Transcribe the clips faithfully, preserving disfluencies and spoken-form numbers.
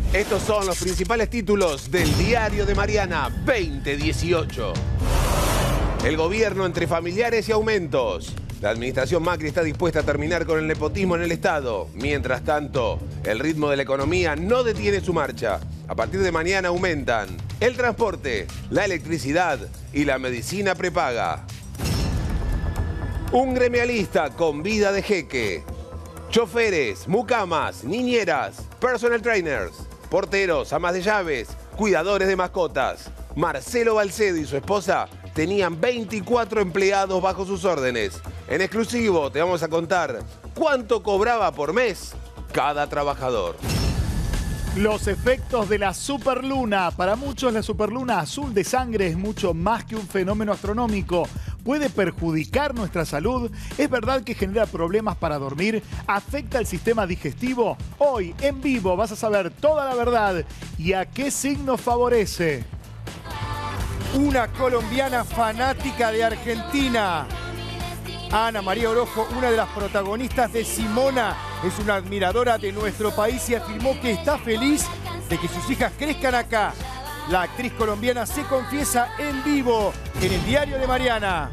Estos son los principales títulos del Diario de Mariana veinte dieciocho. El gobierno entre familiares y aumentos. La administración Macri está dispuesta a terminar con el nepotismo en el Estado. Mientras tanto, el ritmo de la economía no detiene su marcha. A partir de mañana aumentan el transporte, la electricidad y la medicina prepaga. Un gremialista con vida de jeque. Choferes, mucamas, niñeras, personal trainers, porteros, amas de llaves, cuidadores de mascotas. Marcelo Balcedo y su esposa tenían veinticuatro empleados bajo sus órdenes. En exclusivo te vamos a contar cuánto cobraba por mes cada trabajador. Los efectos de la superluna. Para muchos la superluna azul de sangre es mucho más que un fenómeno astronómico. ¿Puede perjudicar nuestra salud? ¿Es verdad que genera problemas para dormir? ¿Afecta el sistema digestivo? Hoy, en vivo, vas a saber toda la verdad y a qué signo favorece. Una colombiana fanática de Argentina. Ana María Orojo, una de las protagonistas de Simona, es una admiradora de nuestro país y afirmó que está feliz de que sus hijas crezcan acá. La actriz colombiana se confiesa en vivo en el Diario de Mariana.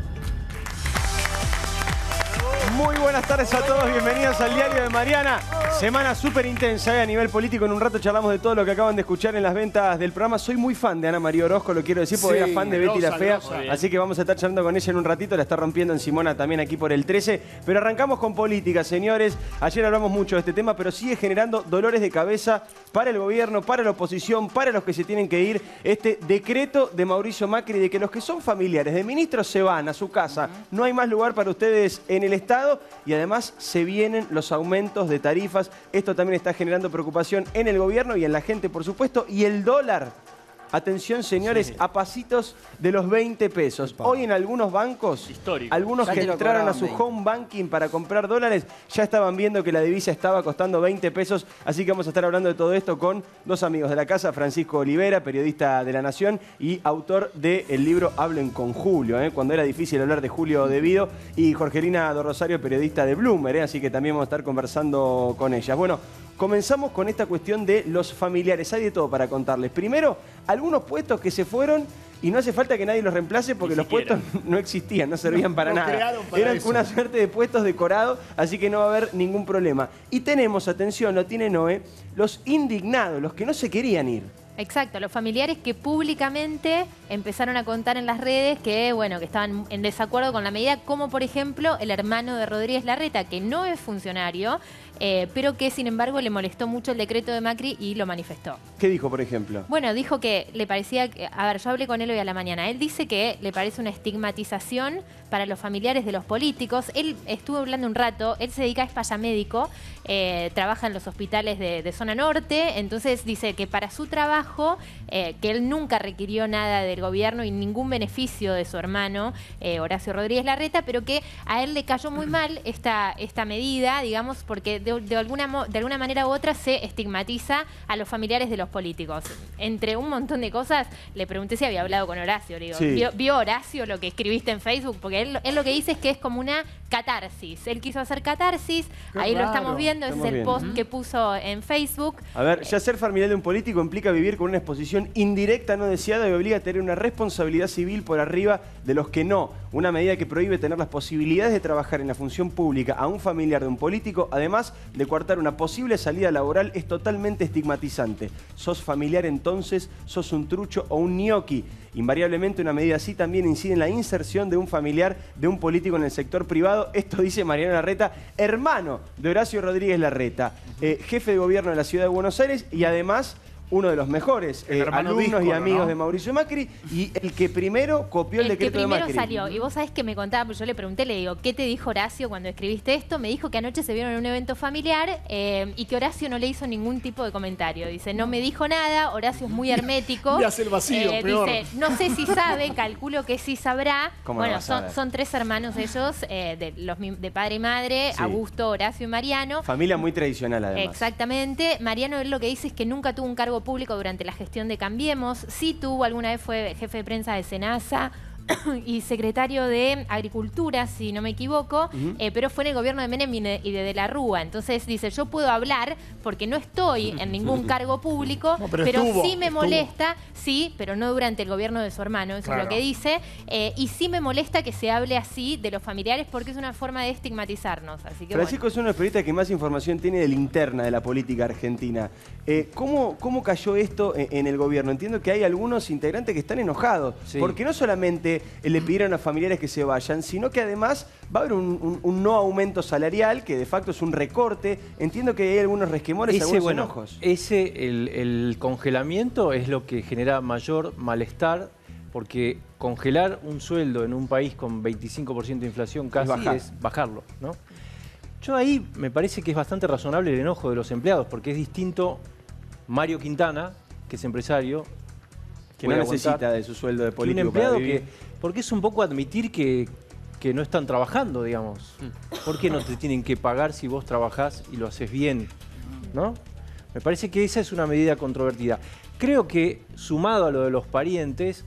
Muy buenas tardes a todos, bienvenidos al Diario de Mariana. Semana súper intensa ¿eh? A nivel político. En un rato charlamos de todo lo que acaban de escuchar en las ventas del programa. Soy muy fan de Ana María Orozco, lo quiero decir, porque sí, era fan de Betty la Fea. Así que vamos a estar charlando con ella en un ratito. La está rompiendo en Simona también aquí por el trece. Pero arrancamos con política, señores. Ayer hablamos mucho de este tema, pero sigue generando dolores de cabeza para el gobierno, para la oposición, para los que se tienen que ir. Este decreto de Mauricio Macri de que los que son familiares de ministros se van a su casa. No hay más lugar para ustedes en el Estado. Y además se vienen los aumentos de tarifas. Esto también está generando preocupación en el gobierno y en la gente, por supuesto. Y el dólar, atención señores, sí, a pasitos de los veinte pesos. Hoy en algunos bancos, histórico, algunos que entraron a su home banking para comprar dólares, ya estaban viendo que la divisa estaba costando veinte pesos. Así que vamos a estar hablando de todo esto con dos amigos de la casa, Francisco Olivera, periodista de La Nación y autor del libro Hablen con Julio, ¿eh? Cuando era difícil hablar de Julio Devido, y Jorgelina do Rosario, periodista de Bloomer, ¿eh? Así que también vamos a estar conversando con ellas. Bueno, comenzamos con esta cuestión de los familiares. Hay de todo para contarles. Primero, algunos puestos que se fueron y no hace falta que nadie los reemplace porque los puestos no existían, no servían para no, no nada. Para Eran eso. Una suerte de puestos decorados, así que no va a haber ningún problema. Y tenemos, atención, lo tiene Noé, los indignados, los que no se querían ir. Exacto, los familiares que públicamente empezaron a contar en las redes que, bueno, que estaban en desacuerdo con la medida, como por ejemplo el hermano de Rodríguez Larreta, que no es funcionario, eh, pero que sin embargo le molestó mucho el decreto de Macri y lo manifestó. ¿Qué dijo, por ejemplo? Bueno, dijo que le parecía, que, a ver, yo hablé con él hoy a la mañana, él dice que le parece una estigmatización para los familiares de los políticos. Él estuvo hablando un rato, él se dedica, es payamédico, eh, trabaja en los hospitales de, de zona norte, entonces dice que para su trabajo, eh, que él nunca requirió nada del gobierno y ningún beneficio de su hermano, eh, Horacio Rodríguez Larreta, pero que a él le cayó muy mal esta, esta medida, digamos, porque de, de, alguna, de alguna manera u otra se estigmatiza a los familiares de los políticos. Entre un montón de cosas, le pregunté si había hablado con Horacio. Digo, sí. ¿vio, ¿Vio Horacio lo que escribiste en Facebook? Porque él, él lo que dice es que es como una catarsis. Él quiso hacer catarsis, Qué ahí raro. lo estamos viendo, ese es el viendo. post que puso en Facebook. A ver, ya ser familiar de un político implica vivir con una exposición indirecta no deseada y obliga a tener una responsabilidad civil por arriba de los que no. Una medida que prohíbe tener las posibilidades de trabajar en la función pública a un familiar de un político, además de coartar una posible salida laboral, es totalmente estigmatizante. Sos familiar entonces, sos un trucho o un ñoqui. Invariablemente una medida así también incide en la inserción de un familiar de un político en el sector privado. Esto dice Mariano Larreta, hermano de Horacio Rodríguez Larreta, eh, jefe de gobierno de la ciudad de Buenos Aires y además uno de los mejores eh, alumnos díscolo, y amigos ¿no? de Mauricio Macri y el que primero copió el, el decreto de Macri. El que primero salió. Y vos sabés que me contaba, pues yo le pregunté, le digo, ¿qué te dijo Horacio cuando escribiste esto? Me dijo que anoche se vieron en un evento familiar eh, y que Horacio no le hizo ningún tipo de comentario. Dice, no me dijo nada, Horacio es muy hermético. Me hace el vacío, eh, peor. Dice, no sé si sabe, calculo que sí sabrá. Bueno, no son, son tres hermanos ellos, eh, de, los, de padre y madre, sí. Augusto, Horacio y Mariano. Familia muy tradicional además. Exactamente. Mariano él lo que dice es que nunca tuvo un cargo público durante la gestión de Cambiemos, sí tuvo, alguna vez fue jefe de prensa de Senasa, y secretario de Agricultura, si no me equivoco, uh-huh. eh, pero fue en el gobierno de Menem y de, de la Rúa. Entonces dice, yo puedo hablar porque no estoy en ningún cargo público, no, pero, pero estuvo, sí me estuvo. molesta, sí, pero no durante el gobierno de su hermano, eso claro. es lo que dice, eh, y sí me molesta que se hable así de los familiares porque es una forma de estigmatizarnos. Así que Francisco bueno. es uno de los periodistas que más información tiene de la interna de la política argentina. Eh, ¿cómo, ¿Cómo cayó esto en, en el gobierno? Entiendo que hay algunos integrantes que están enojados, sí. porque no solamente le pidieron a familiares que se vayan, sino que además va a haber un, un, un no aumento salarial, que de facto es un recorte. Entiendo que hay algunos resquemores, ese, algunos bueno, enojos. Ese, el, el congelamiento es lo que genera mayor malestar, porque congelar un sueldo en un país con veinticinco por ciento de inflación casi es, bajar. es bajarlo, ¿no? Yo ahí me parece que es bastante razonable el enojo de los empleados, porque es distinto Mario Quintana, que es empresario, que no necesita de su sueldo de político. Un empleado que, porque es un poco admitir que, que no están trabajando, digamos. ¿Por qué no te tienen que pagar si vos trabajás y lo haces bien? ¿No? Me parece que esa es una medida controvertida. Creo que, sumado a lo de los parientes,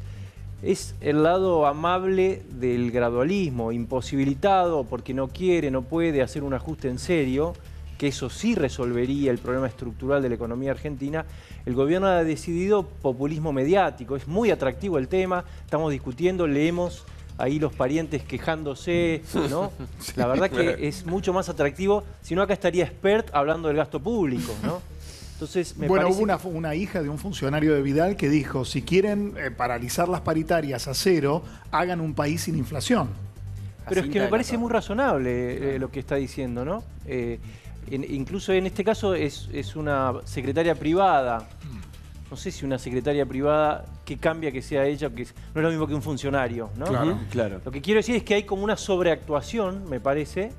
es el lado amable del gradualismo, imposibilitado porque no quiere, no puede hacer un ajuste en serio, que eso sí resolvería el problema estructural de la economía argentina. El gobierno ha decidido populismo mediático, es muy atractivo el tema, estamos discutiendo, leemos ahí los parientes quejándose, ¿no? La verdad que es mucho más atractivo, si no acá estaría Spert hablando del gasto público, ¿no? Entonces, me bueno, hubo una, que... una hija de un funcionario de Vidal que dijo, si quieren eh, paralizar las paritarias a cero, hagan un país sin inflación. Pero es que me parece muy razonable eh, lo que está diciendo, ¿no? Eh, en, incluso en este caso es, es una secretaria privada. No sé si una secretaria privada, ¿qué cambia que sea ella? Que no es lo mismo que un funcionario, ¿no? Claro, claro. Lo que quiero decir es que hay como una sobreactuación, me parece,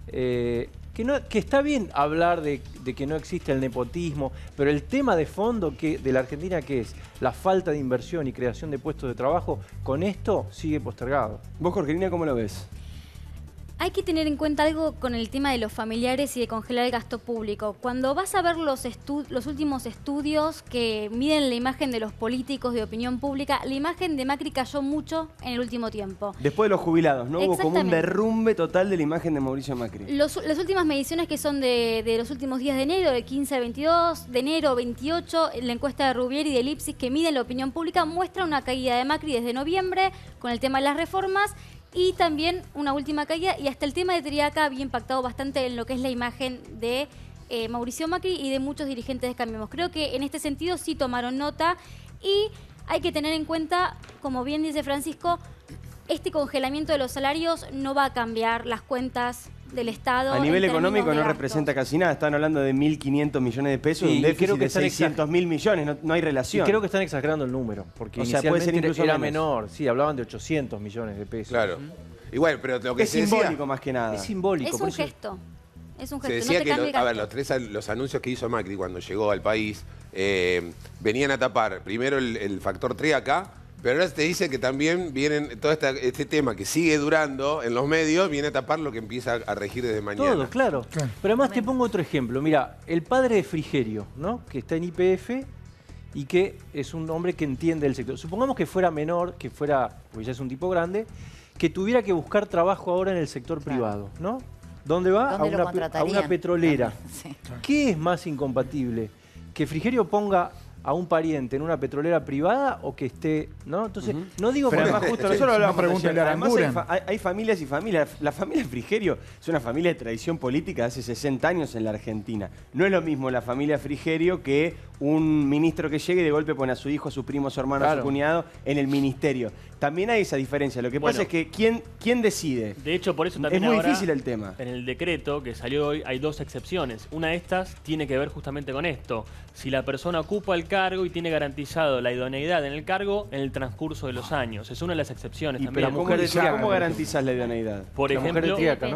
eh, que, no, que está bien hablar de, de que no existe el nepotismo, pero el tema de fondo que, de la Argentina, que es la falta de inversión y creación de puestos de trabajo, con esto sigue postergado. ¿Vos, Jorgelina, cómo lo ves? Hay que tener en cuenta algo con el tema de los familiares y de congelar el gasto público. Cuando vas a ver los, los últimos estudios que miden la imagen de los políticos de opinión pública, la imagen de Macri cayó mucho en el último tiempo. Después de los jubilados, ¿no? Hubo como un derrumbe total de la imagen de Mauricio Macri. Los, las últimas mediciones que son de, de los últimos días de enero, del quince al veintidós, de enero veintiocho, la encuesta de Rubier y de Lipsis que miden la opinión pública muestra una caída de Macri desde noviembre con el tema de las reformas. Y también una última caída, y hasta el tema de Triaca había impactado bastante en lo que es la imagen de eh, Mauricio Macri y de muchos dirigentes de Cambiemos. Creo que en este sentido sí tomaron nota y hay que tener en cuenta, como bien dice Francisco, este congelamiento de los salarios no va a cambiar las cuentas del Estado. A nivel económico no representa casi nada. Están hablando de mil quinientos millones de pesos, sí, un déficit creo que de seiscientos mil millones. No, no hay relación. Y creo que están exagerando el número, porque o sea, puede ser incluso era menos. menor. Sí, hablaban de ochocientos millones de pesos. Claro. Igual, pero lo que es se simbólico decía, más que nada. Es simbólico. Es un gesto. Es un gesto. Se decía no te que, cambia lo, a ver, el los tres los anuncios que hizo Macri cuando llegó al país eh, venían a tapar primero el, el factor Triaca, pero ahora te dice que también vienen todo esta, este tema que sigue durando en los medios, viene a tapar lo que empieza a regir desde mañana. Todo, claro. claro. Pero además te pongo otro ejemplo. Mira, el padre de Frigerio, ¿no? Que está en Y P F y que es un hombre que entiende el sector. Supongamos que fuera menor, que fuera, pues ya es un tipo grande, que tuviera que buscar trabajo ahora en el sector claro. privado, ¿no? ¿Dónde va? ¿Dónde a, una, a una petrolera. Sí. ¿Qué es más incompatible? ¿Que Frigerio ponga a un pariente en una petrolera privada o que esté, ¿no? Entonces, uh-huh. no digo... Pero por además justo nosotros hablamos de además hay, fa hay, hay familias y familias. La familia Frigerio es una familia de tradición política de hace sesenta años en la Argentina. No es lo mismo la familia Frigerio que un ministro que llegue y de golpe pone a su hijo, a su primo, a su hermano, claro. a su cuñado en el ministerio. También hay esa diferencia. Lo que bueno, pasa es que ¿quién, quién decide? De hecho, por eso también es muy ahora, difícil el tema. En el decreto que salió hoy hay dos excepciones. Una de estas tiene que ver justamente con esto. Si la persona ocupa el cargo y tiene garantizado la idoneidad en el cargo en el transcurso de los años. Es una de las excepciones y también. Pero la mujer de Triaca, ¿cómo garantizas la idoneidad? Por la ejemplo, mujer de Triaca, ¿no?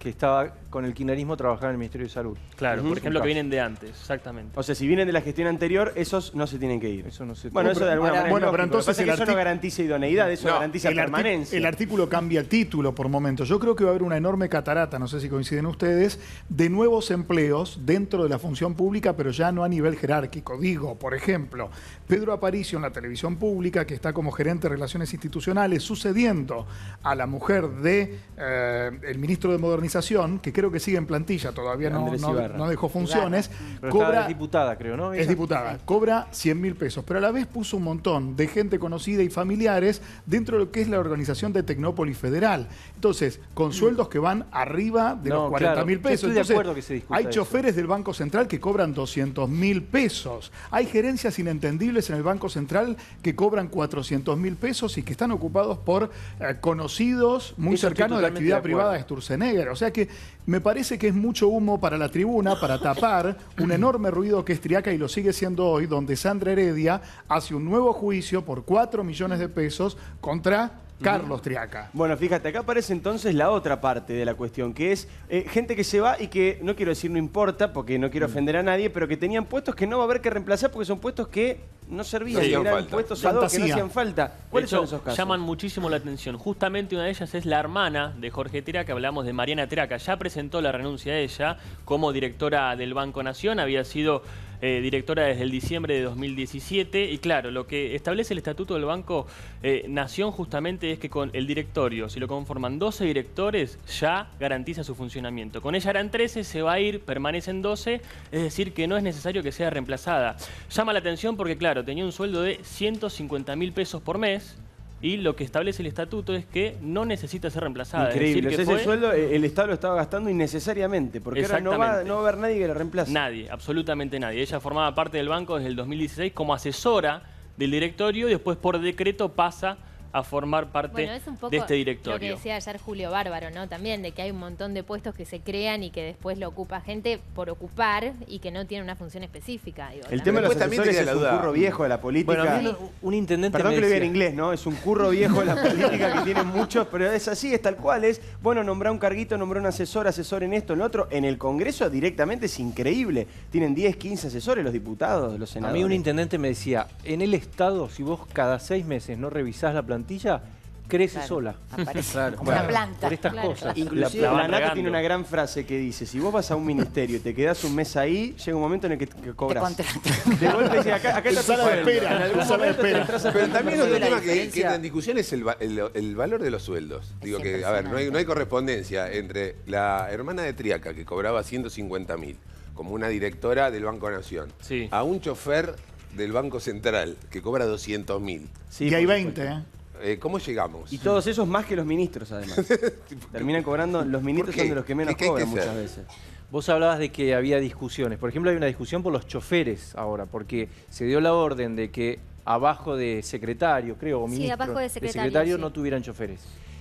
que estaba con el kirchnerismo trabajaba en el Ministerio de Salud. Claro, Uh-huh. por ejemplo, Un que caso. vienen de antes, exactamente. O sea, si vienen de la gestión anterior, esos no se tienen que ir. Eso no se Bueno, eso de alguna Ahora, manera bueno, es pero lógico. Lo que entonces pasa es que el eso no artic- garantiza idoneidad, eso No, garantiza El, artic- permanencia. el artículo cambia el título por momentos. Yo creo que va a haber una enorme catarata, no sé si coinciden ustedes, de nuevos empleos dentro de la función pública, pero ya no a nivel jerárquico. Digo, por ejemplo, Pedro Aparicio en la televisión pública, que está como gerente de Relaciones Institucionales, sucediendo a la mujer de eh, el ministro de Modernización, que creo que sigue en plantilla, todavía no, Andrés no- Ibarra. no dejó funciones, Pero estaba cobra... de diputada, creo, ¿no? Es Ella. diputada, cobra cien mil pesos, pero a la vez puso un montón de gente conocida y familiares dentro de lo que es la organización de Tecnópolis Federal. Entonces, con sueldos que van arriba de No, los cuarenta mil claro. Yo pesos. estoy de Entonces, acuerdo que se discuta hay eso. choferes del Banco Central que cobran doscientos mil pesos. Hay gerencias inentendibles en el Banco Central que cobran cuatrocientos mil pesos y que están ocupados por eh, conocidos muy Eso estoy cercanos de la totalmente actividad de acuerdo. privada de Sturzenegger. O sea que me parece que es mucho humo para la tribuna, para tapar un enorme ruido que es Triaca y lo sigue siendo hoy, donde Sandra Heredia hace un nuevo juicio por cuatro millones de pesos contra Carlos Triaca. Bueno, fíjate, acá aparece entonces la otra parte de la cuestión, que es eh, gente que se va y que, no quiero decir no importa, porque no quiero ofender a nadie, pero que tenían puestos que no va a haber que reemplazar porque son puestos que no servían, Sí, que hacían eran falta. puestos ad hoc, que no Fantasía. hacían falta. De ¿Cuáles hecho, son esos casos? llaman muchísimo la atención. Justamente una de ellas es la hermana de Jorge Triaca, hablamos de Mariana Triaca. Ya presentó la renuncia a ella como directora del Banco Nación, había sido eh, directora desde el diciembre de dos mil diecisiete y claro, lo que establece el estatuto del Banco eh, Nación justamente es que con el directorio, si lo conforman doce directores, ya garantiza su funcionamiento. Con ella eran trece, se va a ir, permanecen doce, es decir que no es necesario que sea reemplazada. Llama la atención porque claro, tenía un sueldo de ciento cincuenta mil pesos por mes y lo que establece el estatuto es que no necesita ser reemplazada. Es Increíble. decir, O que sea, ese fue sueldo eh, el Estado lo estaba gastando innecesariamente, porque ahora no va, Exactamente. no va a haber nadie que la reemplace. nadie, absolutamente nadie. Ella formaba parte del banco desde el dos mil dieciséis como asesora del directorio y después por decreto pasa a formar parte Bueno, es un poco de este lo que directorio. decía ayer Julio Bárbaro, ¿no? También de que hay un montón de puestos que se crean y que después lo ocupa gente por ocupar y que no tiene una función específica. Digo, El también. tema de los Después también asesores te es queda un la duda. curro viejo de la política. Bueno, a mí un- un intendente Perdón me que lo diga en decía- inglés, ¿no? Es un curro viejo de la política que tienen muchos, pero es así, es tal cual. Es, bueno, nombrar un carguito, nombrar un asesor, asesor en esto, en lo otro. En el Congreso directamente es increíble. Tienen diez, quince asesores los diputados, los A senadores. mí un intendente me decía, en el Estado, si vos cada seis meses no revisás la plantilla, crece Claro, sola. aparece Claro, como claro, una planta. Por estas Claro. cosas. Inclusive La, la van la Nato regando. tiene una gran frase que dice, si vos vas a un ministerio y te quedás un mes ahí, llega un momento en el que, que Te cobras. contratan. De golpe dice, acá, acá En está tu sala de sueldo. espera, En algún en sala de momento te espera. entras a Pero pedir también un otro la tema que, que diferencia- entra en discusión es el, va- el- el valor de los sueldos. Digo Es que, a ver, no hay, no hay impresionante. correspondencia entre la hermana de Triaca, que cobraba ciento cincuenta mil, como una directora del Banco Nación, Sí. a un chofer del Banco Central, que cobra doscientos mil. Sí, y hay por veinte, supuesto. ¿eh? Eh, ¿Cómo llegamos? Y todos esos más que los ministros, además. Terminan cobrando, los ministros qué? son de los que menos ¿Qué- qué hay que cobran muchas hacer? veces. Vos hablabas de que había discusiones. Por ejemplo, hay una discusión por los choferes ahora, porque se dio la orden de que abajo de secretario, creo, o Sí, ministro, abajo de secretario, sí. no tuvieran choferes.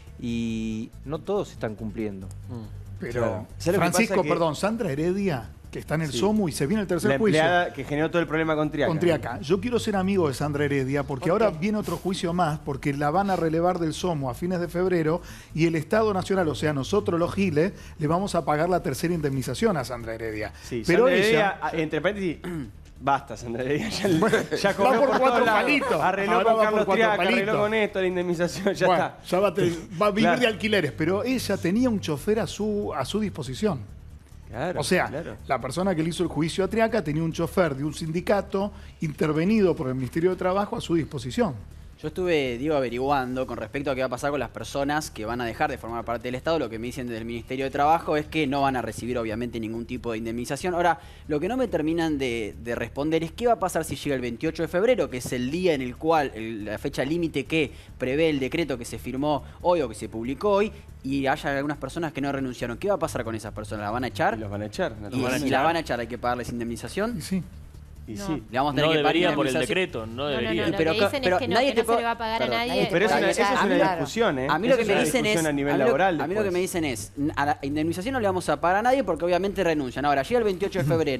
Y no todos están cumpliendo. Pero, Claro. ¿Sabes lo que Francisco, pasa? Que- perdón, Sandra Heredia, que está en el Sí. SOMU y se viene el tercer La juicio. empleada que generó todo el problema con Triaca. Con Triaca. Yo quiero ser amigo de Sandra Heredia porque ahora viene otro juicio más, porque la van a relevar del SOMO a fines de febrero y el Estado Nacional, o sea, nosotros los giles, le vamos a pagar la tercera indemnización a Sandra Heredia. Sí, Pero Sandra ella... Heredia, a- entre paréntesis, basta, Sandra Heredia. Ya, ya cobró Va por por cuatro todos lados. palitos. Arregló Ahora con va por Carlos cuatro Triaca, palitos. arregló con esto, la indemnización, ya bueno, está. ya va, a te- va a vivir Claro. de alquileres, pero ella tenía un chofer a su, a su disposición. Claro, O sea, claro. la persona que le hizo el juicio a Triaca tenía un chofer de un sindicato intervenido por el Ministerio de Trabajo a su disposición. Yo estuve, digo, averiguando con respecto a qué va a pasar con las personas que van a dejar de formar parte del Estado. Lo que me dicen desde el Ministerio de Trabajo es que no van a recibir, obviamente, ningún tipo de indemnización. Ahora, lo que no me terminan de, de responder es qué va a pasar si llega el veintiocho de febrero, que es el día en el cual, el- la fecha límite que prevé el decreto que se firmó hoy o que se publicó hoy, y haya algunas personas que no renunciaron. ¿Qué va a pasar con esas personas? ¿La van a echar? Y los van a echar. Y, los van a si echar. la van a echar, ¿hay que pagarles indemnización? Y sí. Y No. sí. Le vamos a tener No que pagar debería por el indemnización. decreto, no No, no, debería. no, lo Pero que co- dicen pero es que no, nadie que te no puede- se le va a pagar perdón, a nadie nadie. te Pero eso, puede- es una- eso es a una mí- discusión, ¿eh? A mí lo Eso que es me una dicen es, discusión a nivel a mí lo- laboral a mí lo que después. me dicen es, a la indemnización no le vamos a pagar a nadie porque obviamente renuncian. Ahora, llega el veintiocho de febrero,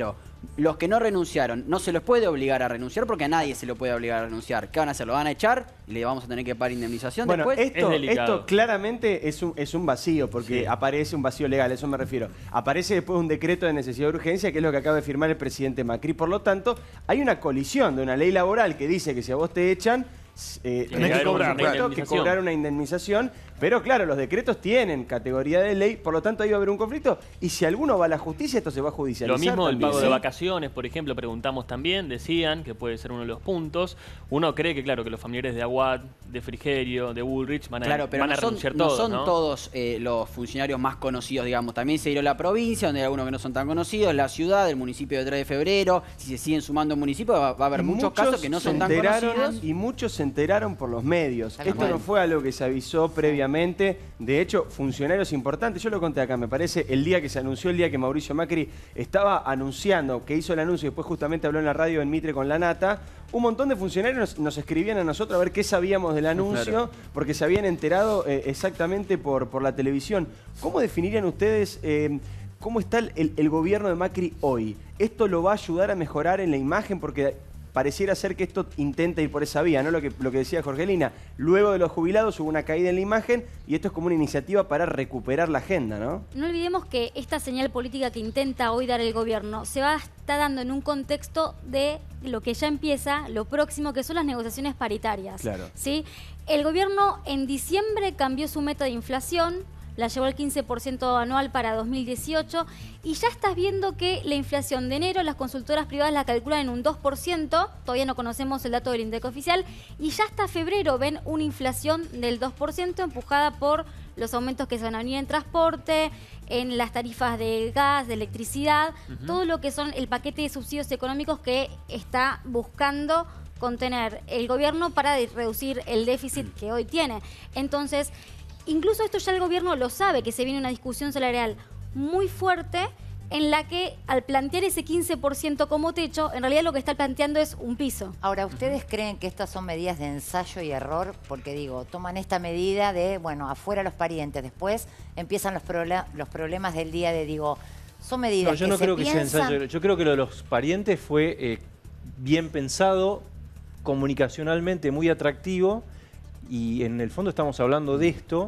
Los que no renunciaron, no se los puede obligar a renunciar porque a nadie se lo puede obligar a renunciar. ¿Qué van a hacer? ¿Lo van a echar y le vamos a tener que pagar indemnización bueno, después? Esto, Es delicado. esto claramente es un, es un vacío, porque Sí. aparece un vacío legal, a eso me refiero. Aparece después un decreto de necesidad de urgencia, que es lo que acaba de firmar el presidente Macri. Por lo tanto, hay una colisión de una ley laboral que dice que si a vos te echan, eh, Tiene que tenés cobrar que, una que indemnización. cobrar una indemnización. Pero claro, los decretos tienen categoría de ley, por lo tanto ahí va a haber un conflicto. Y si alguno va a la justicia, esto se va a judicializar. Lo mismo el también. pago de ¿Sí? vacaciones, por ejemplo, preguntamos también, decían que puede ser uno de los puntos. Uno cree que, claro, que los familiares de Aguad, de Frigerio, de Bullrich van a, Claro, pero van a no son, renunciar no todos, son ¿no? todos eh, los funcionarios más conocidos, digamos. También se dio la provincia, donde hay algunos que no son tan conocidos, la ciudad, el municipio de tres de febrero. Si se siguen sumando municipios, va, va a haber Y muchos, casos que no se son tan enteraron, conocidos. Y muchos se enteraron por los medios. Tal Esto cual. no fue algo que se avisó previamente. De hecho, funcionarios importantes, yo lo conté acá, me parece, el día que se anunció, el día que Mauricio Macri estaba anunciando, que hizo el anuncio y después justamente habló en la radio en Mitre con la Nata, un montón de funcionarios nos, nos escribían a nosotros a ver qué sabíamos del anuncio, Claro. porque se habían enterado eh, exactamente por, por la televisión. ¿Cómo definirían ustedes eh, cómo está el, el- el gobierno de Macri hoy? ¿Esto lo va a ayudar a mejorar en la imagen? Porque pareciera ser que esto intenta ir por esa vía, ¿no? Lo que, lo que decía Jorgelina. Luego de los jubilados hubo una caída en la imagen y esto es como una iniciativa para recuperar la agenda, ¿no? No olvidemos que esta señal política que intenta hoy dar el gobierno se va a estar dando en un contexto de lo que ya empieza, lo próximo, que son las negociaciones paritarias. Claro. ¿Sí? El gobierno en diciembre cambió su meta de inflación, la llevó al quince por ciento anual para dos mil dieciocho y ya estás viendo que la inflación de enero las consultoras privadas la calculan en un dos por ciento, todavía no conocemos el dato del INDEC oficial, y ya hasta febrero ven una inflación del dos por ciento empujada por los aumentos que se van a venir en transporte, en las tarifas de gas, de electricidad, uh-huh. todo lo que son el paquete de subsidios económicos que está buscando contener el gobierno para reducir el déficit que hoy tiene. Entonces, incluso esto ya el gobierno lo sabe, que se viene una discusión salarial muy fuerte en la que al plantear ese quince por ciento como techo, en realidad lo que está planteando es un piso. Ahora, ¿ustedes creen que estas son medidas de ensayo y error? Porque digo, toman esta medida de, bueno, afuera los parientes, después empiezan los, proble- los problemas del día de, digo, son medidas No, yo que no se creo que sea piensan... ensayo. Yo creo que lo de los parientes fue eh, bien pensado, comunicacionalmente muy atractivo, y en el fondo estamos hablando de esto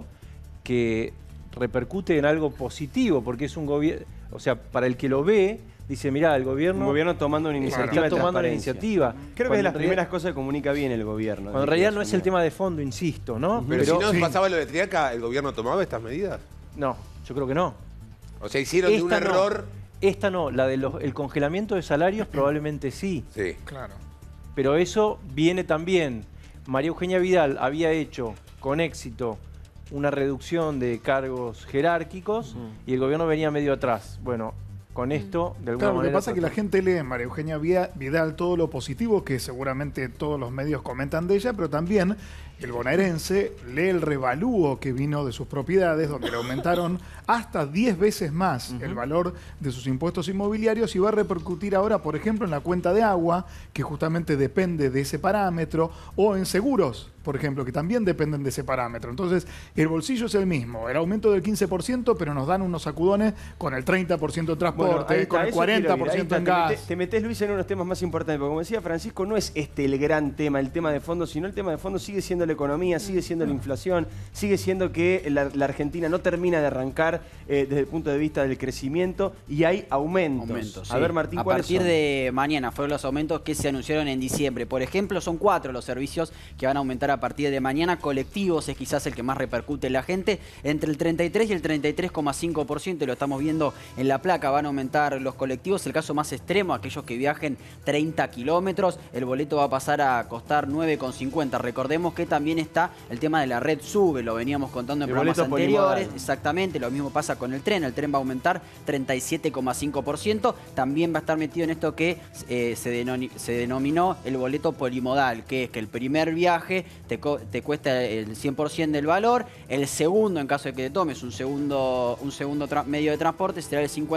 que repercute en algo positivo, porque es un gobierno, o sea, para el que lo ve, dice, mirá, el gobierno, Un gobierno tomando una iniciativa está de tomando una transparencia. iniciativa. Creo que es de Cuando las en primeras realidad- cosas que comunica bien el gobierno. Cuando en realidad no es el tema de fondo, insisto, ¿no? Pero, si no sí. pasaba lo de Triaca, ¿el gobierno tomaba estas medidas? No, yo creo que no. O sea, hicieron de un Esta no. error... Esta no, la del el congelamiento de salarios probablemente sí. Sí. Claro. Pero eso viene también. María Eugenia Vidal había hecho con éxito una reducción de cargos jerárquicos y el gobierno venía medio atrás. Bueno, con esto, de alguna Claro, lo que manera... pasa es que la gente lee en María Eugenia Via- Vidal todo lo positivo que seguramente todos los medios comentan de ella, pero también el bonaerense lee el revalúo que vino de sus propiedades, donde le aumentaron hasta diez veces más uh-huh. el valor de sus impuestos inmobiliarios y va a repercutir ahora, por ejemplo, en la cuenta de agua, que justamente depende de ese parámetro, o en seguros, por ejemplo, que también dependen de ese parámetro. Entonces, el bolsillo es el mismo, el aumento del quince por ciento, pero nos dan unos sacudones con el treinta por ciento de transporte, Bueno, ahí está, con el eso cuarenta por quiero ir. ciento Ahí en está, gas. Te metes, te metés, Luis, en uno de los temas más importantes, porque como decía Francisco, no es este el gran tema, el tema de fondo, sino el tema de fondo sigue siendo la economía, sigue siendo la inflación, sigue siendo que la, la Argentina no termina de arrancar eh, desde el punto de vista del crecimiento y hay aumentos. Aumentos, A sí. ver, Martín, a ¿cuáles partir son? de mañana fueron los aumentos que se anunciaron en diciembre. Por ejemplo, son cuatro los servicios que van a aumentar a partir de mañana. Colectivos es quizás el que más repercute en la gente. Entre el treinta y tres y el treinta y tres coma cinco por ciento, lo estamos viendo en la placa, van a aumentar los colectivos. El caso más extremo, aquellos que viajen treinta kilómetros, el boleto va a pasar a costar nueve con cincuenta. Recordemos que también está el tema de la red SUBE, lo veníamos contando en El programas boleto anteriores. polimodal. Exactamente, lo mismo pasa con el tren. El tren va a aumentar treinta y siete coma cinco por ciento. También va a estar metido en esto que eh, se, denoni- se denominó el boleto polimodal, que es que el primer viaje te, co- te cuesta el cien por ciento del valor, el segundo, en caso de que te tomes un segundo, un segundo tra- medio de transporte, será el cincuenta por ciento,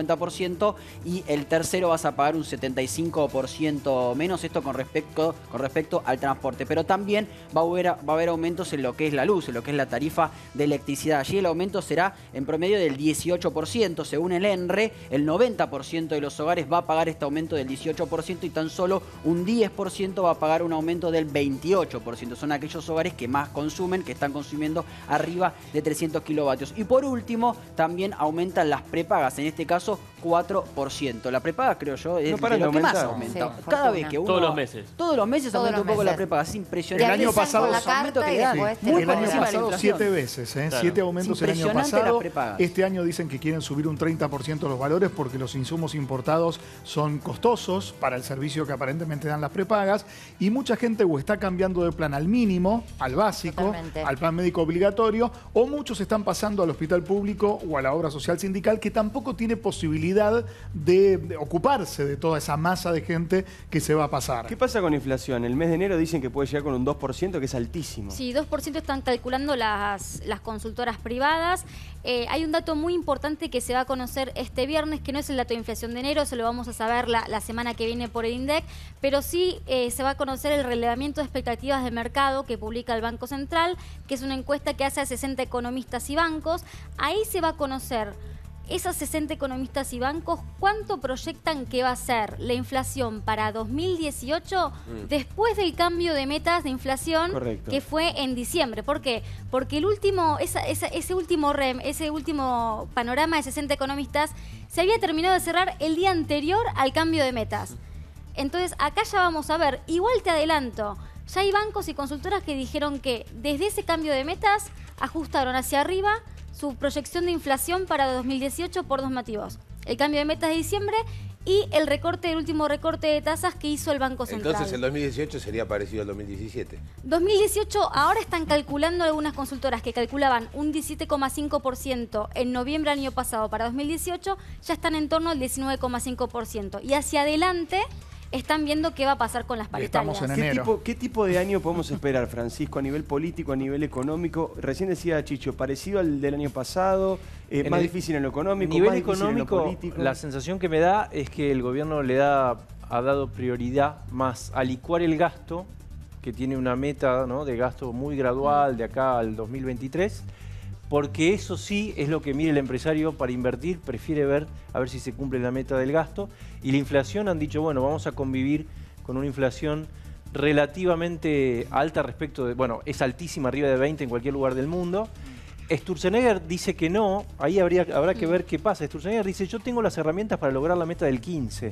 ciento y el tercero vas a pagar un setenta y cinco por ciento menos, esto con respecto, con respecto al transporte. Pero también va a, haber, va a haber aumentos en lo que es la luz, en lo que es la tarifa de electricidad. Allí el aumento será en promedio del dieciocho por ciento. Según el ENRE, el noventa por ciento de los hogares va a pagar este aumento del dieciocho por ciento y tan solo un diez por ciento va a pagar un aumento del veintiocho por ciento. Son aquellos hogares que más consumen, que están consumiendo arriba de trescientos kilovatios. Y por último, también aumentan las prepagas, en este caso cuatro por ciento. La prepaga, creo yo, es no de lo que más aumentar. aumenta. Sí, Cada fortuna. vez que uno... Todos los meses. Todos los meses Todos aumenta los un poco meses. la prepaga, es Te impresionante. El año avisan pasado- con la Los aumentos carta que y le dan. después te Muy lo El por año cobran. encima de la pasado inflación. siete veces, ¿eh? Claro. siete aumentos el año Impresionante las pasado. prepagas. Este año dicen que quieren subir un treinta por ciento los valores porque los insumos importados son costosos para el servicio que aparentemente dan las prepagas y mucha gente o está cambiando de plan al mínimo, al básico, Totalmente. al plan médico obligatorio, o muchos están pasando al hospital público o a la obra social sindical que tampoco tiene posibilidad de, de ocuparse de toda esa masa de gente que se va a pasar. ¿Qué pasa con inflación? El mes de enero dicen que puede llegar con un dos por ciento, que es altísimo. Sí, dos por ciento están calculando las, las consultoras privadas. Eh, hay un dato muy importante que se va a conocer este viernes, que no es el dato de inflación de enero, se lo vamos a saber la, la semana que viene por el INDEC, pero sí eh, se va a conocer el relevamiento de expectativas de mercado que publica el Banco Central, que es una encuesta que hace a sesenta economistas y bancos. Ahí se va a conocer esos sesenta economistas y bancos, ¿cuánto proyectan que va a ser la inflación para dos mil dieciocho Mm. después del cambio de metas de inflación Correcto. que fue en diciembre? ¿Por qué? Porque el último, esa, esa, ese último REM, ese último panorama de sesenta economistas se había terminado de cerrar el día anterior al cambio de metas. Entonces, acá ya vamos a ver, igual te adelanto, ya hay bancos y consultoras que dijeron que desde ese cambio de metas ajustaron hacia arriba su proyección de inflación para dos mil dieciocho por dos motivos. El cambio de metas de diciembre y el recorte, el último recorte de tasas que hizo el Banco Central. Entonces el dos mil dieciocho sería parecido al dos mil diecisiete. dos mil dieciocho, ahora están calculando algunas consultoras que calculaban un diecisiete coma cinco por ciento en noviembre del año pasado para dos mil dieciocho, ya están en torno al diecinueve coma cinco por ciento. Y hacia adelante están viendo qué va a pasar con las paritarias. Estamos en ¿Qué enero. tipo, ¿Qué tipo de año podemos esperar, Francisco, a nivel político, a nivel económico? Recién decía Chicho, parecido al del año pasado, eh, En más el difícil en lo económico, nivel más difícil en lo económico, político. la sensación que me da es que el gobierno le da, ha dado prioridad más a licuar el gasto, que tiene una meta, ¿no?, de gasto muy gradual de acá al dos mil veintitrés, porque eso sí es lo que mira el empresario para invertir, prefiere ver a ver si se cumple la meta del gasto. Y la inflación, han dicho, bueno, vamos a convivir con una inflación relativamente alta respecto de, bueno, es altísima, arriba de veinte en cualquier lugar del mundo. Sturzenegger dice que no, ahí habría, habrá que ver qué pasa. Sturzenegger dice, yo tengo las herramientas para lograr la meta del quince.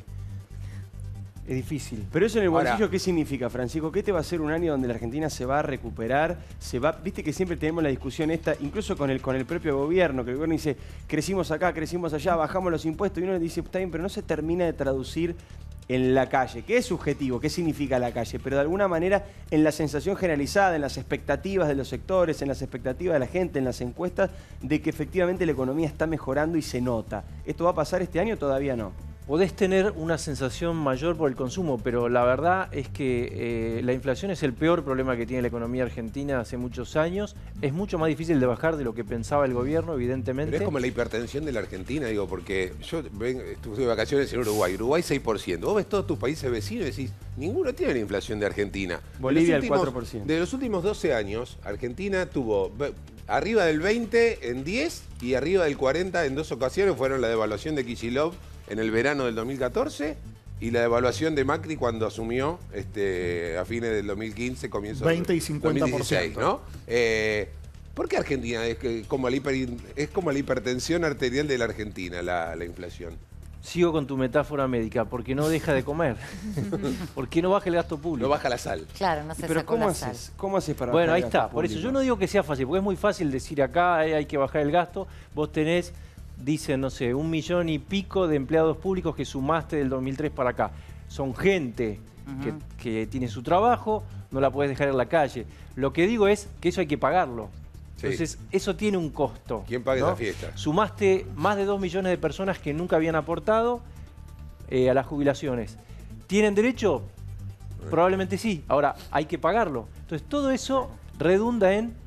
Es difícil. Pero eso en el bolsillo, Ahora- ¿qué significa, Francisco? ¿Qué te va a ser un año donde la Argentina se va a recuperar? Se va, viste que siempre tenemos la discusión esta, incluso con el, con el propio gobierno, que el gobierno dice, crecimos acá, crecimos allá, bajamos los impuestos, y uno le dice, está bien, pero no se termina de traducir en la calle. ¿Qué es subjetivo? ¿Qué significa la calle? Pero de alguna manera, en la sensación generalizada, en las expectativas de los sectores, en las expectativas de la gente, en las encuestas, de que efectivamente la economía está mejorando y se nota. ¿Esto va a pasar este año? Todavía no. Podés tener una sensación mayor por el consumo, pero la verdad es que eh, la inflación es el peor problema que tiene la economía argentina hace muchos años. Es mucho más difícil de bajar de lo que pensaba el gobierno, evidentemente. Pero es como la hipertensión de la Argentina, digo, porque yo ven, estuve de vacaciones en Uruguay, Uruguay seis por ciento. Vos ves todos tus países vecinos y decís, ninguno tiene la inflación de Argentina. Bolivia De los el cuatro por ciento. De los últimos doce años, Argentina tuvo ve- arriba del veinte en diez y arriba del cuarenta en dos ocasiones. Fueron la devaluación de Kicillof en el verano del dos mil catorce y la devaluación de Macri cuando asumió este, a fines del dos mil quince, comienzo veinte y del cincuenta por ciento. dos mil dieciséis, ¿no? Eh, ¿Por qué Argentina es, que, como la hiper- es como la hipertensión arterial de la Argentina, la, la inflación? Sigo con tu metáfora médica, porque no deja de comer. ¿Por qué no baja el gasto público? No baja la sal. Claro, no se Pero sacó ¿cómo la sal. haces? ¿Cómo haces para Bueno, bajar ahí el está. gasto Por eso público? yo no digo que sea fácil, porque es muy fácil decir acá eh, hay que bajar el gasto. Vos tenés, dicen, no sé, un millón y pico de empleados públicos que sumaste del dos mil tres para acá. Son gente que, que tiene su trabajo, no la podés dejar en la calle. Lo que digo es que eso hay que pagarlo. Sí. Entonces, eso tiene un costo. ¿Quién paga ¿no? esa fiesta? Sumaste más de dos millones de personas que nunca habían aportado eh, a las jubilaciones. ¿Tienen derecho? Probablemente sí. Ahora, hay que pagarlo. Entonces, todo eso redunda en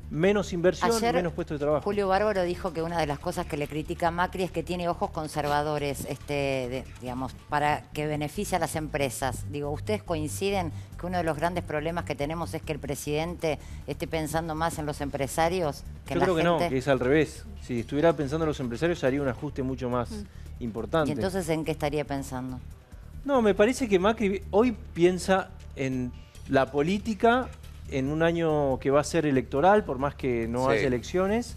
menos inversión, Ayer, menos puestos de trabajo. Julio Bárbaro dijo que una de las cosas que le critica a Macri es que tiene ojos conservadores, este, de, digamos, para que beneficie a las empresas. Digo, ¿ustedes coinciden que uno de los grandes problemas que tenemos es que el presidente esté pensando más en los empresarios que en Yo la creo que gente? no, que es al revés. Si estuviera pensando en los empresarios haría un ajuste mucho más Mm. importante. ¿Y entonces en qué estaría pensando? No, me parece que Macri hoy piensa en la política en un año que va a ser electoral, por más que no Sí. haya elecciones.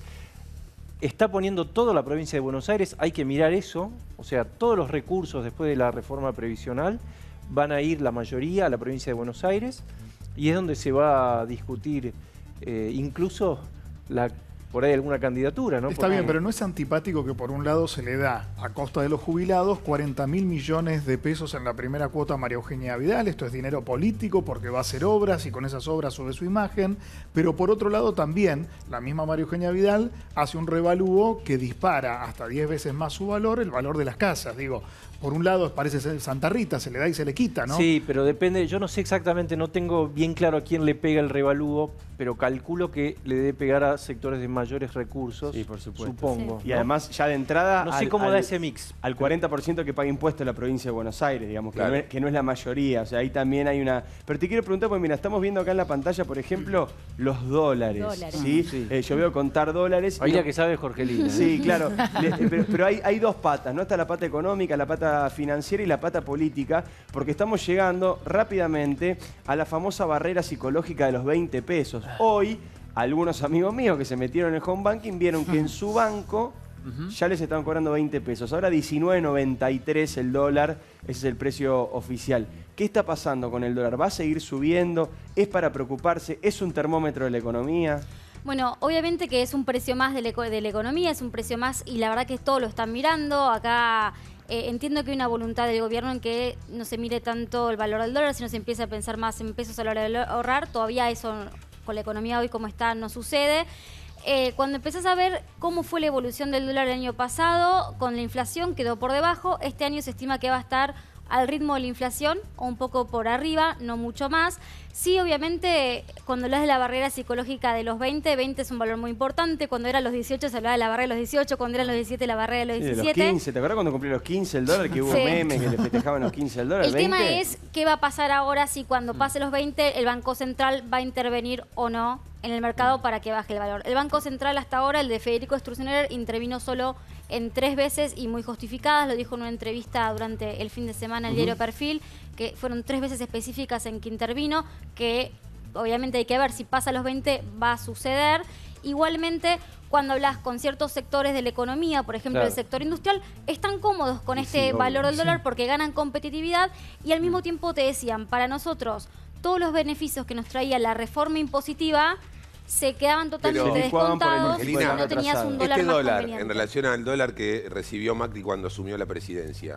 Está poniendo toda la provincia de Buenos Aires, hay que mirar eso. O sea, todos los recursos después de la reforma previsional van a ir la mayoría a la provincia de Buenos Aires y es donde se va a discutir eh, incluso la, por ahí alguna candidatura, ¿no? Está Porque- bien, pero no es antipático que por un lado se le da a costa de los jubilados cuarenta mil millones de pesos en la primera cuota a María Eugenia Vidal. Esto es dinero político porque va a hacer obras y con esas obras sube su imagen. Pero por otro lado también la misma María Eugenia Vidal hace un revalúo que dispara hasta diez veces más su valor, el valor de las casas. Digo, por un lado parece ser Santa Rita, se le da y se le quita, ¿no? Sí, pero depende, yo no sé exactamente, no tengo bien claro a quién le pega el revalúo, pero calculo que le debe pegar a sectores de mayores recursos, Sí, por supuesto. supongo. Y ¿no? además, ya de entrada... No sé al- cómo al- da ese mix. Al cuarenta por ciento que paga impuestos en la provincia de Buenos Aires, digamos, que, Claro. no es, que no es la mayoría. O sea, ahí también hay una... Pero te quiero preguntar, porque mira, estamos viendo acá en la pantalla, por ejemplo, los dólares. Dólares. ¿sí? Sí. Eh, yo veo contar dólares. Ahí y la no- que sabe Jorgelina. ¿eh? Sí, claro. Le- eh, pero pero hay, hay dos patas, ¿no? Está la pata económica, la pata financiera y la pata política, porque estamos llegando rápidamente a la famosa barrera psicológica de los veinte pesos. Hoy, algunos amigos míos que se metieron en el home banking vieron que en su banco ya les estaban cobrando veinte pesos. Ahora diecinueve noventa y tres el dólar, ese es el precio oficial. ¿Qué está pasando con el dólar? ¿Va a seguir subiendo? ¿Es para preocuparse? ¿Es un termómetro de la economía? Bueno, obviamente que es un precio más de la, eco- de la economía, es un precio más y la verdad que todos lo están mirando. Acá eh, entiendo que hay una voluntad del gobierno en que no se mire tanto el valor del dólar, sino se empieza a pensar más en pesos a la hora de ahorrar. Todavía eso con la economía hoy como está no sucede. Eh, cuando empezás a ver cómo fue la evolución del dólar el año pasado, con la inflación quedó por debajo. Este año se estima que va a estar al ritmo de la inflación o un poco por arriba, no mucho más. Sí, obviamente, cuando hablas de la barrera psicológica de los veinte, veinte es un valor muy importante. Cuando eran los dieciocho se hablaba de la barrera de los dieciocho, cuando eran los diecisiete la barrera de los Sí, de los diecisiete. quince, ¿te acuerdas cuando cumplió los quince el dólar? Que hubo Sí. memes que le festejaban los quince el dólar. El tema veinte? es qué va a pasar ahora si cuando pase los veinte el Banco Central va a intervenir o no en el mercado para que baje el valor. El Banco Central hasta ahora, el de Federico Stroessner, intervino solo en tres veces y muy justificadas, lo dijo en una entrevista durante el fin de semana en el diario Perfil, que fueron tres veces específicas en que intervino, que obviamente hay que ver si pasa los veinte va a suceder. Igualmente, cuando hablas con ciertos sectores de la economía, por ejemplo Claro. el sector industrial, están cómodos con Y este sí, obvio, valor del sí. dólar porque ganan competitividad y al mismo tiempo te decían, para nosotros, todos los beneficios que nos traía la reforma impositiva se quedaban totalmente Pero- Licuaban por el descontados tipo si de no tenías atrasado. un dólar Este más dólar, conveniente. en relación al dólar que recibió Macri cuando asumió la presidencia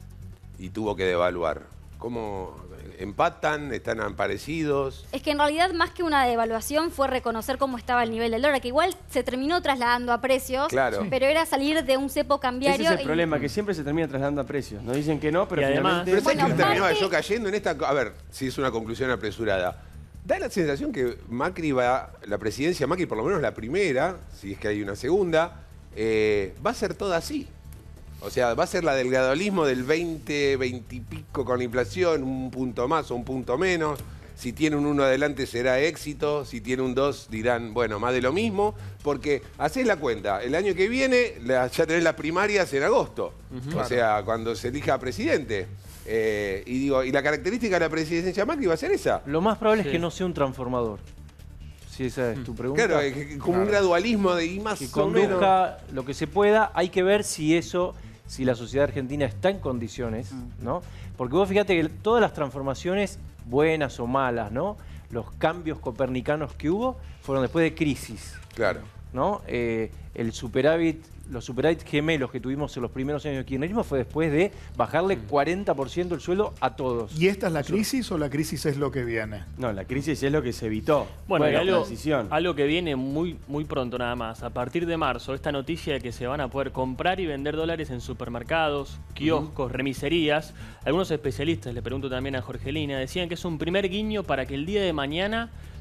y tuvo que devaluar, ¿cómo empatan? ¿Están parecidos? Es que en realidad más que una devaluación fue reconocer cómo estaba el nivel del dólar, que igual se terminó trasladando a precios, Claro. pero era salir de un cepo Ese cambiario. es el y- problema, que siempre se termina trasladando a precios. Nos dicen que no, pero Y además- finalmente... Pero ¿sabes Bueno, que terminaba parte- yo cayendo en esta? A ver, si es una conclusión apresurada. Da la sensación que Macri va, la presidencia Macri, por lo menos la primera, si es que hay una segunda, eh, va a ser toda así. O sea, va a ser la del gradualismo del veinte, veinte y pico con la inflación, un punto más o un punto menos. Si tiene un uno adelante será éxito, si tiene un dos dirán, bueno, más de lo mismo, porque hacés la cuenta, el año que viene la- ya tenés las primarias en agosto, o sea, cuando se elija presidente. Eh, y digo, y la característica de la presidencia Macri va a ser esa. Lo más probable Sí. es que no sea un transformador. Si esa es tu pregunta. Claro, es que- como un gradualismo de y más que o menos. conduzca lo que se pueda. Hay que ver si eso, si la sociedad argentina está en condiciones, ¿no? Porque vos fíjate que todas las transformaciones, buenas o malas, ¿no? Los cambios copernicanos que hubo fueron después de crisis, Claro. ¿no? Eh, el superávit, los superávit gemelos que tuvimos en los primeros años de kirchnerismo fue después de bajarle cuarenta por ciento el sueldo a todos. ¿Y esta es la crisis o la crisis es lo que viene? No, la crisis es lo que se evitó. Bueno, Fue y la algo, transición. algo que viene muy, muy pronto nada más. A partir de marzo, esta noticia de que se van a poder comprar y vender dólares en supermercados, kioscos, remiserías. Algunos especialistas, le pregunto también a Jorgelina, decían que es un primer guiño para que el día de mañana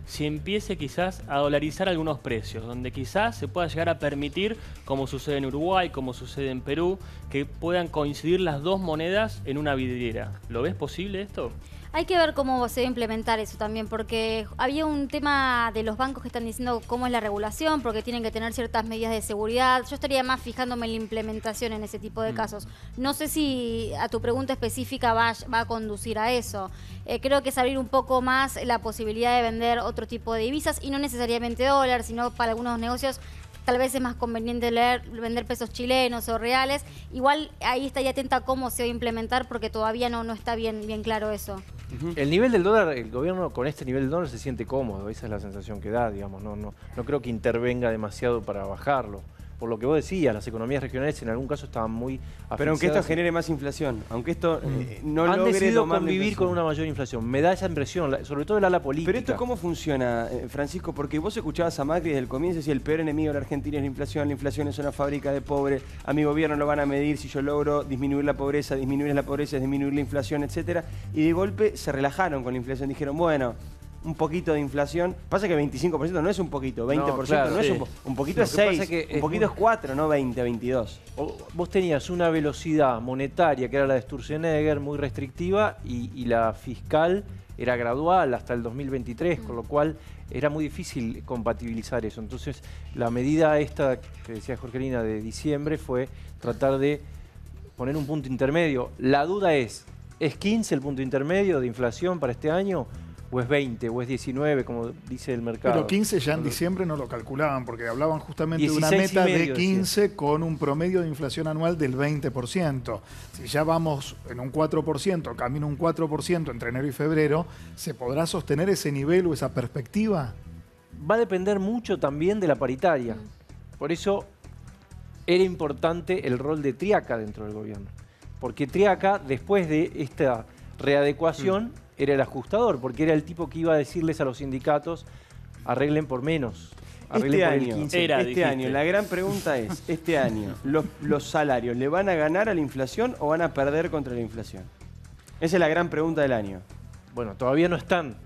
si empiece quizás a dolarizar algunos precios, donde quizás se pueda llegar a permitir, como sucede en Uruguay, como sucede en Perú, que puedan coincidir las dos monedas en una vidriera. ¿Lo ves posible esto? Hay que ver cómo se va a implementar eso también, porque había un tema de los bancos que están diciendo cómo es la regulación, porque tienen que tener ciertas medidas de seguridad. Yo estaría más fijándome en la implementación en ese tipo de casos. No sé si a tu pregunta específica va, va a conducir a eso. Eh, creo que es abrir un poco más la posibilidad de vender otro tipo de divisas, y no necesariamente dólares, sino para algunos negocios tal vez es más conveniente leer, vender pesos chilenos o reales. Igual ahí estaría atenta a cómo se va a implementar, porque todavía no, no está bien, bien claro eso. Uh-huh. El nivel del dólar, el gobierno con este nivel del dólar se siente cómodo, esa es la sensación que da, digamos, no, no, no creo que intervenga demasiado para bajarlo. Por lo que vos decías, las economías regionales en algún caso estaban muy asfixiadas. Pero aunque esto genere más inflación, aunque esto eh, no Han logre decidido domar la convivir inflación. con una mayor inflación. Me da esa impresión, la- sobre todo el ala política. Pero esto ¿cómo funciona, eh, Francisco? Porque vos escuchabas a Macri desde el comienzo y decía el peor enemigo de la Argentina es la inflación, la inflación es una fábrica de pobres, a mi gobierno lo van a medir si yo logro disminuir la pobreza, disminuir la pobreza es disminuir la inflación, etcétera. Y de golpe se relajaron con la inflación, dijeron, bueno, un poquito de inflación. Pasa que veinticinco por ciento no es un poquito, veinte por ciento no, claro, es sí. un, po- un poquito Lo es que pasa seis, es que un es poquito muy- es cuatro, no veinte, veintidós. O- Vos tenías una velocidad monetaria, que era la de Sturzenegger, muy restrictiva, y, y la fiscal era gradual hasta el dos mil veintitrés, con lo cual era muy difícil compatibilizar eso. Entonces, la medida esta que decía Jorgelina de diciembre fue tratar de poner un punto intermedio. La duda es, ¿es quince el punto intermedio de inflación para este año? ¿O es veinte? ¿O es diecinueve, como dice el mercado? Pero quince ya en diciembre no lo calculaban, porque hablaban justamente de una dieciséis y meta medio, de quince con un promedio de inflación anual del veinte por ciento. Si ya vamos en un cuatro por ciento, camino un cuatro por ciento entre enero y febrero, ¿se podrá sostener ese nivel o esa perspectiva? Va a depender mucho también de la paritaria. Por eso era importante el rol de Triaca dentro del gobierno. Porque Triaca, después de esta readecuación, era el ajustador, porque era el tipo que iba a decirles a los sindicatos, arreglen por menos. Arreglen Este por el año, quince. Era, este dijiste. año, la gran pregunta es, este año, los, los salarios, ¿le van a ganar a la inflación o van a perder contra la inflación? Esa es la gran pregunta del año. Bueno, todavía no están.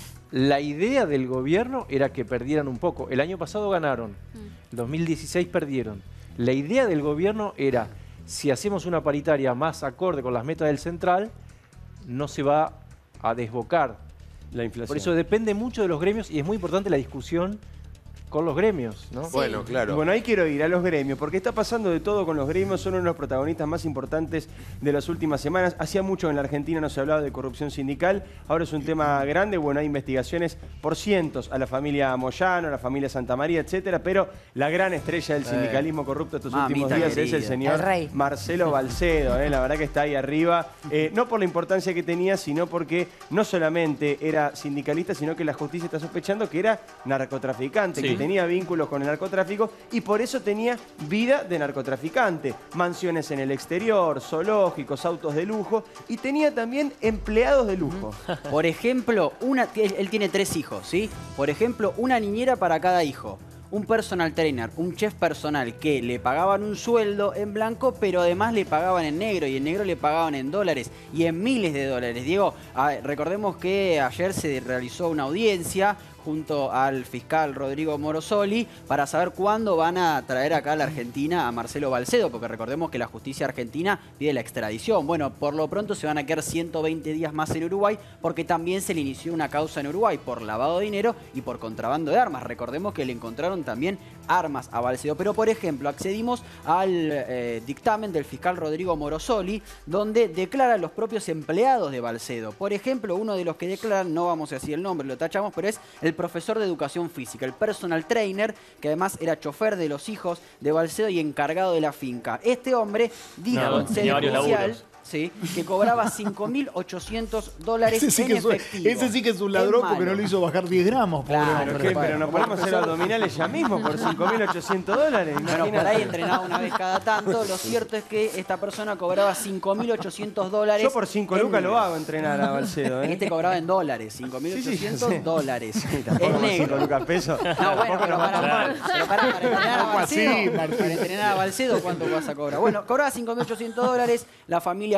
La idea del gobierno era que perdieran un poco. El año pasado ganaron, el dos mil dieciséis perdieron. La idea del gobierno era, si hacemos una paritaria más acorde con las metas del central, no se va a desbocar La inflación. Por eso depende mucho de los gremios y es muy importante la discusión con los gremios, ¿no? Sí. Bueno, claro. Bueno, ahí quiero ir a los gremios, porque está pasando de todo con los gremios, son uno de los protagonistas más importantes de las últimas semanas. Hacía mucho en la Argentina no se hablaba de corrupción sindical, ahora es un tema grande, bueno, hay investigaciones por cientos a la familia Moyano, a la familia Santa María, etcétera, pero la gran estrella del sindicalismo corrupto estos Mamita últimos días es el querida. señor El rey. Marcelo Balcedo, ¿eh? La verdad que está ahí arriba, eh, no por la importancia que tenía, sino porque no solamente era sindicalista, sino que la justicia está sospechando que era narcotraficante, Sí. que tenía vínculos con el narcotráfico y por eso tenía vida de narcotraficante. Mansiones en el exterior, zoológicos, autos de lujo y tenía también empleados de lujo. Por ejemplo, una, él él tiene tres hijos, ¿sí? Por ejemplo, una niñera para cada hijo. Un personal trainer, un chef personal que le pagaban un sueldo en blanco, pero además le pagaban en negro, y en negro le pagaban en dólares y en miles de dólares. Diego, a- recordemos que ayer se realizó una audiencia junto al fiscal Rodrigo Morosoli para saber cuándo van a traer acá a la Argentina a Marcelo Balcedo, porque recordemos que la justicia argentina pide la extradición. Bueno, por lo pronto se van a quedar ciento veinte días más en Uruguay, porque también se le inició una causa en Uruguay por lavado de dinero y por contrabando de armas. Recordemos que le encontraron también armas a Balcedo. Pero, por ejemplo, accedimos al eh, dictamen del fiscal Rodrigo Morosoli, donde declara los propios empleados de Balcedo. Por ejemplo, uno de los que declaran, no vamos a decir el nombre, lo tachamos, pero es el profesor de educación física, el personal trainer, que además era chofer de los hijos de Balcedo y encargado de la finca. Este hombre dijo No, en tenía sede varios judicial, laburos. sí, que cobraba cinco mil ochocientos dólares Ese sí, en que es, un- efectivo. ese sí que es un ladrón porque malo. no le hizo bajar diez gramos. pobre Claro, hombre. ¿Qué? Pero no podemos hacer abdominales ya mismo por cinco mil ochocientos dólares. Bueno, por imagínate. ahí entrenaba una vez cada tanto. Lo cierto es que esta persona cobraba cinco mil ochocientos dólares. Yo por cinco en lucas lo negro. hago entrenar a Balcedo, ¿eh? Este cobraba en dólares, cinco mil ochocientos Sí, sí, sí. dólares. Tampoco En por cinco negro. lucas pesos. No, bueno, pero para, pero para, para entrenar a Algo así, Balcedo, Martín. para entrenar a Balcedo, ¿cuánto vas a cobrar? Bueno, cobraba cinco mil ochocientos dólares, la familia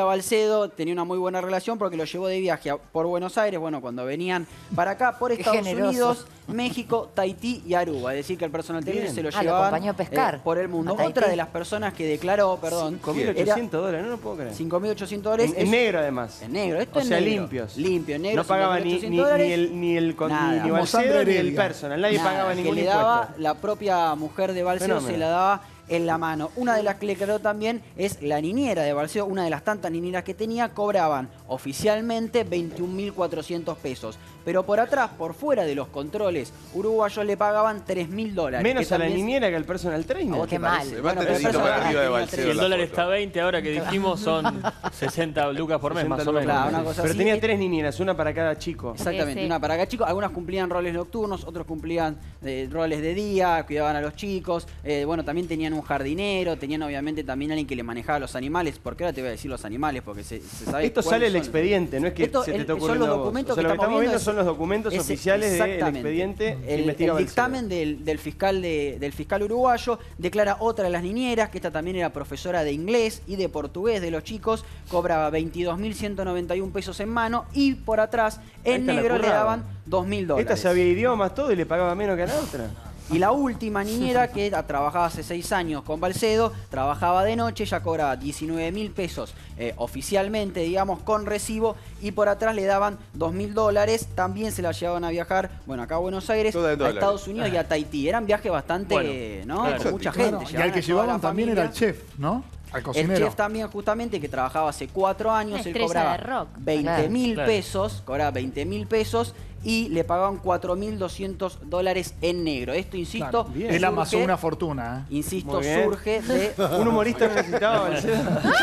Silvia Balcedo tenía una muy buena relación porque lo llevó de viaje a, por Buenos Aires, bueno, cuando venían para acá, por Estados generoso. Unidos, México, Tahití y Aruba. Es decir, que el personal trainer se lo Ah, lo llevaban acompañó a pescar. eh, por el mundo. A Tahití. Otra de las personas que declaró, perdón, cinco mil ochocientos dólares, no lo puedo creer. cinco mil ochocientos dólares. En, en negro, además. En negro, esto O es sea, negro. limpios. Limpio, en negro. No pagaba ni, ni, ni el, ni el, con- Nada. ni, ni Como Balcedo Sandra ni el Heredia. personal. Nadie Nada, pagaba que ningún le impuesto. daba la propia mujer de Balcedo, Fenómeno. se la daba en la mano. Una de las que le declaró también es la niñera de Balcedo, una de las tantas niñeras que tenía, cobraban oficialmente veintiún mil cuatrocientos pesos. Pero por atrás, por fuera de los controles uruguayos, le pagaban tres mil dólares. Menos que a la también- niñera que al personal trainer. ¿A vos te Qué parece? mal. Además, Bueno, te pero el necesito personal ver arriba de tenía Balcedo Si el la dólar foto. está veinte, ahora que dijimos son sesenta lucas por mes, más o sesenta menos. Claro, una cosa Pero así. tenía tres niñeras, una para cada chico. Exactamente, Sí, sí. una para acá chicos, algunas cumplían roles nocturnos, otros cumplían eh, roles de día, cuidaban a los chicos, eh, bueno, también tenían un jardinero, tenían obviamente también alguien que le manejaba los animales, porque ahora te voy a decir los animales, porque se, se sabe Esto cuáles sale el son. expediente, no es que Esto, se te el- está son ocurriendo los a vos. documentos O sea, que lo que estamos estamos viendo viendo son los documentos ese- oficiales del exactamente. expediente que El, investiga el Balcedo. dictamen del, del fiscal de- del fiscal uruguayo declara otra de las niñeras, que esta también era profesora de inglés y de portugués de los chicos, cobraba veintidós mil ciento noventa y un pesos en mano y por atrás Ahí en está la negro le currada. daban dos mil dólares. Esta sabía idiomas, todo y le pagaba menos que a la otra. Y la última niñera, que trabajaba hace seis años con Balcedo, trabajaba de noche, ya cobraba diecinueve mil pesos eh, oficialmente, digamos, con recibo, y por atrás le daban dos mil dólares. También se la llevaban a viajar, bueno, acá a Buenos Aires, Toda en a dólares. Estados Unidos y a Tahití. Eran viajes bastante, Bueno, ¿no? claro. Con mucha Claro. gente. Y al que a toda la llevaban también era el familia. chef, ¿no? Al El cocinero. chef también, justamente, que trabajaba hace cuatro años, Una él estrella cobraba de rock. veinte mil Claro. pesos, cobraba veinte mil pesos y le pagaban cuatro mil doscientos dólares en negro. Esto, insisto, Claro. bien. Él amasó surge- una fortuna. ¿eh? Insisto, Muy bien. surge de... Un humorista no necesitaba Balcedo.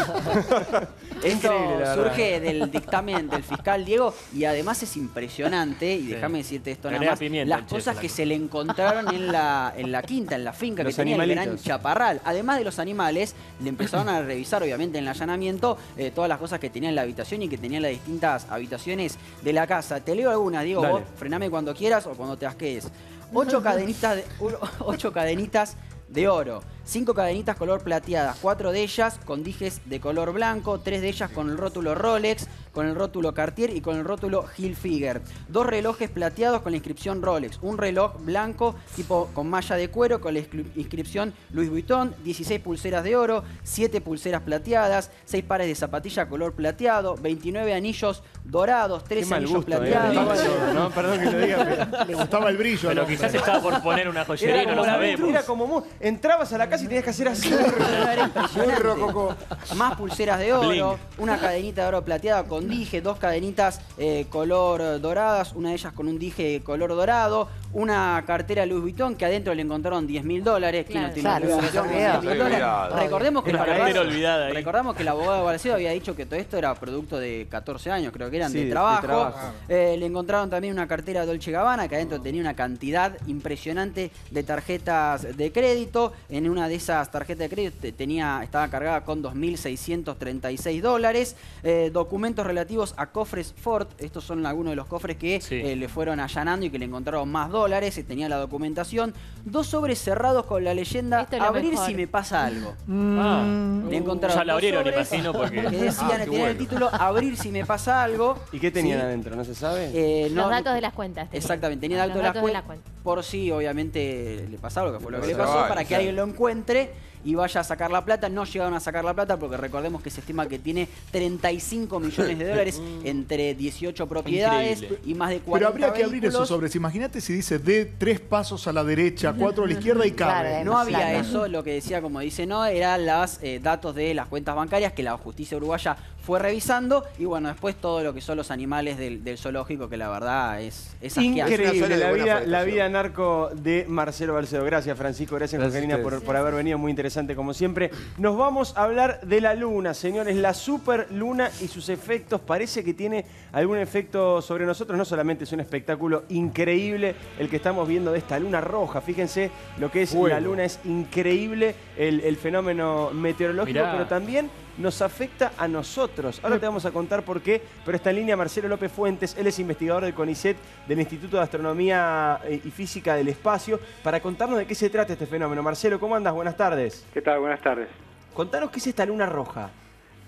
Esto Increíble, la verdad. surge del dictamen del fiscal Diego y además es impresionante, y Sí. déjame decirte esto nada Agrega más, pimienta las el chef cosas a la que cosa. se le encontraron en la, en la quinta, en la finca Los que tenía el gran animalitos. Chaparral. Además de los animales, le empezaron a revisar, obviamente, en el allanamiento, eh, todas las cosas que tenía en la habitación y que tenía en las distintas habitaciones de la casa. Te leo algunas, Diego, Dale. vos frename cuando quieras o cuando te asquees. Ocho cadenitas de, ocho cadenitas de oro, cinco cadenitas color plateadas, cuatro de ellas con dijes de color blanco, tres de ellas con el rótulo Rolex, con el rótulo Cartier y con el rótulo Hilfiger. Dos relojes plateados con la inscripción Rolex, un reloj blanco tipo con malla de cuero con la inscri- inscripción Louis Vuitton, dieciséis pulseras de oro, siete pulseras plateadas, seis pares de zapatilla color plateado, veintinueve anillos dorados, Qué tres mal anillos gusto, eh. plateados. No, perdón que lo diga, pero... Le gustaba el brillo. Pero al hombre. quizás estaba por poner una joyería y no Era lo como, la sabemos. aventura, como mu- entrabas a la casa y tenías que hacer así. Era impresionante. rococó. Más pulseras de oro, Bling. una cadenita de oro plateada con dije, dos cadenitas eh, color eh, doradas, una de ellas con un dije color dorado, una cartera Louis Vuitton que adentro le encontraron diez mil dólares. ¿Quién no Claro. tiene Claro, Louis se Vuitton con olvidó. diez mil Se dólares? olvidó. Recordemos que, Una el cartera abogado- olvidada ahí. recordamos que el abogado de Balcedo había dicho que todo esto era producto de catorce años, creo que eran, Sí, de de trabajo. trabajo. Eh, le encontraron también una cartera Dolce Gabbana que adentro tenía una cantidad impresionante de tarjetas de crédito. En una de esas tarjetas de crédito te- tenía, estaba cargada con dos mil seiscientos treinta y seis dólares. Eh, documentos relativos a cofres Ford. Estos son algunos de los cofres que Sí. eh, le fueron allanando y que le encontraron más dólares. eh, Tenía la documentación. Dos sobres cerrados con la leyenda Esto es lo abrir mejor. si me pasa algo. Ah, Le encontraron ya la dos abrieron, sobres imagino, porque... que decían, Ah, qué tenían el bueno. título abrir si me pasa algo. ¿Y qué tenían Sí. adentro? ¿No se sabe? Eh, no- Los datos de las cuentas. tenía. Exactamente, tenía Los datos de las datos de cuen- la cuenta. por si obviamente le pasaba lo que fue lo que Los le pasó, trabajos, para que claro. alguien lo encuentre y vaya a sacar la plata. No llegaron a sacar la plata porque recordemos que se estima que tiene treinta y cinco millones de dólares entre dieciocho propiedades Increíble. y más de Pero cuarenta habría que abrir esos vehículos. sobres. Imagínate si dice de tres pasos a la derecha, cuatro a la izquierda y cabe. Claro, No había Plata. eso, lo que decía, como dice no, eran los datos de las cuentas bancarias que la justicia uruguaya fue revisando y bueno, después todo lo que son los animales del, del zoológico, que la verdad es, es asqueante. Es una Increíble zona de la buena vida, forestación. la vida narco de Marcelo Balcedo. Gracias, Francisco. Gracias, Gracias a Jorgelina, por, ustedes. por haber venido. Muy interesante, como siempre. Nos vamos a hablar de la luna, señores. La super luna y sus efectos. Parece que tiene algún efecto sobre nosotros. No solamente es un espectáculo increíble el que estamos viendo de esta luna roja. Fíjense lo que es Fuego. la luna. Es increíble el, el fenómeno meteorológico, Mirá. pero también nos afecta a nosotros. Ahora te vamos a contar por qué, pero está en línea Marcelo López Fuentes. Él es investigador del CONICET, del Instituto de Astronomía y Física del Espacio, para contarnos de qué se trata este fenómeno. Marcelo, ¿cómo andas? Buenas tardes. ¿Qué tal? Buenas tardes. Contanos qué es esta luna roja.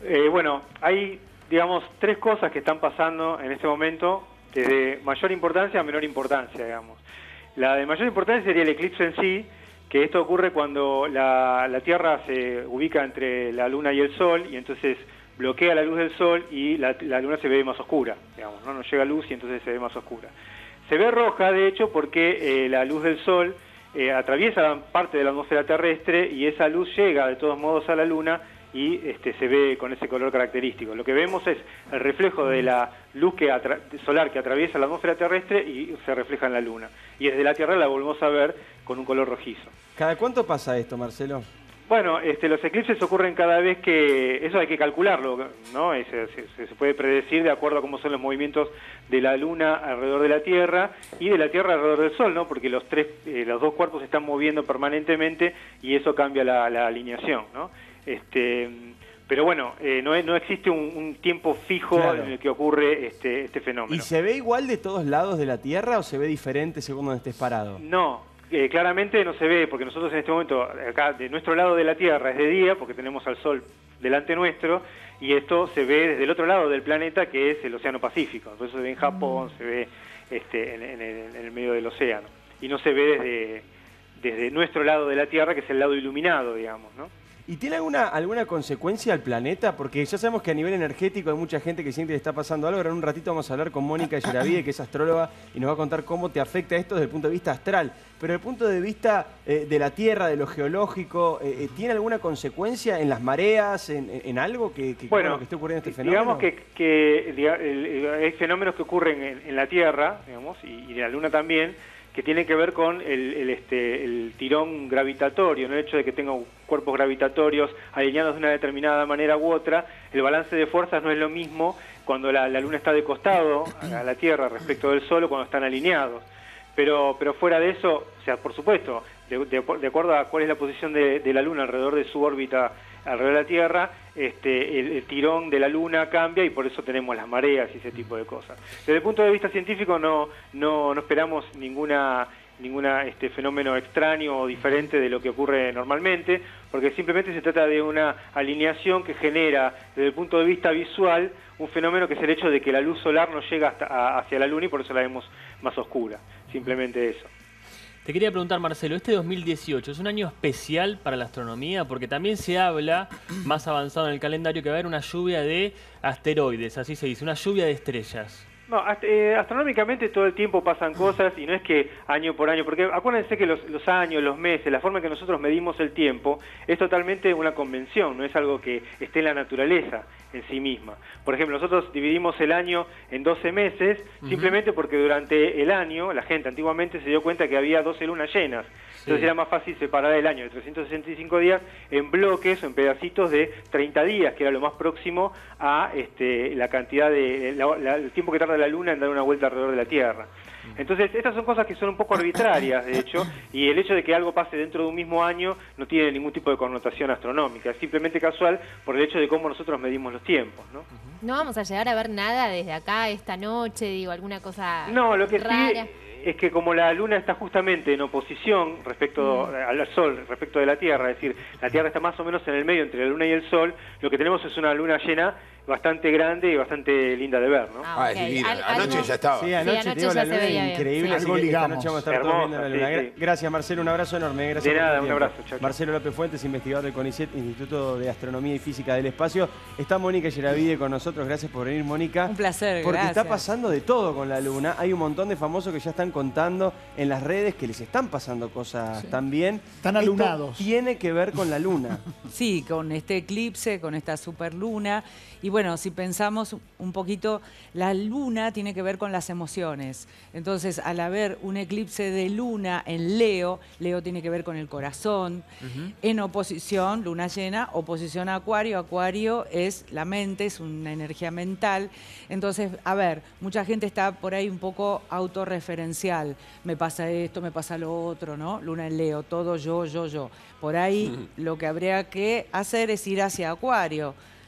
Eh, bueno, hay, digamos, tres cosas que están pasando en este momento, desde mayor importancia a menor importancia, digamos. La de mayor importancia sería el eclipse en sí, que esto ocurre cuando la, la Tierra se ubica entre la Luna y el Sol, y entonces bloquea la luz del Sol y la, la Luna se ve más oscura, digamos, ¿no? No llega luz y entonces se ve más oscura. Se ve roja, de hecho, porque eh, la luz del Sol eh, atraviesa parte de la atmósfera terrestre y esa luz llega de todos modos a la Luna y este, se ve con ese color característico. Lo que vemos es el reflejo de la luz que solar que atraviesa la atmósfera terrestre y se refleja en la Luna. Y desde la Tierra la volvemos a ver con un color rojizo. ¿Cada cuánto pasa esto, Marcelo? Bueno, este, los eclipses ocurren cada vez que... Eso hay que calcularlo, ¿no? Es, se, se puede predecir de acuerdo a cómo son los movimientos de la Luna alrededor de la Tierra y de la Tierra alrededor del Sol, ¿no? Porque los, tres, eh, los dos cuerpos se están moviendo permanentemente y eso cambia la, la alineación, ¿no? Este, pero bueno, eh, no, no existe un, un tiempo fijo claro. en el que ocurre este, este fenómeno. ¿Y se ve igual de todos lados de la Tierra o se ve diferente según donde estés parado? No, eh, claramente no se ve, porque nosotros en este momento, acá de nuestro lado de la Tierra es de día, porque tenemos al Sol delante nuestro, y esto se ve desde el otro lado del planeta, que es el Océano Pacífico. Entonces se ve en Japón, mm. se ve este, en, en, el, en el medio del océano, y no se ve desde, desde nuestro lado de la Tierra, que es el lado iluminado, digamos, ¿no? ¿Y tiene alguna, alguna consecuencia al planeta? Porque ya sabemos que a nivel energético hay mucha gente que siente que está pasando algo. Ahora en un ratito vamos a hablar con Mónica Yeravide, que es astróloga, y nos va a contar cómo te afecta esto desde el punto de vista astral. Pero desde el punto de vista eh, de la Tierra, de lo geológico, eh, ¿tiene alguna consecuencia en las mareas, en, en algo que, que, bueno, bueno, que esté ocurriendo este fenómeno? Digamos que, que diga, el, el, hay fenómenos que ocurren en, en la Tierra, digamos, y, y en la Luna también, que tiene que ver con el, el, este, el tirón gravitatorio, ¿no? El hecho de que tenga cuerpos gravitatorios alineados de una determinada manera u otra. El balance de fuerzas no es lo mismo cuando la, la Luna está de costado a la Tierra respecto del Sol o cuando están alineados. Pero, pero fuera de eso, o sea, por supuesto, de, de, de acuerdo a cuál es la posición de, de la Luna alrededor de su órbita alrededor de la Tierra, este, el, el tirón de la Luna cambia y por eso tenemos las mareas y ese tipo de cosas. Desde el punto de vista científico no, no, no esperamos ninguna, ninguna este, fenómeno extraño o diferente de lo que ocurre normalmente, porque simplemente se trata de una alineación que genera, desde el punto de vista visual, un fenómeno que es el hecho de que la luz solar no llega hasta, a, hacia la Luna y por eso la vemos más oscura. Simplemente eso. Te quería preguntar, Marcelo, este dos mil dieciocho es un año especial para la astronomía porque también se habla, más avanzado en el calendario, que va a haber una lluvia de asteroides, así se dice, una lluvia de estrellas. No, ast eh, astronómicamente todo el tiempo pasan cosas y no es que año por año, porque acuérdense que los, los años, los meses, la forma en que nosotros medimos el tiempo es totalmente una convención, no es algo que esté en la naturaleza en sí misma. Por ejemplo, nosotros dividimos el año en doce meses, uh-huh. simplemente porque durante el año la gente antiguamente se dio cuenta que había doce lunas llenas. Entonces sí. era más fácil separar el año de trescientos sesenta y cinco días en bloques o en pedacitos de treinta días, que era lo más próximo a este, la cantidad de la, la, el tiempo que tarda la Luna en dar una vuelta alrededor de la Tierra. Entonces, estas son cosas que son un poco arbitrarias, de hecho, y el hecho de que algo pase dentro de un mismo año no tiene ningún tipo de connotación astronómica, es simplemente casual por el hecho de cómo nosotros medimos los tiempos, ¿no? No vamos a llegar a ver nada desde acá esta noche, digo, alguna cosa No, lo que rara. sí es que como la Luna está justamente en oposición respecto mm. al Sol, respecto de la Tierra, es decir, la Tierra está más o menos en el medio entre la Luna y el Sol, lo que tenemos es una luna llena bastante grande y bastante linda de ver, ¿no? Ah, okay. Es divina. Al, anoche algo... ya estaba. Sí, anoche, sí, anoche digo, la luna es increíble, sí. Así que esta noche vamos a estar Hermosa, todos viendo la luna. Sí, sí. Gracias, Marcelo, un abrazo enorme. Gracias de nada, un abrazo. Chau, chau. Marcelo López Fuentes, investigador del CONICET, Instituto de Astronomía y Física del Espacio. Está Mónica Yeravide con nosotros, gracias por venir, Mónica. Un placer, Porque gracias. está pasando de todo con la luna. Hay un montón de famosos que ya están contando en las redes que les están pasando cosas sí. también. Están alunados. Esto tiene que ver con la luna. Sí, con este eclipse, con esta superluna. Y bueno, si pensamos un poquito, la luna tiene que ver con las emociones. Entonces, al haber un eclipse de luna en Leo, Leo tiene que ver con el corazón. Uh-huh. En oposición, luna llena, oposición a Acuario. Acuario es la mente, es una energía mental. Entonces, a ver, mucha gente está por ahí un poco autorreferencial. Me pasa esto, me pasa lo otro, ¿no? Luna en Leo, todo yo, yo, yo. Por ahí uh-huh. lo que habría que hacer es ir hacia Acuario.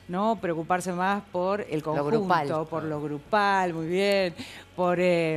¿no? Preocuparse más por el conjunto, grupal. por lo grupal, muy bien, por eh,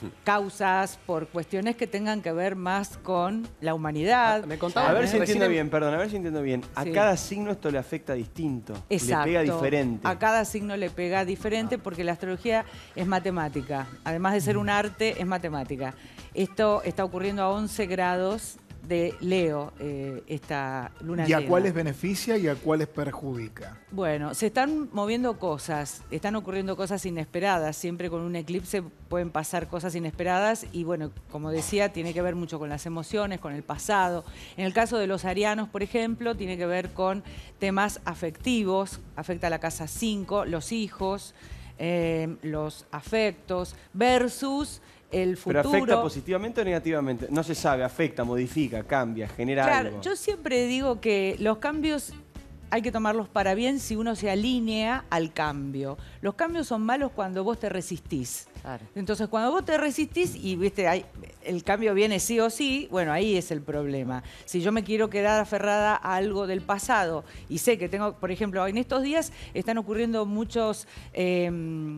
causas, por cuestiones que tengan que ver más con la humanidad. Me contaba, a ver si entiendo bien, perdón, a ver si entiendo bien. A Sí. cada signo esto le afecta distinto. Exacto. Le pega diferente. A cada signo le pega diferente porque la astrología es matemática. Además de ser un arte, es matemática. Esto está ocurriendo a once grados de Leo, eh, esta luna ¿Y a llena. cuáles beneficia y a cuáles perjudica? Bueno, se están moviendo cosas, están ocurriendo cosas inesperadas. Siempre con un eclipse pueden pasar cosas inesperadas y bueno, como decía, tiene que ver mucho con las emociones, con el pasado. En el caso de los arianos, por ejemplo, tiene que ver con temas afectivos, afecta a la casa cinco, los hijos, eh, los afectos, versus el futuro. ¿Pero afecta positivamente o negativamente? No se sabe, afecta, modifica, cambia, genera Claro, algo. yo siempre digo que los cambios hay que tomarlos para bien si uno se alinea al cambio. Los cambios son malos cuando vos te resistís. Claro. Entonces, cuando vos te resistís y viste, hay, el cambio viene sí o sí, bueno, ahí es el problema. Si yo me quiero quedar aferrada a algo del pasado y sé que tengo, por ejemplo, en estos días están ocurriendo muchos eh,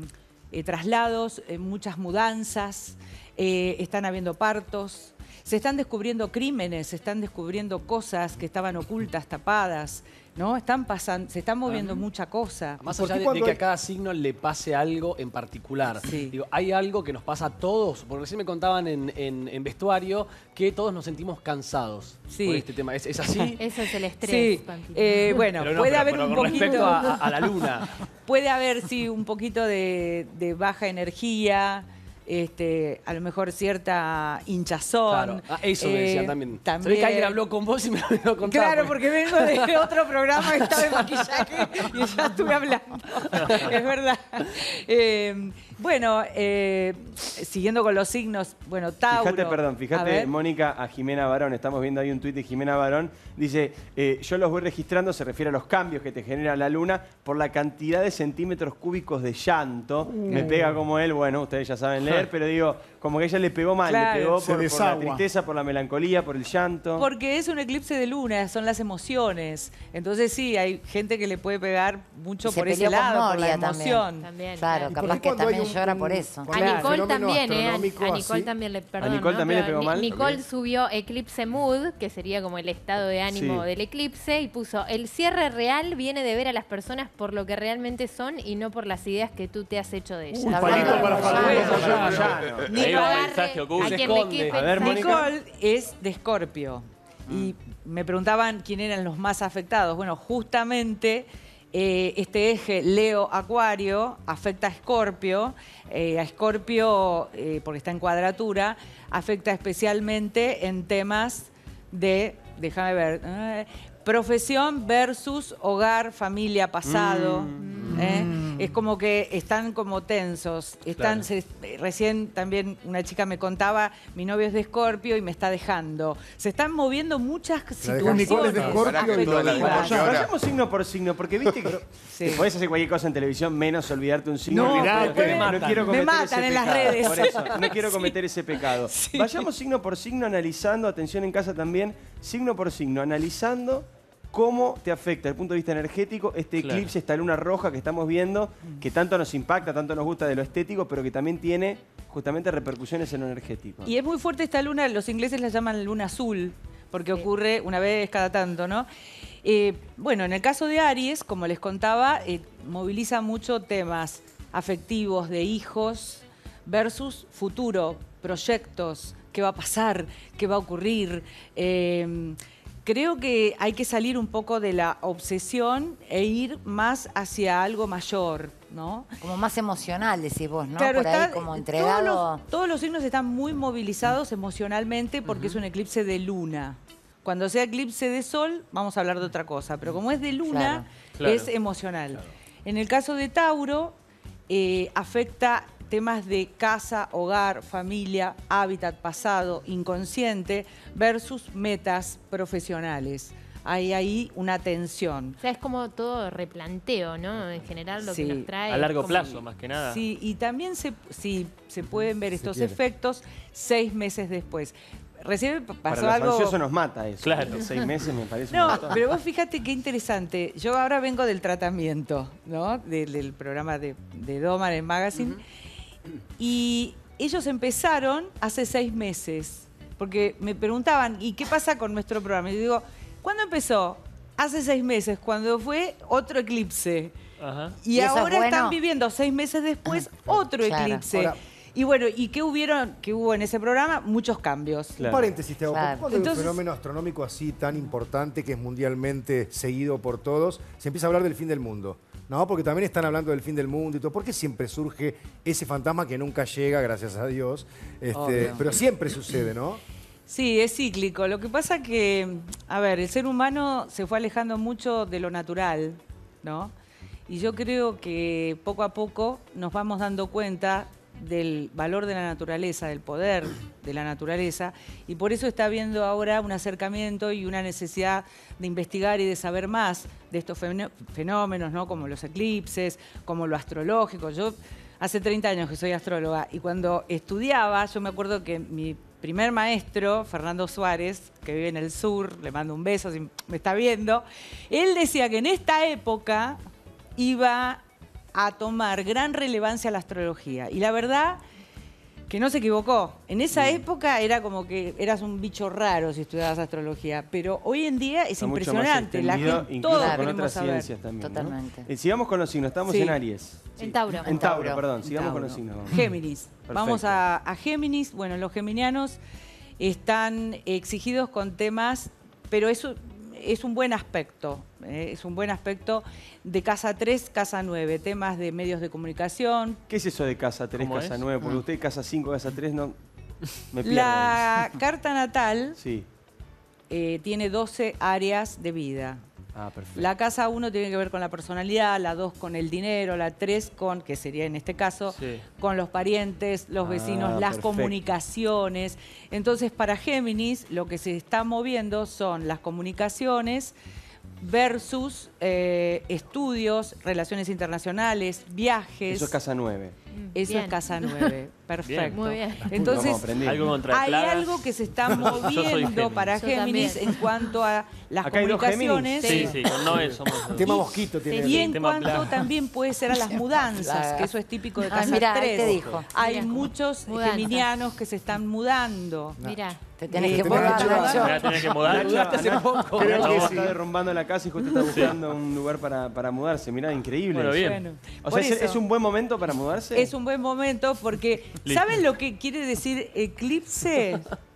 eh, traslados, eh, muchas mudanzas, eh, están habiendo partos. Se están descubriendo crímenes, se están descubriendo cosas que estaban ocultas, tapadas, ¿no? Están pasando, se están moviendo mucha cosa. Más allá de, de que a cada signo le pase algo en particular. Sí. Digo, hay algo que nos pasa a todos, porque recién me contaban en, en- en vestuario que todos nos sentimos cansados Sí. por este tema. ¿Es, es así? Eso es el estrés, Sí, Pampita. eh, bueno, Pero no, puede pero- haber pero un con poquito... respecto a, a la luna. Puede haber, sí, un poquito de, de baja energía, este, a lo mejor cierta hinchazón. Claro. Ah, eso me decía también. Se ve también. que alguien habló con vos y me lo contaba. Claro, porque vengo de otro programa que estaba de maquillaje y ya estuve hablando. Es verdad. Eh, bueno, eh, siguiendo con los signos, bueno, Tauro. Fíjate, perdón, A fíjate, ver. Mónica, a Jimena Barón, estamos viendo ahí un tuit de Jimena Barón, dice, eh, yo los voy registrando, se refiere a los cambios que te genera la luna por la cantidad de centímetros cúbicos de llanto. Me pega como él, bueno, ustedes ya saben leer, pero digo, como que a ella le pegó mal, Claro. le pegó Se por, por la desagua. tristeza, por la melancolía, por el llanto. Porque es un eclipse de luna, son las emociones. Entonces sí, hay gente que le puede pegar mucho Y se por ese peleó con lado, por la Moria también. emoción. También, Claro, ¿Y por capaz qué que cuando hay también un- llora un- por eso. A Claro. Nicole fenómeno también, ¿eh? A, astronómico a Nicole así? también le perdón, Nicole ¿no? también le Pero pegó Ni- mal? Nicole Ok. subió Eclipse Mood, que sería como el estado de ánimo Sí. del eclipse, y puso, el cierre real viene de ver a las personas por lo que realmente son y no por las ideas que tú te has hecho de ellas. Un Hablando palito de para Moyano. Facundo Moyano. Moyano. Ni Ahí lo va un agarre mensaje oculto. a Se quien le esconde. quede A ver, pensando. Mónica. Nicole es de Escorpio y me preguntaban quién eran los más afectados. Bueno, justamente eh, este eje Leo-Acuario afecta a Escorpio. Eh, a Escorpio, eh, porque está en cuadratura, afecta especialmente en temas de, déjame ver, eh, profesión versus hogar, familia, pasado. ¿eh? Es como que están como tensos. Están, se- recién también una chica me contaba, mi novio es de Escorpio y me está dejando. Se están moviendo muchas situaciones Nicole es de Escorpio y toda la afectivas. demás. Ahora- Vayamos signo por signo, porque viste que Sí. te podés hacer cualquier cosa en televisión menos olvidarte un signo. No, Olvidate, porque me no matan. quiero Me cometer matan ese en las pecado. redes. Por eso, no quiero Sí. cometer ese pecado. Sí. Vayamos signo por signo analizando, atención en casa también, signo por signo, analizando cómo te afecta desde el punto de vista energético este Claro. eclipse, esta luna roja que estamos viendo, que tanto nos impacta, tanto nos gusta de lo estético, pero que también tiene justamente repercusiones en lo energético. Y es muy fuerte esta luna, los ingleses la llaman luna azul, porque ocurre una vez cada tanto, ¿no? Eh, bueno, en el caso de Aries, como les contaba, eh, moviliza mucho temas afectivos de hijos versus futuro, proyectos, qué va a pasar, qué va a ocurrir. Eh, creo que hay que salir un poco de la obsesión e ir más hacia algo mayor, ¿no? Como más emocional, decís vos, ¿no? Claro, Por ahí está- como todos entregado. los, todos los signos están muy movilizados emocionalmente porque es un eclipse de luna. Cuando sea eclipse de sol, vamos a hablar de otra cosa, pero como es de luna, Claro. es emocional. En el caso de Tauro, eh, afecta temas de casa, hogar, familia, hábitat pasado, inconsciente, versus metas profesionales. Hay ahí una tensión. O sea, es como todo replanteo, ¿no? En general lo Sí. que nos trae. A largo como- plazo, más que nada. Sí, y también se, sí, se pueden ver estos quiere. efectos seis meses después. recién pasó Para los algo... ansiosos nos mata eso. Claro. Seis meses me parece un No, montón. pero vos fíjate qué interesante. Yo ahora vengo del tratamiento, ¿no? Del, del programa de, de Doman en Magazine. Uh-huh. Y ellos empezaron hace seis meses. Porque me preguntaban, ¿y qué pasa con nuestro programa? Y yo digo, ¿cuándo empezó? Hace seis meses, cuando fue otro eclipse. Ajá. Y, ¿Y eso ahora es bueno? están viviendo seis meses después otro Claro. eclipse. Ahora- y bueno, ¿y qué hubieron, qué hubo en ese programa? Muchos cambios. Claro. Un paréntesis, Teo. Claro. ¿Cuándo hay un Entonces- fenómeno astronómico así tan importante que es mundialmente seguido por todos? Se empieza a hablar del fin del mundo. No, porque también están hablando del fin del mundo y todo. ¿Por qué siempre surge ese fantasma que nunca llega, gracias a Dios? Este, Obvio. pero siempre sucede, ¿no? Sí, es cíclico. Lo que pasa que, a ver, el ser humano se fue alejando mucho de lo natural, ¿no? Y yo creo que poco a poco nos vamos dando cuenta del valor de la naturaleza, del poder de la naturaleza, y por eso está habiendo ahora un acercamiento y una necesidad de investigar y de saber más de estos fenómenos, ¿no? Como los eclipses, como lo astrológico. Yo hace treinta años que soy astróloga y cuando estudiaba, yo me acuerdo que mi primer maestro, Fernando Suárez, que vive en el sur, le mando un beso si me está viendo, él decía que en esta época iba a tomar gran relevancia la astrología. Y la verdad que no se equivocó. En esa época era como que eras un bicho raro si estudiabas astrología, pero hoy en día es Está mucho más impresionante. La extendido, gente, incluso todos con queremos otras saber. ciencias también, ¿no? Totalmente. Eh, sigamos con los signos, estamos Sí. en Aries. En Tauro. En Tauro, Tauro. perdón, sigamos Tauro. con los signos. Géminis. Perfecto. Vamos a, a Géminis. Bueno, los geminianos están exigidos con temas, pero eso es un buen aspecto. eh, es un buen aspecto de casa tres, casa nueve. Temas de medios de comunicación. ¿Qué es eso de casa tres, ¿Cómo casa es? nueve? Porque Mm. usted casa cinco, casa tres, no... Me pierdo. La carta natal Sí. eh, tiene doce áreas de vida. Ah, perfecto. La casa uno tiene que ver con la personalidad, la dos con el dinero, la tres con, que sería en este caso, Sí. con los parientes, los Ah, vecinos, las perfecto. comunicaciones. Entonces, para Géminis, lo que se está moviendo son las comunicaciones versus eh, estudios, relaciones internacionales, viajes. Eso es casa nueve. Eso Bien. es casa nueve. Perfecto. Muy bien. Entonces, Vamos aprendiendo. Algo contra hay plagas. algo que se está Yo soy moviendo Géminis. para Yo Géminis también. en cuanto a las Acá hay dos comunicaciones. Sí, sí, con Noel somos... Tema mosquito tiene. Y en Tema cuanto plaga. también puede ser a las mudanzas, plaga. que eso es típico de Ah, casa mirá, ahí tres. te dijo. Hay Mirá, muchos mudanzas. geminianos que se están mudando. Mira. Te tenés Eh, que tenés mudar, que Nacho. Me voy a tener que mudar. Mudaste hace poco. Creo Nacho que está sí. derrumbando la casa y justo está buscando un lugar para, para mudarse. Mirá, increíble. Bueno, bien. Bueno, O por sea, ¿es, eso es un buen momento para mudarse? es un buen momento porque ¿saben lo que quiere decir eclipse?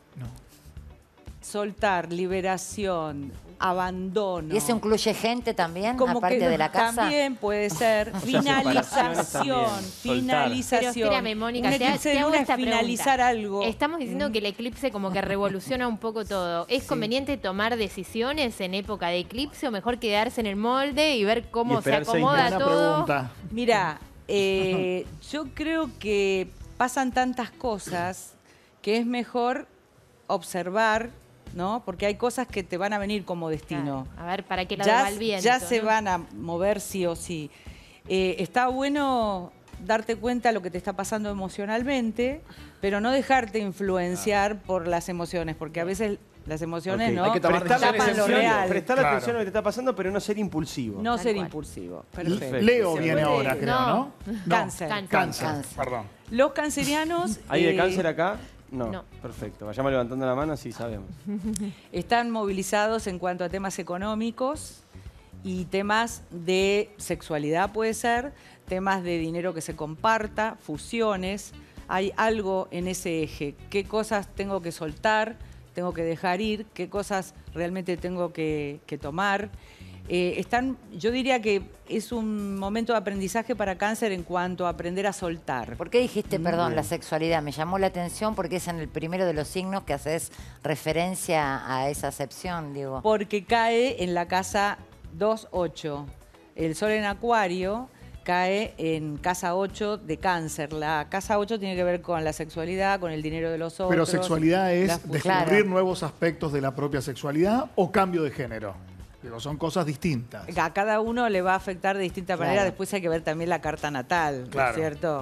Soltar, liberación, abandono. ¿Y eso incluye gente también, Como aparte que de la casa? También puede ser sea, finalización, separaciones también. Soltar. finalización. Pero espérame, Mónica, Un te, ha- eclipse te de hago luna es esta pregunta. finalizar algo. Estamos diciendo que el eclipse como que revoluciona un poco todo. ¿Es conveniente tomar decisiones en época de eclipse o mejor quedarse en el molde y ver Y cómo se esperar seis acomoda Buena todo? pregunta. Mira, eh, yo creo que pasan tantas cosas que es mejor observar, ¿no? Porque hay cosas que te van a venir como destino. Claro. A ver, ¿para qué lado Ya, va el viento? ya se ¿no? van a mover sí o sí. Eh, está bueno darte cuenta de lo que te está pasando emocionalmente, pero no dejarte influenciar por las emociones, porque a veces las emociones Ok. no Hay que tomar tapan decisiones lo en frío, real. prestar Claro. atención a lo que te está pasando, pero no ser impulsivo. No Tal ser cual. impulsivo. Perfecto. Perfecto. Leo Se viene puede- ahora, creo, No. ¿no? No. Cáncer. Cáncer. Cáncer. Cáncer. Perdón. Los cancerianos ¿Hay de eh, cáncer acá? No. no. Perfecto. Vayamos levantando la mano, así sabemos. están movilizados en cuanto a temas económicos y temas de sexualidad puede ser, temas de dinero que se comparta, fusiones. Hay algo en ese eje. ¿Qué cosas tengo que soltar? Tengo que dejar ir. ¿Qué cosas realmente tengo que, que tomar? Eh, están, yo diría que es un momento de aprendizaje para Cáncer en cuanto a aprender a soltar. ¿Por qué dijiste, perdón, bien. la sexualidad? Me llamó la atención porque es en el primero de los signos que haces referencia a esa acepción, digo. Porque cae en la casa dos ocho. El sol en Acuario cae en casa ocho de Cáncer. La casa ocho tiene que ver con la sexualidad, con el dinero de los otros. Pero sexualidad la es fusión. descubrir Claro. nuevos aspectos de la propia sexualidad o cambio de género. Digo, son cosas distintas. A cada uno le va a afectar de distinta Claro. manera. Después hay que ver también la carta natal, ¿no es Claro. cierto?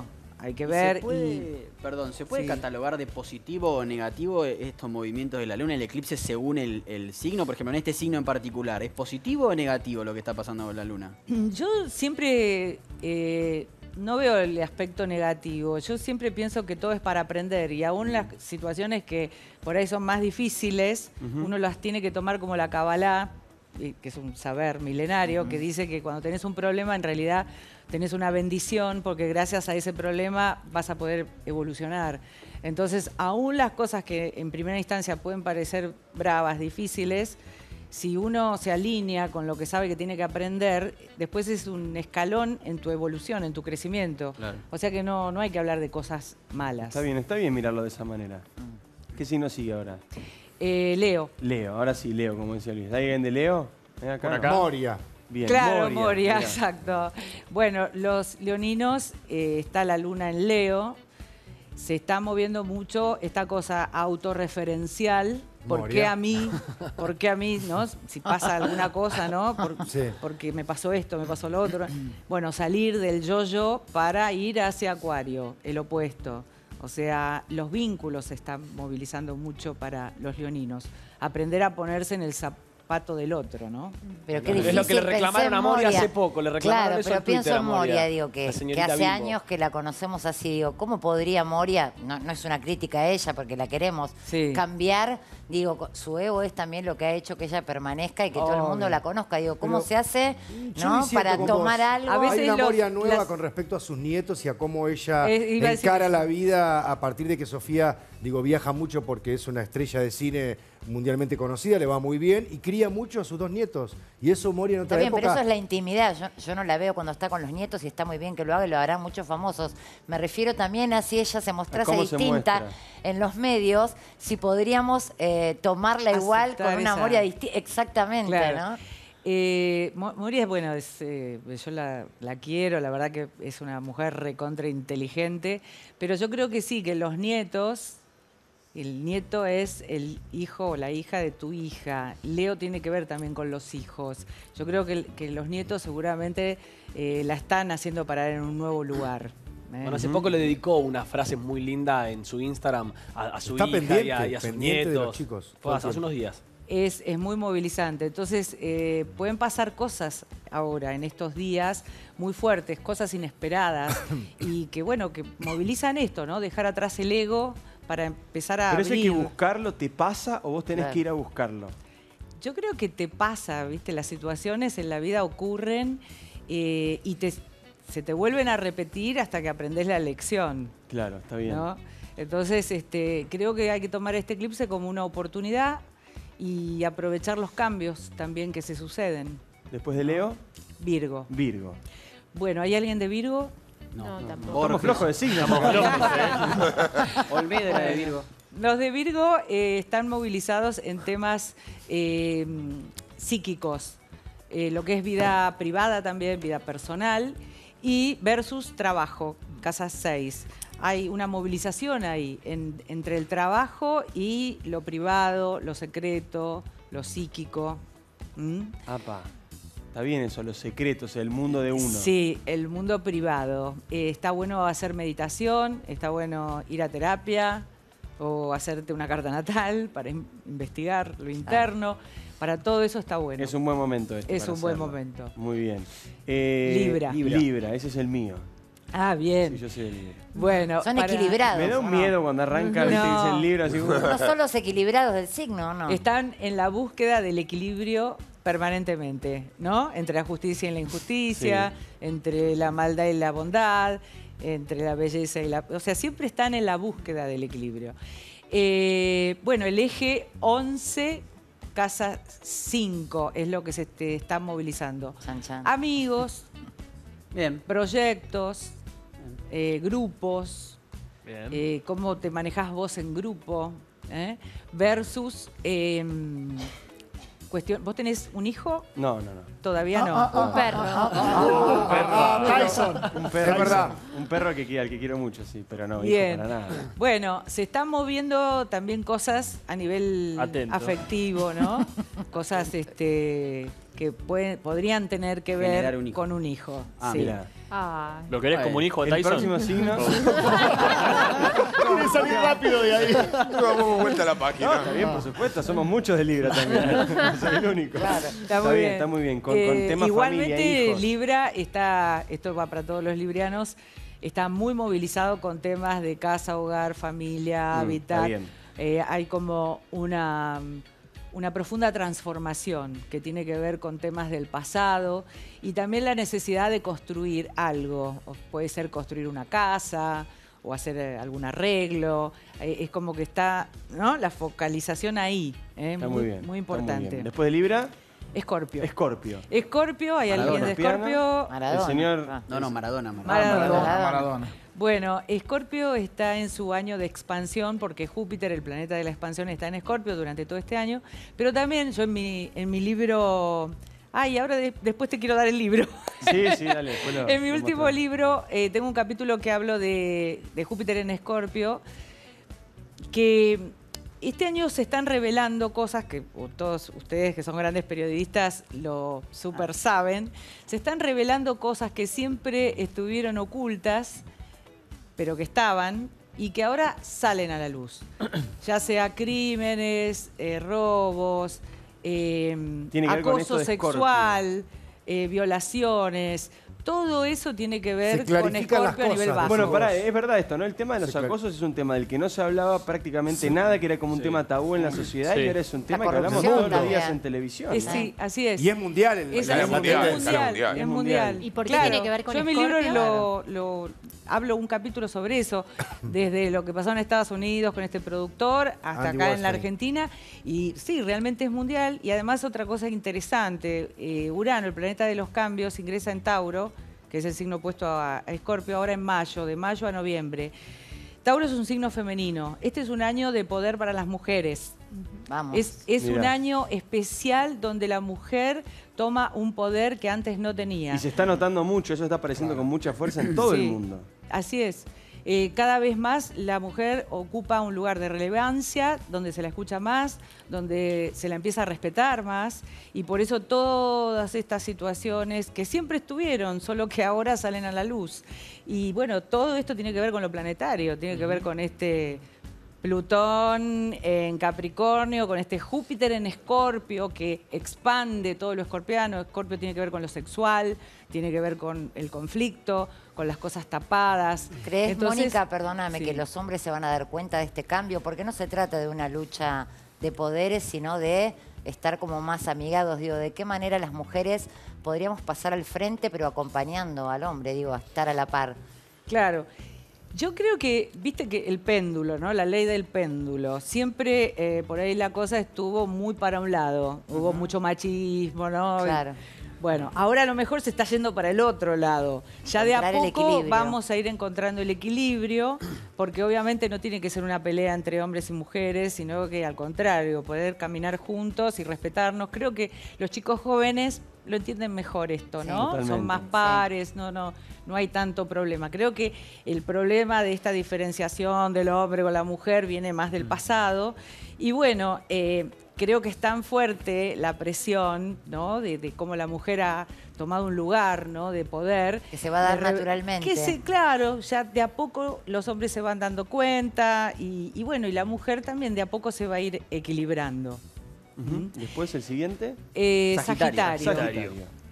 hay que ¿Y ver. se puede, y- perdón, ¿se puede Sí. catalogar de positivo o negativo estos movimientos de la luna, el eclipse según el, el signo? Por ejemplo, en este signo en particular, ¿es positivo o negativo lo que está pasando con la luna? Yo siempre eh, no veo el aspecto negativo. Yo siempre pienso que todo es para aprender y aún las situaciones que por ahí son más difíciles, Ujú. uno las tiene que tomar como la Kabbalah, eh, que es un saber milenario, que dice que cuando tenés un problema en realidad tenés una bendición porque gracias a ese problema vas a poder evolucionar. Entonces, aún las cosas que en primera instancia pueden parecer bravas, difíciles, si uno se alinea con lo que sabe que tiene que aprender, después es un escalón en tu evolución, en tu crecimiento. Claro. O sea que no, no hay que hablar de cosas malas. Está bien, está bien mirarlo de esa manera. ¿Qué signo sigue ahora? Eh, Leo. Leo, ahora sí, Leo, como decía Luis. ¿Hay alguien de Leo? ¿Ven acá? Por acá. Moria. Bien, Claro, Moria, mirá. exacto. Bueno, los leoninos, eh, está la luna en Leo, se está moviendo mucho esta cosa autorreferencial. ¿Por Moria. qué a mí? ¿Por qué a mí? ¿No? Si pasa alguna cosa, ¿no? Por- Sí. Porque me pasó esto, me pasó lo otro. Bueno, salir del yo-yo para ir hacia Acuario, el opuesto. O sea, los vínculos se están movilizando mucho para los leoninos. Aprender a ponerse en el zapato del otro, ¿no? Pero qué Es difícil. lo que le pensé reclamaron en a Moria hace poco, le reclamaron Claro, eso pero en Twitter pienso a en Moria, Moria, digo, que, la que señorita hace Bimbo. años que la conocemos así, digo, ¿cómo podría Moria, no, no es una crítica a ella porque la queremos, Sí. cambiar? Digo, co- su ego es también lo que ha hecho que ella permanezca y que todo el mundo Obvio. la conozca. Digo, ¿cómo Pero se hace, yo no? disiento Para con tomar vos. algo. A veces Hay una los- Moria nueva las- con respecto a sus nietos y a cómo ella Eh, iba a decir encara que- la vida a partir de que Sofía, digo, viaja mucho porque es una estrella de cine mundialmente conocida, le va muy bien y cría mucho a sus dos nietos. Y eso Moria en Está otra bien, época... pero eso es la intimidad. Yo, yo no la veo cuando está con los nietos y está muy bien que lo haga y lo harán muchos famosos. Me refiero también a si ella se mostrase cómo se distinta muestra. en los medios, si podríamos eh, tomarla igual Aceptar con una esa- Moria distinta. Exactamente, Claro. ¿no? Eh, Mo- Moria, bueno, es, eh, yo la, la quiero, la verdad que es una mujer recontra inteligente, pero yo creo que sí, que los nietos, el nieto es el hijo o la hija de tu hija. Leo tiene que ver también con los hijos. Yo creo que, que los nietos seguramente eh, la están haciendo parar en un nuevo lugar. ¿eh? Bueno, hace poco le dedicó una frase muy linda en su Instagram a, a su Está hija pendiente, y a, y a sus pendiente de los nietos. chicos, Fue todo el hace, hace tiempo. unos días. Es, es muy movilizante. Entonces, eh, pueden pasar cosas ahora, en estos días, muy fuertes, cosas inesperadas, y que, bueno, que movilizan esto, ¿no? Dejar atrás el ego para empezar a Pero eso hay que abrir. buscarlo, ¿te pasa o vos tenés Claro. que ir a buscarlo? Yo creo que te pasa, ¿viste? Las situaciones en la vida ocurren eh, y te, se te vuelven a repetir hasta que aprendes la lección. Claro, está bien. ¿No? Entonces, este, creo que hay que tomar este eclipse como una oportunidad y aprovechar los cambios también que se suceden. Después de Leo, Virgo. Virgo. Bueno, ¿hay alguien de Virgo? No, tampoco. Estamos flojos de signos. Olmedo era de Virgo. Los de Virgo eh, están movilizados en temas eh, psíquicos, eh, lo que es vida privada también, vida personal, y versus trabajo, casa seis. Hay una movilización ahí en- entre el trabajo y lo privado, lo secreto, lo psíquico. ¿Mm? Apa, está bien eso, los secretos, el mundo de uno. Sí, el mundo privado. Eh, está bueno hacer meditación, está bueno ir a terapia o hacerte una carta natal para in- investigar lo interno. Para todo eso está bueno. Es un buen momento este. Es para un buen hacerlo. momento. Muy bien. Eh, Libra. Libra. ese es el mío. Ah, bien. Sí, yo soy el Libra. Bueno, Son para- equilibrados. Me da un ¿o no? miedo cuando arranca, ¿viste? No. Dice el Libra así. uh. No son los equilibrados del signo, ¿no? Están en la búsqueda del equilibrio permanentemente, ¿no? Entre la justicia y la injusticia, entre la maldad y la bondad, entre la belleza y la... O sea, siempre están en la búsqueda del equilibrio. Eh, bueno, el eje once, casa cinco, es lo que se te está movilizando. Chan, chan. Amigos, Bien. proyectos, eh, grupos, Bien. eh, cómo te manejás vos en grupo, ¿eh? Versus eh, cuestión. ¿Vos tenés un hijo? No, no, no. Todavía no. Un perro. Tyson. Un perro, Es verdad. Un perro que, al que quiero mucho, sí, pero no, hijo Bien. para nada. Bueno, se están moviendo también cosas a nivel Atento. afectivo, ¿no? Cosas este, que pueden, podrían tener que Generar ver un hijo. con un hijo. Ah, sí. mira. Ay. ¿Lo querés como un hijo de El Tyson? próximo signo. Quiere salir rápido de ahí. Damos vuelta a la página. No, está bien, por supuesto. Somos muchos de Libra también. No soy el único. Claro. Está muy bien. Está muy bien. Con, Eh, con temas igualmente, familia, hijos. Libra está, esto va para todos los librianos, está muy movilizado con temas de casa, hogar, familia, Mm, hábitat. está bien. Eh, hay como una, una profunda transformación que tiene que ver con temas del pasado y también la necesidad de construir algo. O puede ser construir una casa o hacer eh, algún arreglo. Eh, es como que está, ¿no? La focalización ahí. ¿eh? Está muy bien. Muy está muy importante. bien. Después de Libra, Escorpio. Escorpio. Escorpio, hay Maradona. alguien de Escorpio. Maradona. El señor... Ah. No, no, Maradona. Maradona. Maradona. Maradona. Bueno, Escorpio está en su año de expansión porque Júpiter, el planeta de la expansión, está en Escorpio durante todo este año. Pero también yo en mi, en mi libro... Ay, ahora de- después te quiero dar el libro. Sí, sí, dale. después lo- En mi lo último mostramos. libro eh, tengo un capítulo que hablo de, de Júpiter en Escorpio, que este año se están revelando cosas que o todos ustedes que son grandes periodistas lo super saben. Se están revelando cosas que siempre estuvieron ocultas, pero que estaban y que ahora salen a la luz. Ya sea crímenes, eh, robos, eh, Tiene que ver con esto acoso de Escorpio. sexual, eh, violaciones. Todo eso tiene que ver con clarifican las Escorpio a nivel cosas. bajo. Bueno, pará, es verdad esto, ¿no? El tema de los Sí, claro. acosos es un tema del que no se hablaba prácticamente nada, que era como un tema tabú en la sociedad Sí. y ahora es un tema que hablamos corrupción todos los días también. en televisión. Es- ¿no? sí, así es. Y es mundial. El, Es, el- es mundial, mundial, es mundial, mundial. es mundial. ¿Y por qué Claro, tiene que ver con yo en mi libro Escorpio? lo, lo- hablo un capítulo sobre eso, desde lo que pasó en Estados Unidos con este productor hasta Andy acá en la Warhol. Argentina. Y sí, realmente es mundial. Y además otra cosa interesante, eh, Urano, el planeta de los cambios, ingresa en Tauro, que es el signo opuesto a, a Escorpio, ahora en mayo, de mayo a noviembre. Tauro es un signo femenino. Este es un año de poder para las mujeres. Vamos. Es, es un Mirá. año especial donde la mujer toma un poder que antes no tenía. Y se está notando mucho, eso está apareciendo con mucha fuerza en todo Sí, el mundo. Así es. Eh, cada vez más la mujer ocupa un lugar de relevancia, donde se la escucha más, donde se la empieza a respetar más, y por eso todas estas situaciones que siempre estuvieron, solo que ahora salen a la luz. Y bueno, todo esto tiene que ver con lo planetario, tiene que ver con este Plutón en Capricornio, con este Júpiter en Escorpio que expande todo lo escorpiano. Escorpio tiene que ver con lo sexual, tiene que ver con el conflicto, con las cosas tapadas. ¿Crees, Entonces, Mónica, perdóname, sí. que los hombres se van a dar cuenta de este cambio? Porque no se trata de una lucha de poderes, sino de estar como más amigados. Digo, ¿de qué manera las mujeres podríamos pasar al frente, pero acompañando al hombre, digo, a estar a la par? Claro. Yo creo que, viste que el péndulo, ¿no? La ley del péndulo. Siempre eh, por ahí la cosa estuvo muy para un lado. Hubo mucho machismo, ¿no? Claro. Bueno, ahora a lo mejor se está yendo para el otro lado. Ya de a Encontrar el poco equilibrio. vamos a ir encontrando el equilibrio, porque obviamente no tiene que ser una pelea entre hombres y mujeres, sino que al contrario, poder caminar juntos y respetarnos. Creo que los chicos jóvenes lo entienden mejor esto, Sí, ¿no? totalmente. Son más pares, no, no, no hay tanto problema. Creo que el problema de esta diferenciación del hombre con la mujer viene más del pasado. Y bueno, eh, creo que es tan fuerte la presión, ¿no? De, de cómo la mujer ha tomado un lugar, ¿no? De poder. Que se va a dar de re- naturalmente. Que se, claro, ya de a poco los hombres se van dando cuenta y, y bueno, y la mujer también de a poco se va a ir equilibrando. Ujú. Después el siguiente. Eh, Sagitario. Sagitario.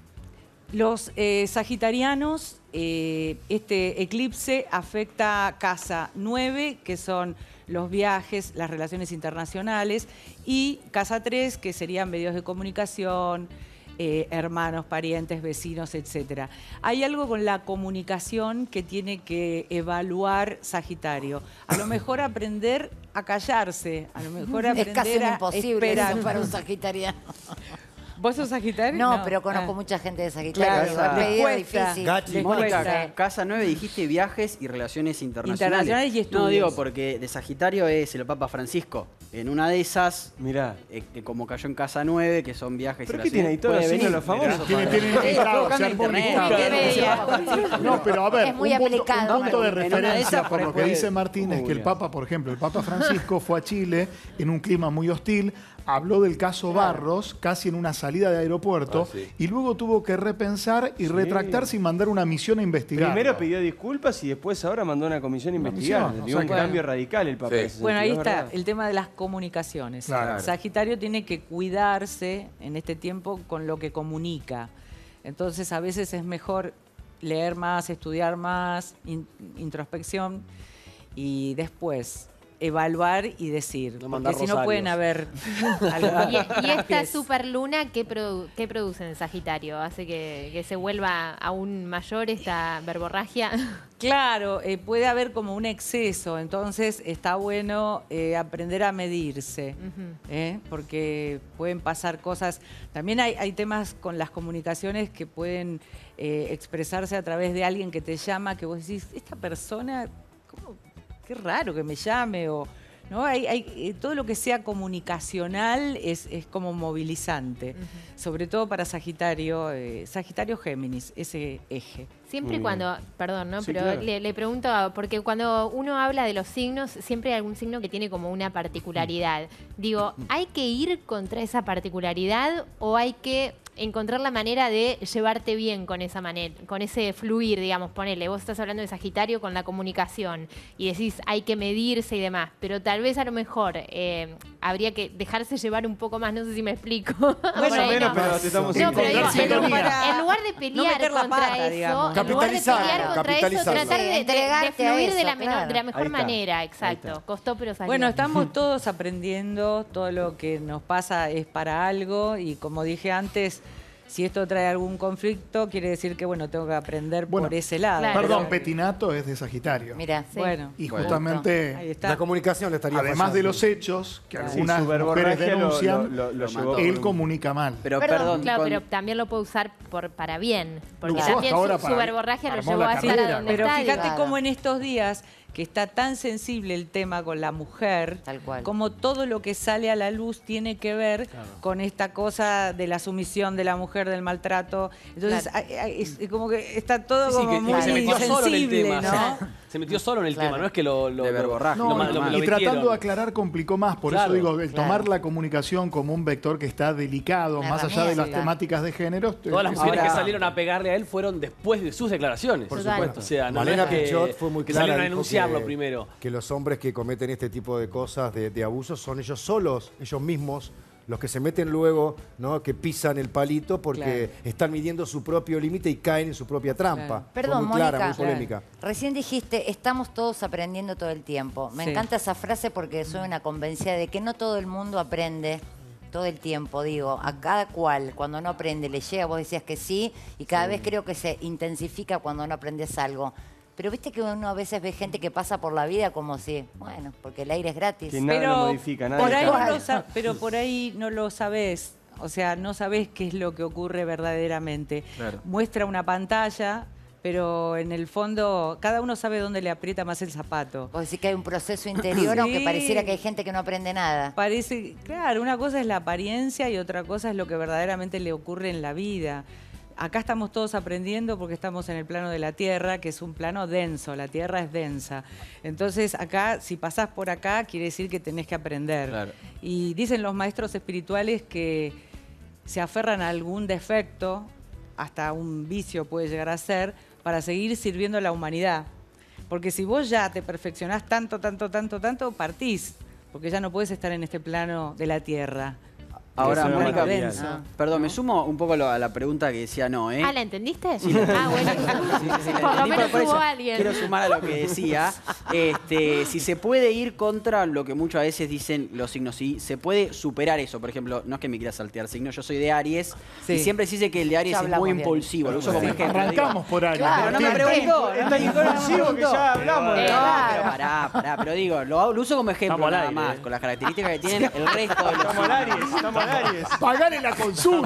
Los eh, sagitarianos, eh, este eclipse afecta casa nueve, que son los viajes, las relaciones internacionales, y casa tres, que serían medios de comunicación, eh, hermanos, parientes, vecinos, etcétera. Hay algo con la comunicación que tiene que evaluar Sagitario. A lo mejor aprender a callarse, a lo mejor Es aprender casi un a imposible esperar. eso para un sagitariano. ¿Vos sos Sagitario? No, pero conozco Ah. mucha gente de Sagitario. Claro, digo, es les medio cuesta. difícil. Gachi. Les Mónica, cuesta. casa nueve dijiste viajes y relaciones internacionales. Internacionales y estudios. No, digo, porque de Sagitario es el Papa Francisco. En una de esas, Mirá. eh, que como cayó en casa nueve, que son viajes ¿Pero y qué tiene ahí todos los puede signos venir. los famosos? Tiene, para- tiene Sí, listado, buscando se armó un internet. listado. No, pero a ver, Es muy un punto, aplicado. un punto de En una de referencia esas, por por lo ahí que puede- dice Martín es que el Uy, Papa, por ejemplo, el Papa Francisco fue a Chile en un clima muy hostil, habló del caso Barros casi en una salida salida de aeropuerto Ah, sí. y luego tuvo que repensar y Sí. retractarse y mandar una misión a investigar. Primero pidió disculpas y después ahora mandó una comisión a Una investigar. misión, Dio un o sea, cambio radical el papel. Sí. Bueno, ahí es está verdad. el tema de las comunicaciones. Claro. Sagitario tiene que cuidarse en este tiempo con lo que comunica. Entonces, a veces es mejor leer más, estudiar más, in- introspección y después evaluar y decir. No mandar porque si no rosarios. pueden haber algunos Y, y esta traspiés. superluna, ¿qué, produ- qué produce en Sagitario? ¿Hace que, que se vuelva aún mayor esta verborragia? Claro, eh, puede haber como un exceso, entonces está bueno eh, aprender a medirse, ¿eh? Porque pueden pasar cosas. También hay, hay temas con las comunicaciones que pueden eh, expresarse a través de alguien que te llama, que vos decís, esta persona, ¿cómo? Qué raro que me llame, o ¿no? Hay, hay, eh, todo lo que sea comunicacional es, es como movilizante, sobre todo para Sagitario, eh, Sagitario-Géminis, ese eje. Siempre Muy cuando, perdón, ¿no? Sí, Pero claro. le, le pregunto, porque cuando uno habla de los signos, siempre hay algún signo que tiene como una particularidad. Digo, ¿hay que ir contra esa particularidad o hay que encontrar la manera de llevarte bien con esa manera, con ese fluir, digamos, ponele, vos estás hablando de Sagitario con la comunicación y decís hay que medirse y demás, pero tal vez a lo mejor eh, habría que dejarse llevar un poco más, no sé si me explico. Más Por o ahí menos, no. pero te estamos No, pero digo, encontrando. en, lugar- en lugar de pelear meter la contra pata, eso, digamos. en lugar de Capitalizar, pelear contra eso, capitalizar. tratar de, de- de Entregarte a fluir de eso, la, menor- claro. de la mejor Ahí está. manera, exacto. Costó, pero salió. Bueno, estamos todos aprendiendo, todo lo que nos pasa es para algo y como dije antes, si esto trae algún conflicto, quiere decir que bueno, tengo que aprender Bueno, por ese lado. claro. Perdón, Pero- Petinato es de Sagitario. Mira, Sí. Bueno, Y Bueno. justamente, ahí está. La comunicación le estaría además fallando. de los hechos que Sí, algunas su mujeres verborragia lo- denuncian, lo- lo- lo Lo llevó. mandó. él comunica mal. Pero Perdón, perdón, Claro, con- pero también lo puede usar por, para bien. Porque Lo usó también hasta ahora su, para- su verborragia lo armó llevó la a estar a carrera, donde Pero está. fíjate Claro. cómo en estos días que está tan sensible el tema con la mujer, Tal cual. como todo lo que sale a la luz tiene que ver con esta cosa de la sumisión de la mujer, del maltrato. Entonces, Claro. hay- hay- es, es como que está todo Sí, sí, como que, muy que se metió solo en el sensible, tema. ¿no? Se metió solo en el Claro. tema, no es que lo... lo De lo- verborragia. lo No, ma- y- lo- lo y metieron. tratando de aclarar complicó más, por Claro, eso digo, el claro. tomar la comunicación como un vector que está delicado, Una más allá de las herramienta. temáticas de género. Todas las es mujeres que importante. salieron a pegarle a él fueron después de sus declaraciones. Por Total. supuesto. O sea, no Malena es que, Pichot fue muy que clara. salieron a dijo denunciarlo que- primero. Que los hombres que cometen este tipo de cosas, de, de abusos, son ellos solos, ellos mismos, los que se meten luego, ¿no? Que pisan el palito porque Claro. están midiendo su propio límite y caen en su propia trampa. Claro. Fue Perdón, muy clara, Mónica. muy polémica. Recién dijiste, estamos todos aprendiendo todo el tiempo. Me Sí. encanta esa frase porque soy una convencida de que no todo el mundo aprende todo el tiempo. Digo, a cada cual, cuando no aprende, le llega, vos decías que sí, y cada vez creo que se intensifica cuando no aprendes algo. Pero viste que uno a veces ve gente que pasa por la vida como si, bueno, porque el aire es gratis. Que nada Pero lo modifica, nada por lo ahí cambia. no lo sa- pero por ahí no lo sabés. O sea, no sabés qué es lo que ocurre verdaderamente. Claro. Muestra una pantalla, pero en el fondo cada uno sabe dónde le aprieta más el zapato. Vos decís que hay un proceso interior, aunque Sí. pareciera que hay gente que no aprende nada. Parece, claro, una cosa es la apariencia y otra cosa es lo que verdaderamente le ocurre en la vida. Acá estamos todos aprendiendo porque estamos en el plano de la Tierra, que es un plano denso, la Tierra es densa. Entonces acá, si pasás por acá, quiere decir que tenés que aprender. Claro. Y dicen los maestros espirituales que se aferran a algún defecto, hasta un vicio puede llegar a ser, para seguir sirviendo a la humanidad. Porque si vos ya te perfeccionás tanto, tanto, tanto, tanto, partís, porque ya no puedes estar en este plano de la Tierra. Ahora, Es un Mónica, plano denso. perdón, me sumo un poco a lo- a la pregunta que decía no, ¿eh? Ah, ¿la entendiste? Sí, la ah, bueno. Sí, sí, sí, la Por lo entendí, menos por eso hubo alguien. Quiero sumar a lo que decía. Este, si se puede ir contra lo que muchas veces dicen los signos, si se puede superar eso. Por ejemplo, no es que me quiera saltear signos, yo soy de Aries Sí. y siempre se dice que el de Aries Ya es hablamos muy bien. impulsivo. Lo uso como Sí, ejemplo. arrancamos por ahí. Claro, Pero no me Tiempo. preguntó. Es tan impulsivo que ya hablamos. Eh, No, claro. pero pará, pará, pero digo, lo, lo uso como ejemplo Estamos al nada aire, más, eh. con las características que tienen el resto de los Estamos al Aries, estamos al Aries. Pagale la consulta.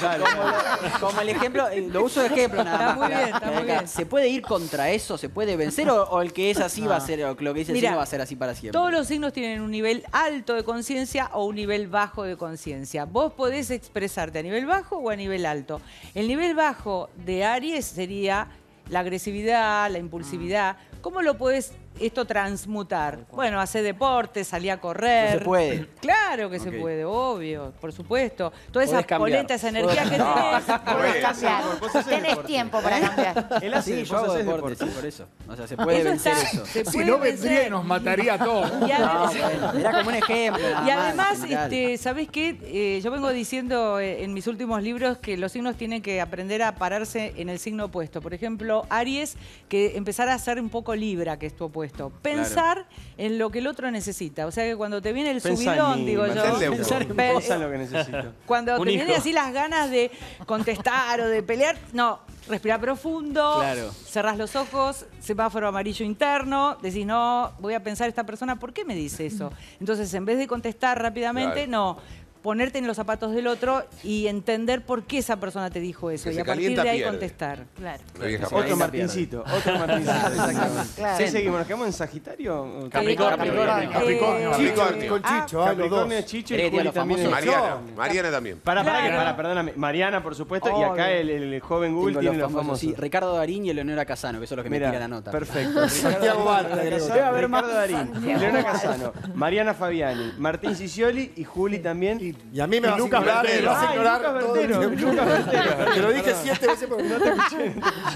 Como, como el ejemplo, eh, lo uso de ejemplo nada Está más. muy para- bien, está para muy acá. bien. ¿Se puede ir contra eso? ¿Se puede vencer? ¿O, o el que es así va a ser, o lo que dice el Mira, signo va a ser así para siempre? Todos los signos tienen un nivel alto de conciencia o un nivel bajo de conciencia. Vos podés expresarte a nivel bajo o a nivel alto. El nivel bajo de Aries sería la agresividad, la impulsividad. ¿Cómo lo podés esto transmutar? Bueno, hacer deporte, salir a correr. No se puede. Claro que Ok. se puede, obvio, por supuesto. Toda esa Podés cambiar. polenta, esa energía que No, tenés. Podés cambiar. Tenés tiempo para cambiar. Él hace Sí, vos yo hago haces deporte, deporte. sí, por eso. O sea, se puede Eso vencer está- eso. se Si puede no vendría vencer. y nos mataría a todos. Y además, No, bueno, era como un ejemplo. nada Y más, además, en general. este, ¿sabés qué? Eh, yo vengo diciendo eh, en mis últimos libros que los signos tienen que aprender a pararse en el signo opuesto. Por ejemplo, Aries, que empezar a ser un poco Libra, que es tu opuesto. Pensar en lo que el otro necesita. O sea que cuando te viene el Pensá en subidón, mí, digo yo. Marcel Leuco. Pensar en Pe- vos en lo que necesito. Cuando Un te hijo. vienen así las ganas de contestar o de pelear, no, respira profundo, Claro. cerrás los ojos, semáforo amarillo interno, decís, no, voy a pensar esta persona, ¿por qué me dice eso? Entonces, en vez de contestar rápidamente, Claro. no, ponerte en los zapatos del otro y entender por qué esa persona te dijo eso Que y se a partir calienta, de ahí pierde. contestar. Claro. La vieja Otro frase. Otro Martincito, otro Martincito. Claro. Sí, seguimos. ¿Nos quedamos en Sagitario? Capricornio. Capricornio. Capricornio. Eh, Capricornio. Con Chicho, ah, los dos. Capricornio, Chicho y Heredia, Juli los también. famosos. Mariana, Mariana también. Para, para, Claro. para, perdóname. Mariana, por supuesto, y Obvio. acá el, el joven Google Tengo tiene los los famosos, famosos. sí, Ricardo Darín y Eleonora Casano, que son los que me Mira, tiran la nota. perfecto. Santiago Balta, Ricardo Gregorio. Casano, Ricardo Darín, Eleonora Casano, Mariana Fabiani, Martín Sicioli y Juli también. Y a mí me Y vas a Lucas ignorar, me Bertero. vas a Ay, ignorar Lucas todo el Bertero, tiempo. Lucas Bertero. Te lo dije siete veces porque no te escuché.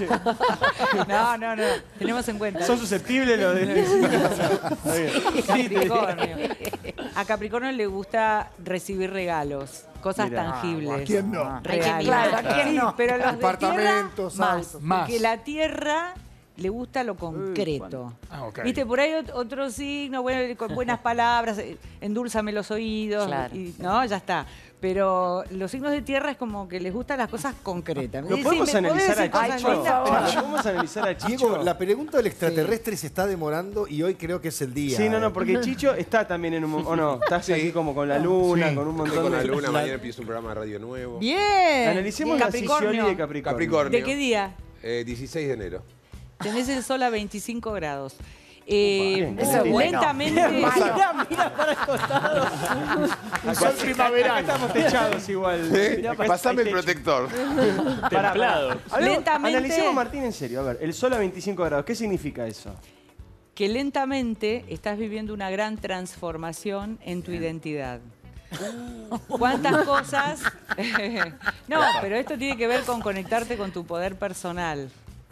No, no, no, tenemos en cuenta. Son susceptibles los de... Está bien. Capricornio. A Capricornio le gusta recibir regalos, cosas Mira. tangibles. ¿A quién no? Hay que Regalos. mirar, ¿a quién no? Sí, pero los de Departamentos, tierra, más, autos. Más. porque la tierra le gusta lo concreto. Ah, ok. Viste, por ahí ot- otro signo, bueno, con buenas palabras, eh, endúlzame los oídos, Claro. y, no, ya está. Pero los signos de tierra es como que les gustan las cosas concretas. ¿Lo Sí, podemos ¿me podés analizar a decir cosas Chicho? lindas? ¿Lo podemos analizar a Chicho? Diego, la pregunta del extraterrestre se está demorando y hoy creo que es el día. Sí, no, no, porque Chicho está también en un... mo- ¿O no? Está así Sí. como con la luna, Sí. con un Estoy montón con de... la luna, mañana empiezo un programa de radio nuevo. Bien. Analicemos la Capricornio. Sicioli de Capricornio. Capricornio. ¿De qué día? Eh, dieciséis de enero. Tenés el sol a veinticinco grados. Eh, Bien. Eso es bueno. lentamente. Mira, mira para el costado. Un sol primaveral. Acá estamos techados igual. ¿Eh? Mirá, acá Pasame hay el techo. protector. Pará, pará. Templado. Hablemos- Lentamente- Analicemos, Martín, en serio. A ver, el sol a veinticinco grados, ¿qué significa eso? Que lentamente estás viviendo una gran transformación en tu identidad. ¿Cuántas cosas? No, pero esto tiene que ver con conectarte con tu poder personal.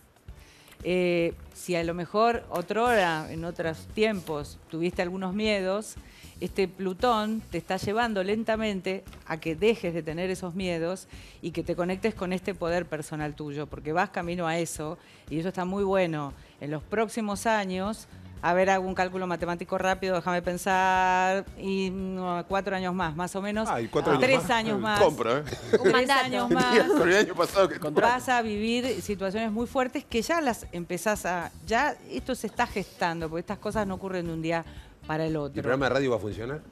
Eh, si a lo mejor otrora, en otros tiempos, tuviste algunos miedos, este Plutón te está llevando lentamente a que dejes de tener esos miedos y que te conectes con este poder personal tuyo, porque vas camino a eso y eso está muy bueno. En los próximos años, a ver, hago un cálculo matemático rápido, déjame pensar, y no, cuatro años más, más o menos. Ay, cuatro años tres más. años más. Compro, ¿eh? Un Tres mandato. años más. Con el año pasado que Vas a vivir situaciones muy fuertes que ya las empezás a... Ya esto se está gestando, porque estas cosas no ocurren de un día para el ¿El otro. programa de radio va a funcionar?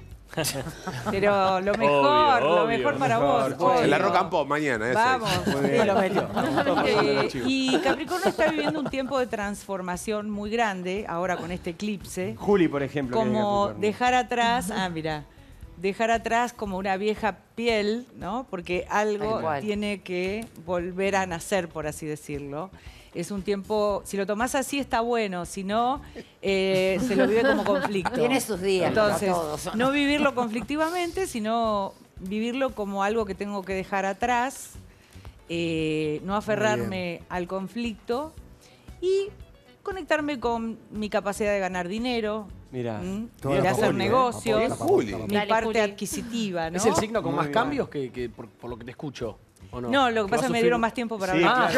Pero lo mejor, Obvio, lo obvio, mejor para mejor. vos. En la obvio. Rock and Pop mañana, ¿eh? Vamos. Muy bien. lo metió. Eh, y Capricornio está viviendo un tiempo de transformación muy grande, ahora con este eclipse. Juli, por ejemplo. que es de Como Capricornio. dejar atrás, ah, mira, dejar atrás como una vieja piel, ¿no? Porque algo Tal cual. tiene que volver a nacer, por así decirlo. Es un tiempo, si lo tomás así está bueno, si no, eh, se lo vive como conflicto. Tiene sus días, Entonces, a todos. no vivirlo conflictivamente, sino vivirlo como algo que tengo que dejar atrás, eh, no aferrarme al conflicto y conectarme con mi capacidad de ganar dinero, Mirá. ¿m? Toda de la hacer Juli, ¿eh? negocios, Bien, Juli. mi Dale, parte Juli. adquisitiva, ¿no? ¿Es el signo con Muy más bien. cambios que, que por, por lo que te escucho? ¿O no? No, lo que va pasa a es que me sufrir- dieron más tiempo para Sí, hablar.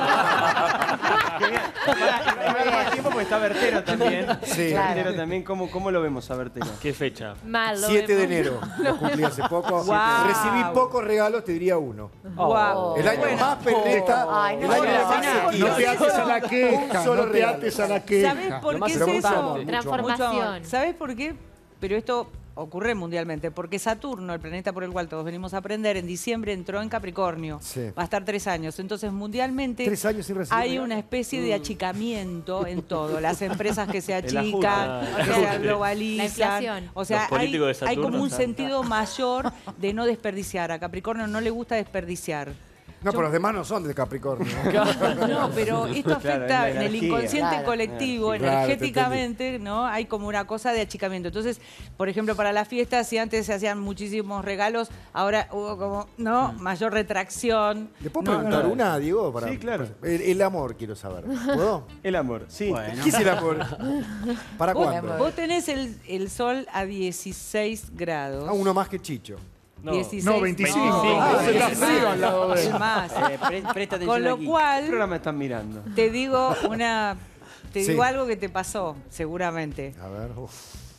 Qué bien. Pará, y va a haber más tiempo porque está Bertero también. Sí. Claro. Bertero también, ¿cómo, cómo lo vemos a Bertero? ¿Qué fecha? Mal, lo siete de vemos. enero. Lo cumplí hace poco. Guau. Recibí pocos regalos, te diría uno. Guau. El año Bueno, más pendeta. Ay, no el año me de lo más digas. sequía. No te ates a la Un queja, solo no te regalo. ates a la queja. ¿Sabes por Lo más qué es importante. eso? Mucho amor. Transformación. ¿Sabes por qué? Pero esto ocurre mundialmente, porque Saturno, el planeta por el cual todos venimos a aprender, en diciembre entró en Capricornio. Sí. Va a estar tres años. Entonces, mundialmente Tres años sin recibir hay regalo. una especie de achicamiento en todo. Las empresas que se achican, ajuste. que se globalizan. La inflación. O sea, Los políticos hay, de hay como Saturno un están- sentido mayor de no desperdiciar. A Capricornio no le gusta desperdiciar. No, pero los demás no son de Capricornio. No, pero esto afecta Claro, en la en el energía. inconsciente Claro. colectivo, Claro, te energéticamente, ¿no? Hay como una cosa de achicamiento. Entonces, por ejemplo, para las fiestas, si antes se hacían muchísimos regalos, ahora hubo como, ¿no? Mayor retracción. ¿Le puedo No, preguntar no. una, Diego? Para, Sí, claro. El, el amor quiero saber. ¿Puedo? El amor, sí. Bueno. ¿Qué es el amor? ¿Para Vos, cuándo? vos tenés el, el sol a dieciséis grados. Ah, uno más que Chicho. No. dieciséis, No, veinticinco. no, Ah, es está frío al lado de él. más. Eh, pre- presta atención Con lo aquí. ¿Qué cual, programa están mirando? te digo una, te Sí. digo algo que te pasó, seguramente. A ver, uf.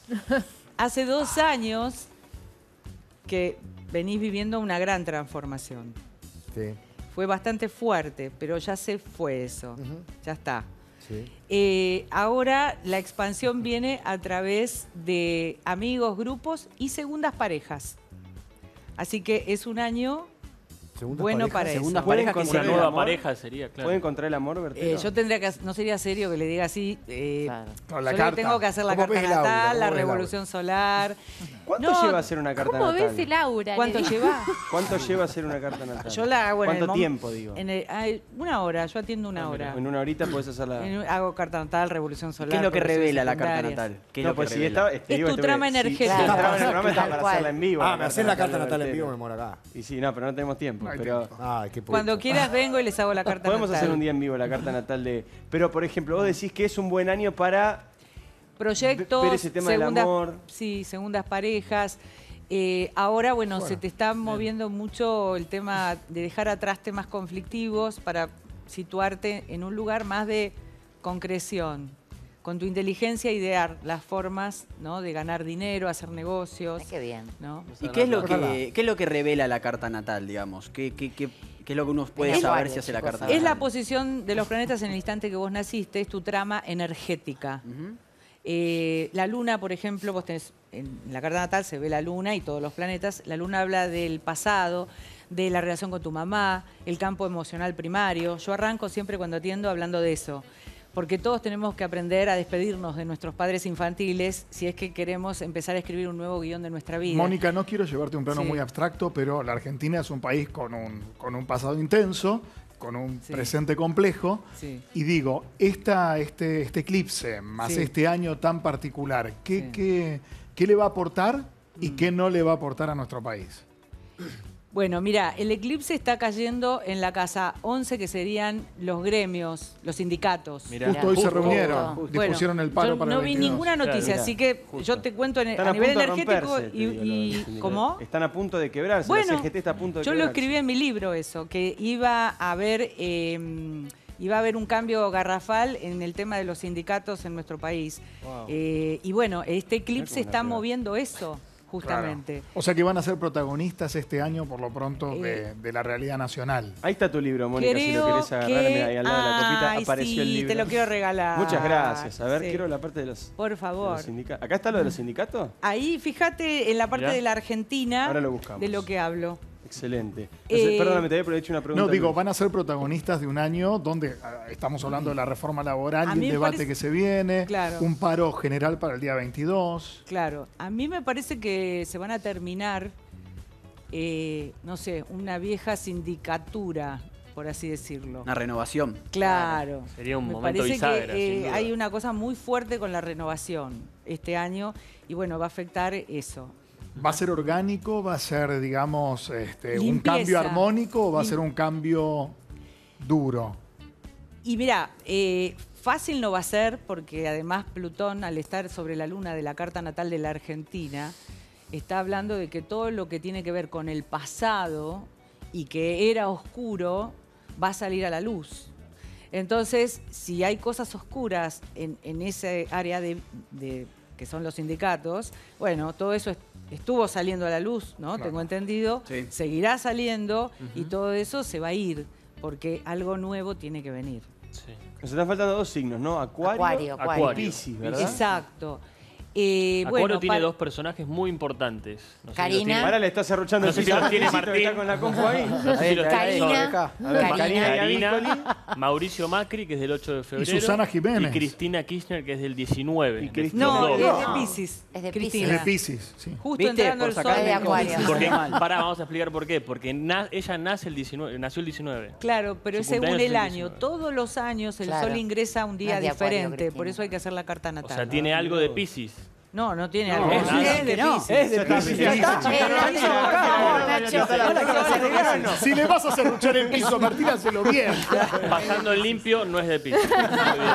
Hace dos años que venís viviendo una gran transformación. Sí, Fue bastante fuerte, pero ya se fue eso. Ujú. Ya está. sí. Eh, ahora la expansión viene a través de amigos, grupos y segundas parejas. Así que es un año Segundas bueno parejas, para segundas eso. parejas que Una se el nueva amor? pareja sería, claro. ¿Puede encontrar el amor, Bertelo? Eh, yo tendría que, no sería serio que le diga así. eh, Claro. No, la yo carta. le tengo que hacer la ¿Cómo carta ves el aura? natal, ¿Cómo la ves el revolución solar. ¿Cuánto No, lleva a hacer una carta ¿Cómo natal? ves el aura? ¿Cuánto Le digo. lleva? ¿Cuánto lleva a hacer una carta natal? Yo la hago en el ¿Cuánto mom- tiempo, digo? en el- ay, una hora, yo atiendo una hora. En una horita puedes hacerla. En- hago carta natal, revolución solar. ¿Qué es lo que revolución revela la carta secundaria. natal? ¿Qué es No, lo que pues si revela? esta, te Es digo, tu te trama voy- si- energética. Si, entraba en el Tal programa está para cual. hacerla en vivo. Ah, me haces la carta de natal en Bertelo. vivo, me muero acá. Y sí, no, pero no tenemos tiempo. No hay pero tiempo. Ay, qué puto. Cuando quieras vengo y les hago la carta podemos natal. hacer un día en vivo la carta natal de. Pero, por ejemplo, vos decís que es un buen año para. Proyectos, Ver ese tema del segundas, amor. sí, segundas parejas. Eh, ahora, bueno, se te está moviendo mucho el tema de dejar atrás temas conflictivos para situarte en un lugar más de concreción. Con tu inteligencia idear las formas, ¿no? De ganar dinero, hacer negocios. Ay, qué bien. ¿no? ¿Y qué es, lo Ojalá. que, qué es lo que revela la carta natal, digamos? ¿Qué, qué, qué, qué es lo que uno puede Es saber Acuario, si hace la chicos, carta ¿sabes? Es natal? la posición de los planetas en el instante que vos naciste, es tu trama energética. Ujú. Eh, la luna, por ejemplo, vos tenés, en la carta natal se ve la luna y todos los planetas. La luna habla del pasado, de la relación con tu mamá, el campo emocional primario. Yo arranco siempre cuando atiendo hablando de eso. Porque todos tenemos que aprender a despedirnos de nuestros padres infantiles si es que queremos empezar a escribir un nuevo guión de nuestra vida. Mónica, no quiero llevarte a un plano Sí. muy abstracto, pero la Argentina es un país con un, con un pasado intenso, con un Sí. presente complejo. Sí. Y digo, esta, este, este eclipse, más Sí. este año tan particular, ¿qué, Sí. qué, qué le va a aportar y Mm. qué no le va a aportar a nuestro país? Bueno, mira, el eclipse está cayendo en la casa once, que serían los gremios, los sindicatos. Mirá. Justo hoy se justo. reunieron, Justo. dispusieron el paro yo para no el vi veintidós. ninguna noticia, Claro, así mirá, que justo. yo te cuento en- Están a a nivel punto de energético romperse, te y, digo, lo de y- los sindicatos. ¿cómo? Están a punto de quebrarse. Bueno, la C G T está a punto de yo lo quebrarse. escribí en mi libro eso, que iba a haber eh, iba a haber un cambio garrafal en el tema de los sindicatos en nuestro país. Wow. Eh, y bueno, este eclipse cómo la está pegás. moviendo eso, justamente. O sea que van a ser protagonistas este año, por lo pronto, Eh, de, de la realidad nacional. Ahí está tu libro, Mónica, si lo Creo querés agarrarme que- ahí al lado de la copita. Ay, Apareció sí, el libro. te lo quiero regalar. Muchas gracias. A ver, Sí. quiero la parte de los, Por de favor. los sindicatos. ¿Acá está lo de los sindicatos? Ahí, fíjate en la parte Mirá. de la Argentina Ahora lo buscamos. de lo que hablo. Excelente. Eh, Perdóname, te había hecho una pregunta. No, digo, Luis. van a ser protagonistas de un año donde ah, estamos hablando de la reforma laboral A y mí el me debate parece- que se viene, Claro. un paro general para el día veintidós. Claro, a mí me parece que se van a terminar, eh, no sé, una vieja sindicatura, por así decirlo. Una renovación. Claro. Sería un Me momento parece bisagra, que sin eh, duda. hay una cosa muy fuerte con la renovación este año y bueno, va a afectar eso. ¿Va a ser orgánico? ¿Va a ser, digamos, este, un Limpieza. cambio armónico o va a Lim- ser un cambio duro? Y mira, eh, fácil no va a ser porque además Plutón, al estar sobre la luna de la carta natal de la Argentina, está hablando de que todo lo que tiene que ver con el pasado y que era oscuro va a salir a la luz. Entonces, si hay cosas oscuras en, en ese área de, de- que son los sindicatos, bueno, todo eso est- estuvo saliendo a la luz, ¿no? Claro. Tengo entendido. Sí. Seguirá saliendo y todo eso se va a ir porque algo nuevo tiene que venir. Sí. Nos están faltando dos signos, ¿no? Acuario, Acuario, Acuario. y Piscis, ¿verdad? Exacto. Eh, Acuario bueno, tiene para- dos personajes muy importantes. No sé si Karina. los tiene- Ahora le está cerruchando No el sé si piso los tiene a Martín, Martín. está con la compu ahí. No sé si los tiene Karina. Sol. A ver, Karina. Karina, Karina, Mauricio Macri, que es del ocho de febrero. Susana Jiménez. Y Cristina Kirchner, que es del diecinueve. Y Cristina- No, Los es dos. de Piscis. Es de Cristina. Es de Piscis, sí. Justo ¿Viste? entrando Por el sol. sacarme de Acuario. con- Porque, mal. pará, vamos a explicar por qué. Porque na- ella nace el diecinueve, nació el diecinueve. Claro, pero Su es según cumpleaños el es el año. diecinueve. Todos los años el Claro. sol ingresa un No día es de Acuario, diferente. Cristina. Por eso hay que hacer la carta O natal. sea, tiene algo de Piscis. No, no tiene No, algo. es- Es, es de que no. Piscis. Es de Ya está, Piscis. ya está. Eh, Nacho, Nacho. Si le vas a serruchar el piso a Martín, hacelo bien. Pasando en limpio, no es de Piscis. Muy bien.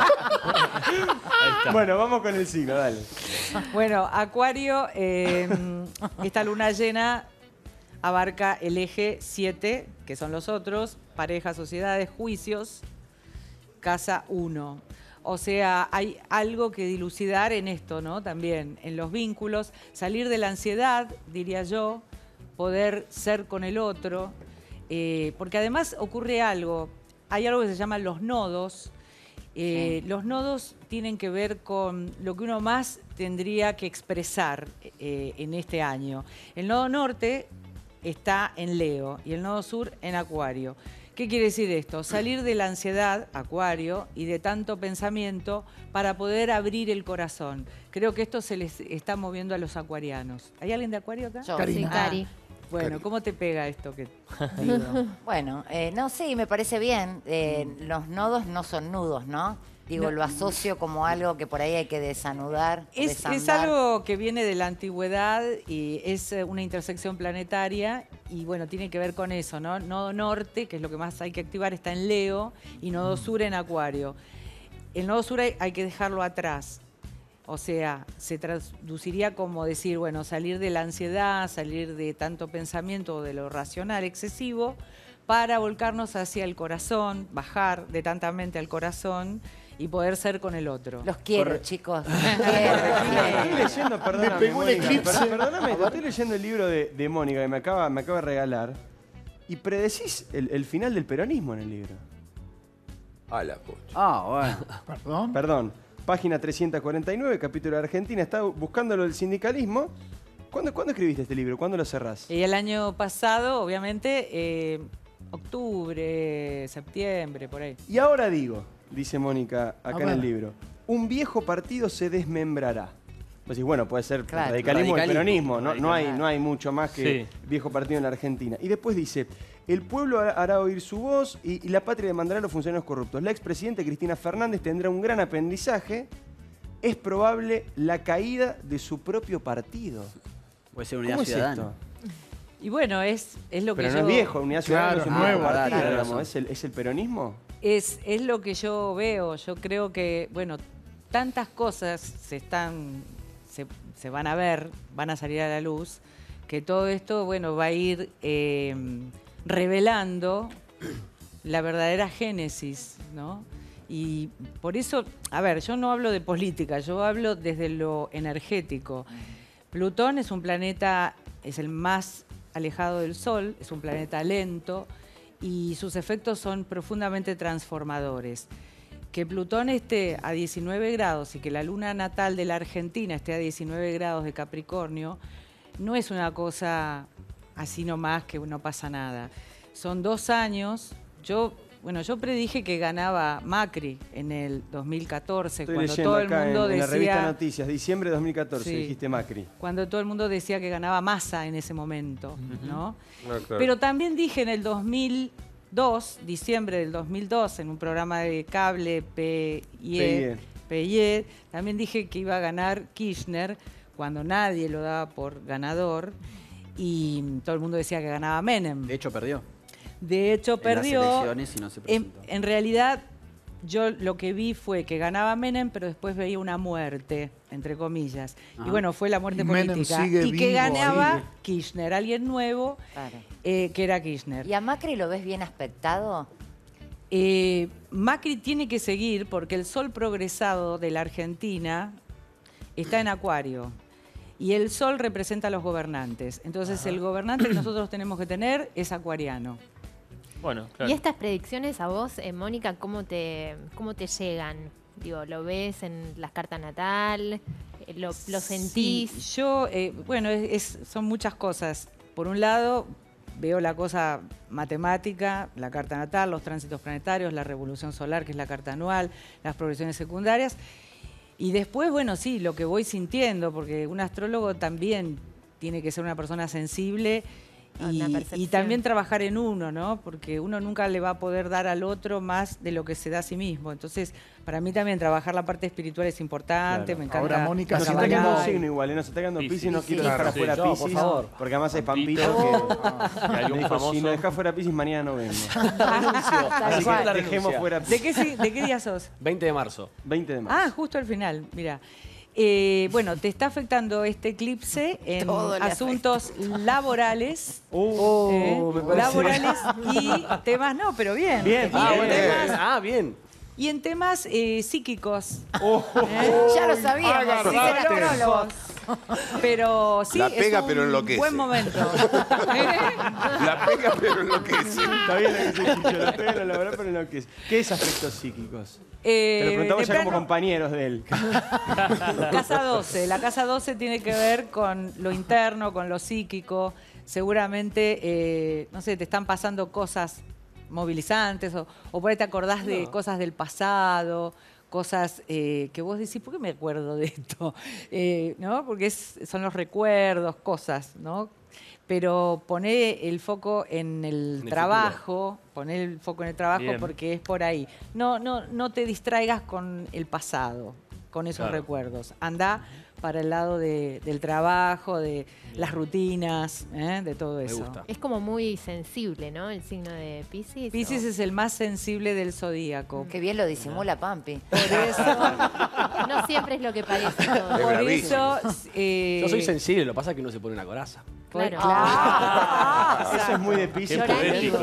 Ahí está. Bueno, vamos con el signo, dale. Bueno, Acuario, eh, esta luna llena abarca el eje siete, que son los otros, parejas, sociedades, juicios, casa uno. O sea, hay algo que dilucidar en esto, ¿no? También, en los vínculos, salir de la ansiedad, diría yo, poder ser con el otro, eh, porque además ocurre algo, hay algo que se llama los nodos. Eh, Sí. Los nodos tienen que ver con lo que uno más tendría que expresar eh, en este año. El nodo norte está en Leo y el nodo sur en Acuario. ¿Qué quiere decir esto? Salir de la ansiedad, Acuario, y de tanto pensamiento para poder abrir el corazón. Creo que esto se les está moviendo a los acuarianos. ¿Hay alguien de Acuario acá? Yo. Karina. Sí, Cari. Bueno, ¿cómo te pega esto que digo? Bueno, eh, no, sí, me parece bien. Eh, los nodos no son nudos, ¿no? Digo, No. lo asocio como algo que por ahí hay que desanudar. Es, es desandar. algo que viene de la antigüedad y es eh, una intersección planetaria y bueno, tiene que ver con eso, ¿no? Nodo norte, que es lo que más hay que activar, está en Leo y nodo sur en Acuario. El nodo sur hay, hay que dejarlo atrás. O sea, se traduciría como decir, bueno, salir de la ansiedad, salir de tanto pensamiento o de lo racional excesivo para volcarnos hacia el corazón, bajar de tanta mente al corazón y poder ser con el otro. Los quiero, Corre- chicos. Estoy leyendo, perdóname, pegó un Mónica, eclipse. per- perdóname, estoy leyendo el libro de, de Mónica que me acaba, me acaba de regalar y predecís el, el final del peronismo en el libro. A la pocha. Ah, bueno. Perdón. Perdón, página trescientos cuarenta y nueve, capítulo de Argentina, está buscando lo del sindicalismo. ¿Cuándo, ¿Cuándo escribiste este libro? ¿Cuándo lo cerrás? Y el año pasado, obviamente, eh, octubre, septiembre, por ahí. Y ahora digo, dice Mónica A acá en ver. el libro, un viejo partido se desmembrará. Pues sí, bueno, puede ser Claro. radicalismo y Radicalismo. peronismo, no, no, hay, Radical. no hay mucho más que Sí. viejo partido en la Argentina. Y después dice, el pueblo hará- hará oír su voz y, y la patria demandará a los funcionarios corruptos. La expresidenta Cristina Fernández tendrá un gran aprendizaje. Es probable la caída de su propio partido. Puede ser Unidad ¿Cómo es Ciudadana. esto? Y bueno, es, es lo que Pero no yo... es viejo, Unidad Ciudadana Claro, es un nuevo nuevo, partido, claro, digamos. razón. ¿Es el, ¿Es el peronismo? Es, es lo que yo veo. Yo creo que, bueno, tantas cosas se están, se, se van a ver, van a salir a la luz, que todo esto, bueno, va a ir eh, revelando la verdadera génesis, ¿no? Y por eso, a ver, yo no hablo de política, yo hablo desde lo energético. Plutón es un planeta, es el más alejado del Sol, es un planeta lento y sus efectos son profundamente transformadores. Que Plutón esté a diecinueve grados y que la luna natal de la Argentina esté a diecinueve grados de Capricornio, no es una cosa así nomás que no pasa nada. Son dos años, yo... Bueno, yo predije que ganaba Macri en el dos mil catorce, Estoy cuando leyendo todo el acá mundo en, en la revista decía, Noticias, diciembre de dos mil catorce, Sí. dijiste Macri. cuando todo el mundo decía que ganaba Massa en ese momento, ¿no? No, claro. Pero también dije en el dos mil dos, diciembre del dos mil dos, en un programa de cable P I E, P I E, también dije que iba a ganar Kirchner cuando nadie lo daba por ganador y todo el mundo decía que ganaba Menem. De hecho, perdió. De hecho, En las perdió. elecciones y no se En, presentó. en realidad, yo lo que vi fue que ganaba Menem, pero después veía una muerte, entre comillas. Ajá. Y bueno, fue la muerte Y Menem política. sigue Y que vivo ganaba ahí. Kirchner, alguien nuevo, Claro. eh, que era Kirchner. ¿Y a Macri lo ves bien aspectado? Eh, Macri tiene que seguir porque el sol progresado de la Argentina está en Acuario. Y el sol representa a los gobernantes. Entonces, el gobernante que nosotros tenemos que tener es acuariano. Bueno, claro. ¿Y estas predicciones a vos, eh, Mónica, cómo te, cómo te llegan? Digo, ¿lo ves en las cartas natal? lo, lo sentís? Sí, yo, eh, bueno, es, es- son muchas cosas. Por un lado, veo la cosa matemática, la carta natal, los tránsitos planetarios, la revolución solar, que es la carta anual, las progresiones secundarias. Y después, bueno, sí, lo que voy sintiendo, porque un astrólogo también tiene que ser una persona sensible y, Una y percepción. también trabajar en uno, ¿no? Porque uno nunca le va a poder dar al otro más de lo que se da a sí mismo. Entonces, para mí también trabajar la parte espiritual es importante, Claro. me encanta. Ahora, Mónica, Nos si está tenemos- quedando un signo igual, ¿eh? Nos está quedando Piscis. Piscis, no quiero Sí, dejar claro, afuera sí. No, por Piscis. favor. Porque además hay Pampito. Pampito que Y algún me dijo, famoso. si no dejas fuera Piscis, mañana no vengo. Renuncio. Así cual. que La dejemos renuncia. fuera ¿De Piscis. qué, si- ¿De qué día sos? veinte de marzo. veinte de marzo. Ah, justo al final, mira. Eh, bueno, te está afectando este eclipse en Todo le asuntos laborales, Oh, eh, me parece. laborales y temas, no, pero bien. Bien, Y Ah, en bueno. temas, Ah, bien. y en temas eh, psíquicos. Ya lo sabíamos, Agarrate. dice el astrólogo. Pero sí, La es pega, un pero enloquece. buen momento. La pega, pero enloquece. Está bien lo que dice Chicho, la pega, la laboral, pero no que es. ¿Qué es aspectos psíquicos? Eh, Te lo preguntamos de ya como plano- compañeros de él. Casa doce. La casa doce tiene que ver con lo interno, con lo psíquico. Seguramente, eh, no sé, te están pasando cosas movilizantes o, o por ahí te acordás de cosas del pasado, cosas eh, que vos decís, ¿por qué me acuerdo de esto? Eh, ¿no? Porque es- son los recuerdos, cosas, ¿no? Pero poné el foco en el, el trabajo, poné el foco en el trabajo Bien. porque es por ahí. No, no, no te distraigas con el pasado, con esos Claro. recuerdos. Anda para el lado de- del trabajo, de las rutinas, ¿eh? De todo eso. gusta. Es como muy sensible, ¿no? El signo de Piscis. Piscis ¿o? es el más sensible del zodíaco. Qué bien lo disimula Pampi. Por eso, No siempre es lo que parece todo. Es por bravísimo. eso eh, Yo soy sensible, lo que pasa es que uno se pone una coraza. por- Claro. claro. Eso es muy de Piscis. Qué poético.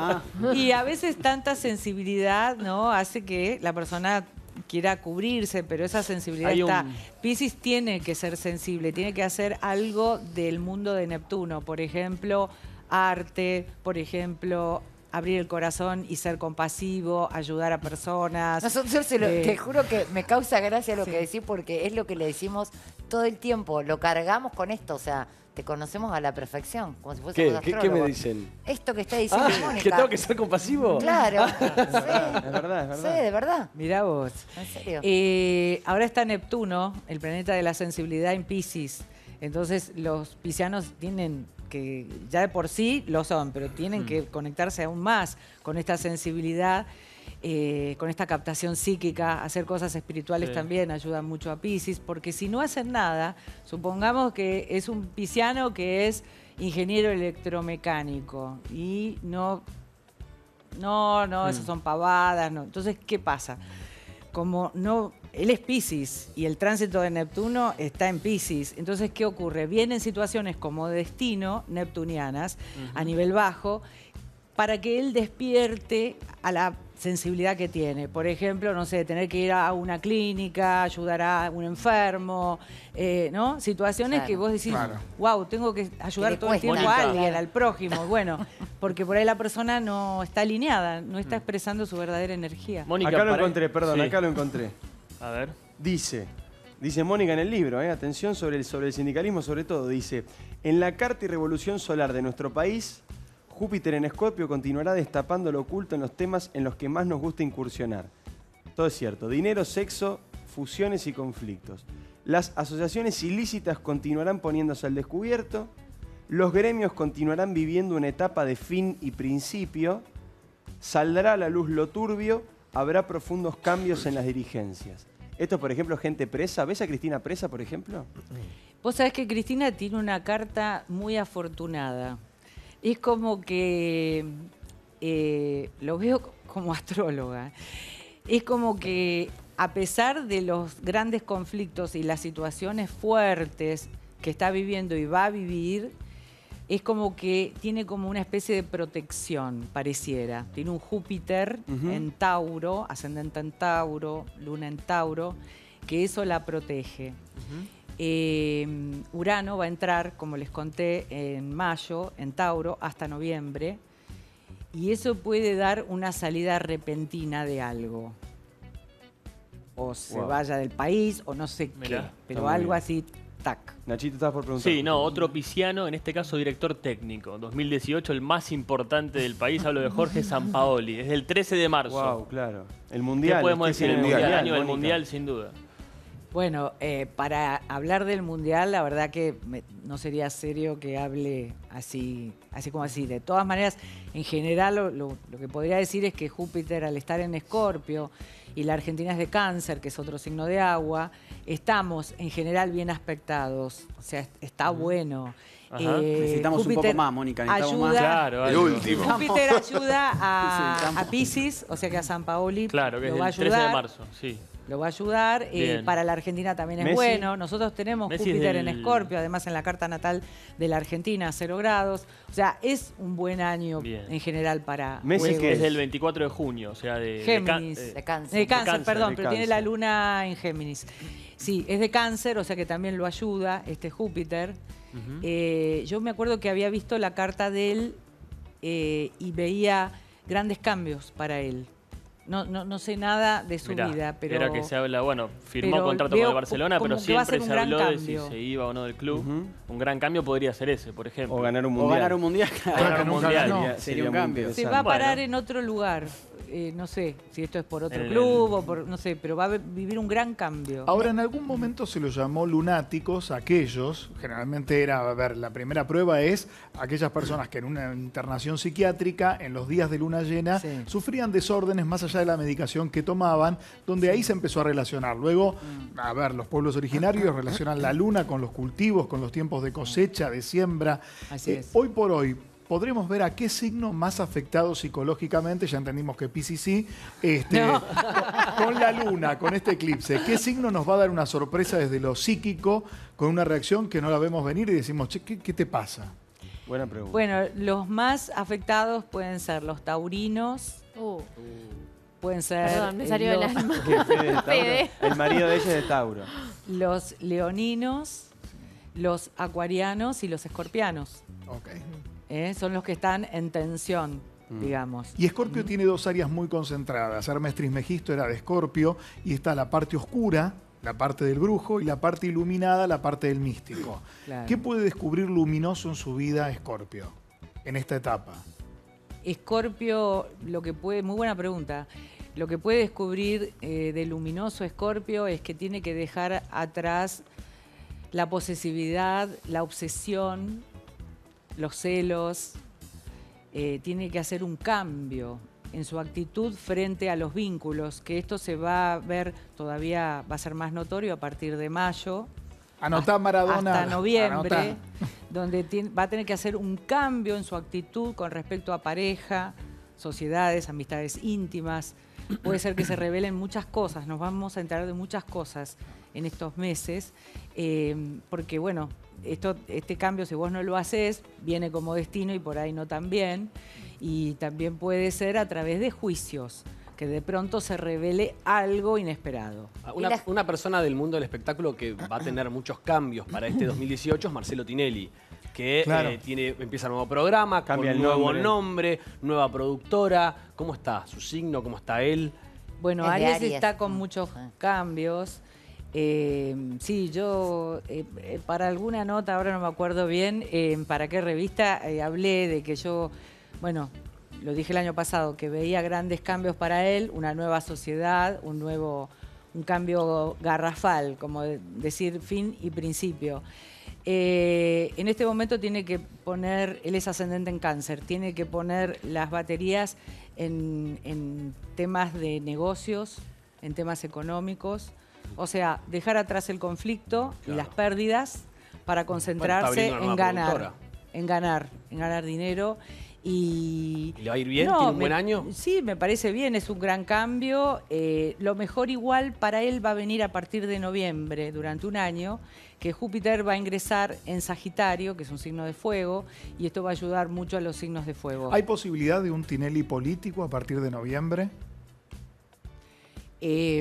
Y a veces tanta sensibilidad, ¿no? Hace que la persona quiera cubrirse, pero esa sensibilidad Hay está. un- Piscis tiene que ser sensible, tiene que hacer algo del mundo de Neptuno, por ejemplo, arte, por ejemplo, abrir el corazón y ser compasivo, ayudar a personas. Nosotros se lo- Eh, te juro que me causa gracia lo sí. que decís porque es lo que le decimos todo el tiempo. Lo cargamos con esto, o sea, te conocemos a la perfección, como si fuésemos ¿Qué? ¿Qué, qué me astrólogos. dicen? Esto que está diciendo Ah, Mónica. ¿que tengo que ser compasivo? Claro. Sí. Es verdad, es verdad. Sí, de verdad. Mirá vos. En serio. Eh, ahora está Neptuno, el planeta de la sensibilidad en Piscis. Entonces los piscianos tienen que, ya de por sí lo son, pero tienen que conectarse aún más con esta sensibilidad, eh, con esta captación psíquica. Hacer cosas espirituales Sí. también ayuda mucho a Piscis, porque si no hacen nada, supongamos que es un pisciano que es ingeniero electromecánico y no no, no, esas son pavadas, no. Entonces, ¿qué pasa? Como no, él es Piscis y el tránsito de Neptuno está en Piscis. Entonces, ¿qué ocurre? Vienen situaciones como destino neptunianas a nivel bajo para que él despierte a la sensibilidad que tiene. Por ejemplo, no sé, tener que ir a una clínica, ayudar a un enfermo, eh, ¿no? Situaciones Claro. que vos decís, Claro. wow, tengo que ayudar le todo el cuesta. tiempo a Mónica. alguien, al prójimo. Bueno, porque por ahí la persona no está alineada, no está expresando su verdadera energía. Mónica, Acá lo para- encontré, perdón, Sí. acá lo encontré. A ver. Dice, dice Mónica en el libro, eh, atención sobre el, sobre el sindicalismo sobre todo, dice, en la carta y revolución solar de nuestro país, Júpiter en Escorpio continuará destapando lo oculto en los temas en los que más nos gusta incursionar. Todo es cierto, dinero, sexo, fusiones y conflictos. Las asociaciones ilícitas continuarán poniéndose al descubierto, los gremios continuarán viviendo una etapa de fin y principio, saldrá a la luz lo turbio, habrá profundos cambios en las dirigencias. Esto, por ejemplo, gente presa. ¿Ves a Cristina presa, por ejemplo? Vos sabés que Cristina tiene una carta muy afortunada. Es como que, eh, lo veo como astróloga, es como que a pesar de los grandes conflictos y las situaciones fuertes que está viviendo y va a vivir, es como que tiene como una especie de protección, pareciera. Tiene un Júpiter Ujú. en Tauro, ascendente en Tauro, luna en Tauro, que eso la protege. Eh, Urano va a entrar, como les conté, en mayo, en Tauro, hasta noviembre, y eso puede dar una salida repentina de algo. o se Wow. vaya del país o no sé Mirá, qué, pero está muy algo bien. así, tac. Nachito, estás por preguntar. Sí, no, otro pisciano, en este caso director técnico. dos mil dieciocho, el más importante del país. Hablo de Jorge Sampaoli. Es del trece de marzo. Wow, claro. El mundial. ¿Qué podemos ¿qué decir? El tiene mundial, mundial, año del Mónica? mundial, sin duda. Bueno, eh, para hablar del Mundial, la verdad que me- no sería serio que hable así, así como así. De todas maneras, en general lo, lo- lo que podría decir es que Júpiter, al estar en Escorpio, y la Argentina es de Cáncer, que es otro signo de agua, estamos en general bien aspectados. O sea, est- está bueno. Ajá. Necesitamos un poco más, Mónica, necesitamos más. Claro, El algo. último. Júpiter ayuda a, Necesitamos. a Piscis, o sea que a San Paoli Claro, que lo es va a el trece de ayudar. marzo, sí. Lo va a ayudar. eh, Bien. para la Argentina también es Messi. bueno. Nosotros tenemos Messi es Júpiter del- en Escorpio, además en la carta natal de la Argentina, cero grados. O sea, es un buen año Bien. en general para Messi juegos. que es del veinticuatro de junio, o sea, de... de Géminis. ca- eh, De cáncer. De cáncer, cáncer, perdón, de pero tiene cáncer. la luna en Géminis. Sí, es de cáncer, o sea que también lo ayuda este Júpiter. Ujú. Eh, yo me acuerdo que había visto la carta de él eh, y veía grandes cambios para él. No, no, no sé nada de su Mirá, vida, pero... era que se habla, bueno, firmó pero contrato con veo el Barcelona, como pero que va a siempre ser un se gran habló de si cambio. se iba o no del club. Un gran cambio podría ser ese, por ejemplo. O ganar un O mundial. ganar un mundial. O ganar un nunca mundial. ganó. Sería- Sería un muy cambio. Se interesante. va a parar Bueno. en otro lugar. Eh, no sé si esto es por otro En el- club o por... No sé, pero va a vi- vivir un gran cambio. Ahora, en algún momento se los llamó lunáticos a aquellos, generalmente era, a ver, la primera prueba es aquellas personas que en una internación psiquiátrica, en los días de luna llena, Sí. sufrían desórdenes más allá de la medicación que tomaban, donde ahí se empezó a relacionar. Luego, a ver, los pueblos originarios relacionan la luna con los cultivos, con los tiempos de cosecha, de siembra. Así Eh, es. Hoy por hoy, podremos ver a qué signo más afectado psicológicamente, ya entendimos que Piscis sí, este, No. con la luna, con este eclipse. ¿Qué signo nos va a dar una sorpresa desde lo psíquico, con una reacción que no la vemos venir y decimos, che, ¿qué, qué te pasa? Buena pregunta. Bueno, los más afectados pueden ser los taurinos, Uh, pueden ser perdón, me eh, salió el los, alma. Que Fede de Tauro. Fede. El marido de ella es de Tauro. los leoninos, los acuarianos y los escorpianos. Ok. ¿eh? Son los que están en tensión, Mm. digamos. Y Escorpio tiene dos áreas muy concentradas. Hermes Trismegisto era de Escorpio y está la parte oscura, la parte del brujo, y la parte iluminada, la parte del místico. Claro. ¿Qué puede descubrir luminoso en su vida Escorpio en esta etapa? Escorpio, lo que puede, muy buena pregunta. Lo que puede descubrir eh, de luminoso Escorpio es que tiene que dejar atrás la posesividad, la obsesión, los celos. Eh, tiene que hacer un cambio en su actitud frente a los vínculos, que esto se va a ver, todavía va a ser más notorio a partir de mayo. Anotá, Maradona. Hasta noviembre, Anotá. donde tiene- va a tener que hacer un cambio en su actitud con respecto a pareja, sociedades, amistades íntimas. Puede ser que se revelen muchas cosas, nos vamos a enterar de muchas cosas en estos meses, eh, porque bueno, esto, este cambio, si vos no lo haces, viene como destino y por ahí no tan bien, y también puede ser a través de juicios, que de pronto se revele algo inesperado. Una, una persona del mundo del espectáculo que va a tener muchos cambios para este dos mil dieciocho es Marcelo Tinelli, que Claro. eh, tiene, empieza un nuevo programa, Cambia con el nuevo nombre. nombre, nueva productora. ¿Cómo está su signo? ¿Cómo está él? Bueno, Es de Aries, Aries. está con muchos Ah. cambios. Eh, sí, yo eh, eh, para alguna nota, ahora no me acuerdo bien, eh, para qué revista eh, hablé de que yo, bueno, lo dije el año pasado, que veía grandes cambios para él, una nueva sociedad, un nuevo, un cambio garrafal, como de- decir fin y principio. Eh, en este momento tiene que poner, él es ascendente en Cáncer, tiene que poner las baterías en, en temas de negocios, en temas económicos, o sea, dejar atrás el conflicto y Claro. las pérdidas para concentrarse abriendo una en nueva ganar, productora. en ganar, en ganar dinero. Y ¿Le va a ir bien? No, ¿Tiene un me- buen año? Sí, me parece bien, es un gran cambio. Eh, lo mejor igual para él va a venir a partir de noviembre, durante un año, que Júpiter va a ingresar en Sagitario, que es un signo de fuego, y esto va a ayudar mucho a los signos de fuego. ¿Hay posibilidad de un Tinelli político a partir de noviembre? Eh,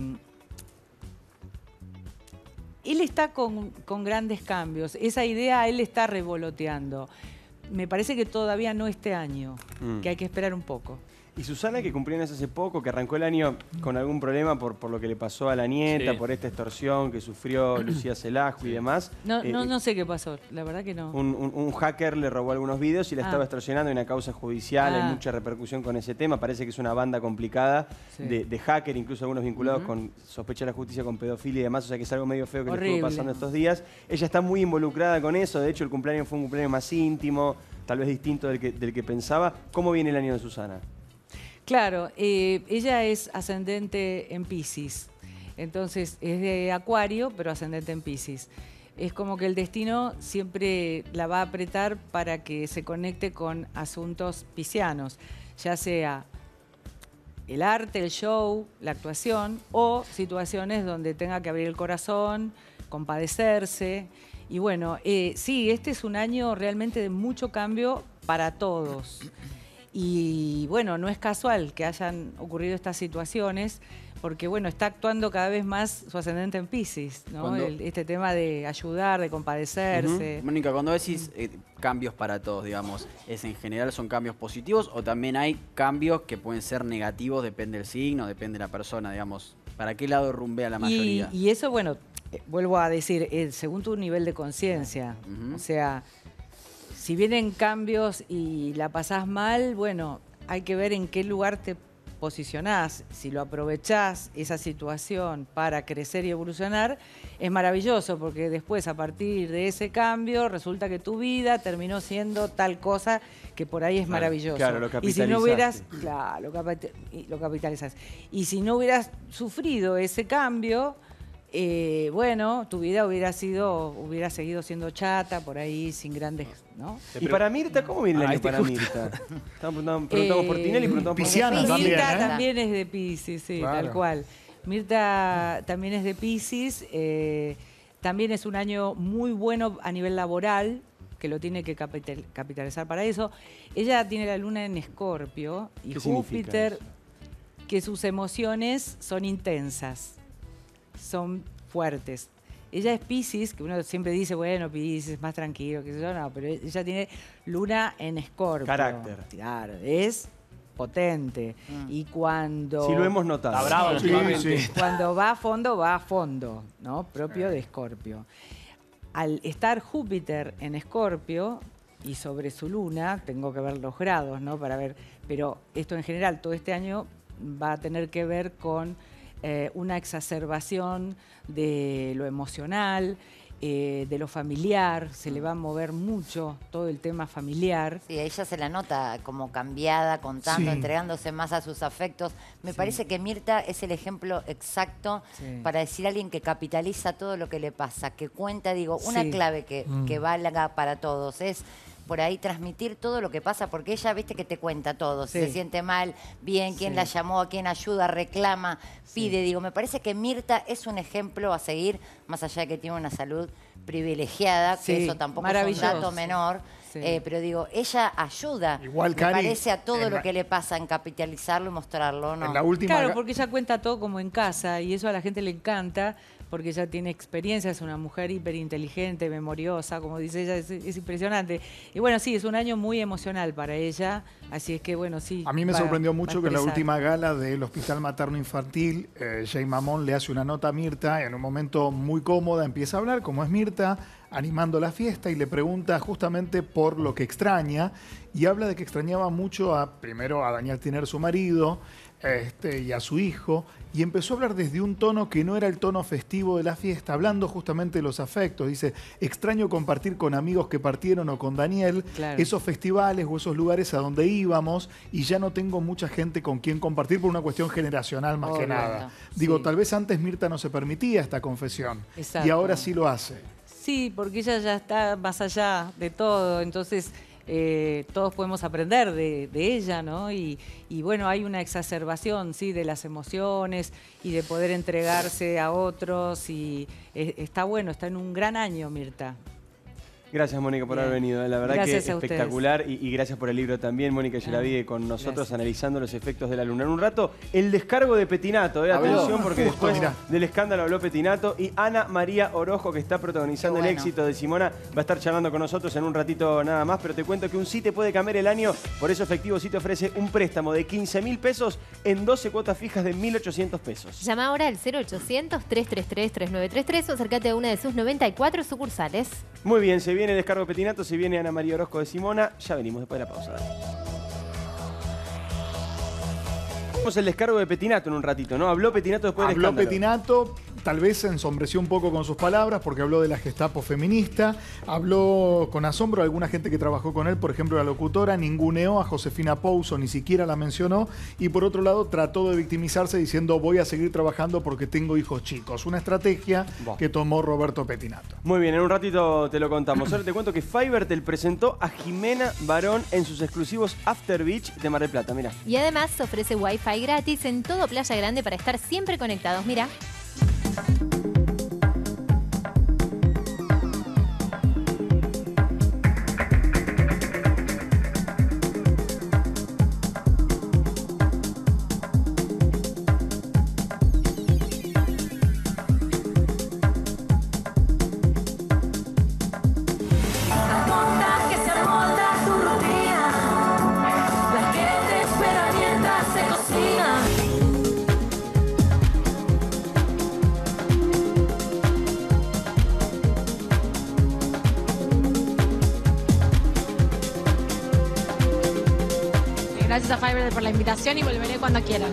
él está con, con grandes cambios. Esa idea él está revoloteando. Me parece que todavía no este año, Mm. que hay que esperar un poco. Y Susana, que cumplió años hace poco, que arrancó el año con algún problema por, por lo que le pasó a la nieta, Sí. por esta extorsión que sufrió Lucía Celajo y demás. No, Eh, no, no sé qué pasó, la verdad que no. Un, un- un hacker le robó algunos videos y la Ah. estaba extorsionando. Hay una causa judicial, Ah. hay mucha repercusión con ese tema. Parece que es una banda complicada Sí. de, de hacker, incluso algunos vinculados Ujú. con sospecha de la justicia con pedofilia y demás. O sea que es algo medio feo que le Horrible. estuvo pasando estos días. Ella está muy involucrada con eso. De hecho, el cumpleaños fue un cumpleaños más íntimo, tal vez distinto del que, del que pensaba. ¿Cómo viene el año de Susana? Claro, eh, ella es ascendente en Piscis, entonces es de Acuario, pero ascendente en Piscis. Es como que el destino siempre la va a apretar para que se conecte con asuntos piscianos, ya sea el arte, el show, la actuación o situaciones donde tenga que abrir el corazón, compadecerse. Y bueno, eh, sí, este es un año realmente de mucho cambio para todos. Y bueno, no es casual que hayan ocurrido estas situaciones, porque bueno, está actuando cada vez más su ascendente en Piscis, ¿no? Cuando- El- este tema de ayudar, de compadecerse. Mónica, cuando decís eh, cambios para todos, digamos, ¿es en general son cambios positivos o también hay cambios que pueden ser negativos, depende del signo, depende de la persona, digamos? ¿Para qué lado rumbea la Y, mayoría? y eso, bueno, eh, vuelvo a decir, eh, según tu nivel de conciencia. O sea, si vienen cambios y la pasás mal, bueno, hay que ver en qué lugar te posicionás. Si lo aprovechás, esa situación, para crecer y evolucionar, es maravilloso, porque después, a partir de ese cambio, resulta que tu vida terminó siendo tal cosa que por ahí es Claro, maravilloso. claro, lo y si no capitalizaste. hubieras, claro, lo, capit- y lo capitalizás. Y si no hubieras sufrido ese cambio, eh, bueno, tu vida hubiera sido, hubiera seguido siendo chata, por ahí, sin grandes, ¿no? Y para Mirta, ¿cómo viene el Ah, año este para justo. Mirta? Estamos preguntando- Preguntamos por Tinelli y preguntamos por Pisciana Susana. también, Mirta ¿eh? también es de Piscis, sí, Claro. tal cual. Mirta también es de Piscis, eh, también es un año muy bueno a nivel laboral, que lo tiene que capital- capitalizar para eso. Ella tiene la luna en Escorpio y ¿Qué significa Júpiter, eso? que sus emociones son intensas, son fuertes. Ella es Piscis, que uno siempre dice, bueno, Piscis es más tranquilo, que yo, no, pero ella tiene luna en Escorpio. Carácter. Claro, es potente. Y cuando... Sí, lo hemos notado. Está bravo Sí, últimamente. sí. Cuando va a fondo, va a fondo, ¿no? Propio de Escorpio. Al estar Júpiter en Escorpio y sobre su luna, tengo que ver los grados, ¿no? Para ver, pero esto en general, todo este año va a tener que ver con eh, una exacerbación de lo emocional, eh, de lo familiar, se le va a mover mucho todo el tema familiar. Sí, a ella se la nota como cambiada, contando, Sí. entregándose más a sus afectos. Me parece que Mirta es el ejemplo exacto Sí. para decir a alguien que capitaliza todo lo que le pasa, que cuenta, digo, una Sí. clave que, Mm. que valga para todos es por ahí transmitir todo lo que pasa, porque ella, viste, que te cuenta todo. Si Sí. se siente mal, bien, quién Sí. la llamó, a quién ayuda, reclama, pide. Digo, me parece que Mirta es un ejemplo a seguir, más allá de que tiene una salud privilegiada, que Sí, eso tampoco es un maravilloso. dato menor. Sí. Eh, pero digo, ella ayuda, Igual, me Cari, parece, a todo en lo la- que le pasa en capitalizarlo y mostrarlo, ¿no? En la última Claro, ga- porque ella cuenta todo como en casa y eso a la gente le encanta porque ella tiene experiencia, es una mujer hiperinteligente, memoriosa, como dice ella, es, es impresionante. Y bueno, sí, es un año muy emocional para ella, así es que bueno, sí. A mí me va- sorprendió va a mucho que en la expresar. última gala del Hospital Materno Infantil, eh, Jay Mamón le hace una nota a Mirta, en un momento muy cómoda empieza a hablar, como es Mirta, animando la fiesta y le pregunta justamente por lo que extraña y habla de que extrañaba mucho a, primero a Daniel Tiner, su marido, este, y a su hijo, y empezó a hablar desde un tono que no era el tono festivo de la fiesta, hablando justamente de los afectos. Dice, extraño compartir con amigos que partieron o con Daniel Claro. esos festivales o esos lugares a donde íbamos y ya no tengo mucha gente con quien compartir por una cuestión generacional más que Obvio. nada. Digo, Sí. tal vez antes Mirta no se permitía esta confesión Exacto. y ahora sí lo hace. Sí, porque ella ya está más allá de todo, entonces eh, todos podemos aprender de, de ella, ¿no? Y, y bueno, hay una exacerbación, sí, de las emociones y de poder entregarse a otros y eh, está bueno, está en un gran año, Mirta. Gracias, Mónica, por Bien. haber venido. La verdad Gracias que a ustedes. espectacular. Y, y gracias por el libro también, Mónica Yelavigue, con nosotros gracias. analizando los efectos de la luna. En un rato, el descargo de Petinato. Eh, atención, porque Justo, después mirá. del escándalo habló Petinato. Y Ana María Orozco, que está protagonizando Qué bueno. el éxito de Simona, va a estar charlando con nosotros en un ratito nada más. Pero te cuento que un sí te puede cambiar el año. Por eso Efectivo sí te ofrece un préstamo de quince mil pesos en doce cuotas fijas de mil ochocientos pesos. Llama ahora al cero ochocientos, tres tres tres, tres nueve tres tres o acércate a una de sus noventa y cuatro sucursales. Muy bien, se viene el descargo de Petinato, se viene Ana María Orozco de Simona. Ya venimos después de la pausa. Dale. Vamos el descargo de Petinato en un ratito, ¿no? Habló Petinato después del Habló escándalo. Petinato, tal vez se ensombreció un poco con sus palabras porque habló de la Gestapo feminista, habló con asombro de alguna gente que trabajó con él, por ejemplo la locutora, ninguneó a Josefina Pouso, ni siquiera la mencionó, y por otro lado trató de victimizarse diciendo voy a seguir trabajando porque tengo hijos chicos. Una estrategia Buah. que tomó Roberto Petinato. Muy bien, en un ratito te lo contamos. Ahora te cuento que Fivertel presentó a Jimena Barón en sus exclusivos After Beach de Mar del Plata. Mira. Y además ofrece Wi-Fi gratis en todo Playa Grande para estar siempre conectados. Mira. Que se amolda tu rutina, la que te espera mientras se cocina. Gracias a Fivertel por la invitación y volveré cuando quieran.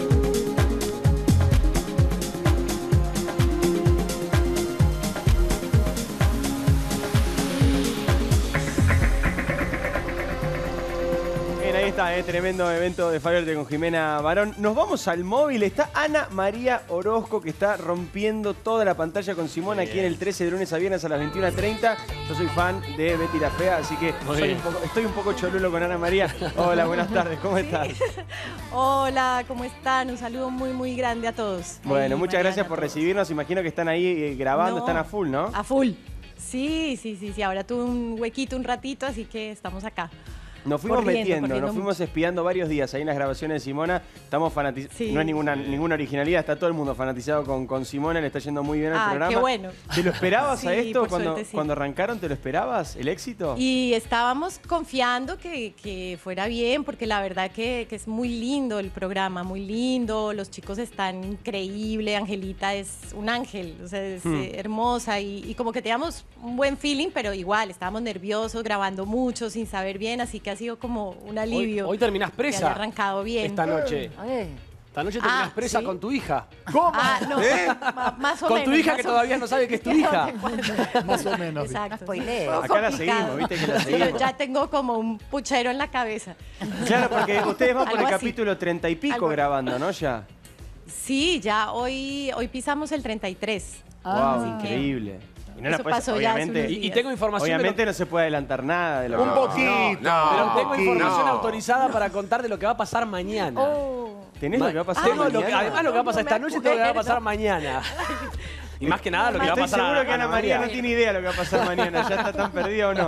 Bien, ahí está, eh, tremendo evento de Fivertel con Jimena Barón. Nos vamos al móvil. Está Ana María Orozco, que está rompiendo toda la pantalla con Simona aquí en el trece de lunes a viernes a las veintiuna treinta. Yo soy fan de Betty la Fea, así que Muy soy bien. un poco- estoy un poco cholulo con Ana María. Hola, buenas tardes, ¿cómo estás? Hola, ¿cómo están? Un saludo muy, muy grande a todos. Bueno, Ahí, muchas Mariana, gracias por a todos. recibirnos. Imagino que están ahí eh, grabando, No. están a full, ¿no? A full. Sí, sí, sí, sí. Ahora tuve un huequito un ratito, así que estamos acá. Nos fuimos Corriendo, metiendo, corriendo nos fuimos espiando varios días ahí en las grabaciones de Simona. Estamos fanatizados. Sí. No es ninguna, ninguna originalidad, está todo el mundo fanatizado con, con Simona, le está yendo muy bien el Ah, programa. qué bueno. ¿Te lo esperabas a Sí, esto por cuando, suerte, sí. cuando arrancaron? ¿Te lo esperabas? ¿El éxito? Y estábamos confiando que, que fuera bien, porque la verdad que, que es muy lindo el programa, muy lindo, los chicos están increíbles, Angelita es un ángel, o sea, es Hmm. eh, hermosa y, y como que teníamos un buen feeling, pero igual estábamos nerviosos, grabando mucho, sin saber bien, así que ha sido como un alivio. Hoy, hoy terminás que presa. haya arrancado bien. Esta noche. Esta noche terminás Ah, presa ¿sí? con tu hija. ¿Cómo? Ah, no, ¿Eh? ma- más o Con menos. tu hija más que o- todavía no sabe que es tu hija. Más o menos. Exacto. spoilees. Fue Acá la complicado. seguimos, viste que la Sí, seguimos. ya tengo como un puchero en la cabeza. Claro, porque ustedes van por el Algo así. capítulo treinta y pico Algo- grabando, ¿no? Ya. Sí, ya hoy, hoy pisamos el treinta y tres. wow, Así que- increíble. Y no Eso la puedes- pasó ya hace obviamente, unos Y, y días. tengo información. de lo- obviamente no se puede adelantar nada de lo Un que poquito. No, pero no, tengo poquito. información No. autorizada para contar de lo que va a pasar mañana. Oh. ¿Tenés lo que va a pasar Tengo lo que- mañana? además lo que va a pasar No esta me noche y todo lo que va a pasar acuerdo. mañana. Y más que nada lo que va a Estoy pasar seguro a que Ana María no tiene idea de lo que va a pasar mañana. ¿Ya está tan perdida o no?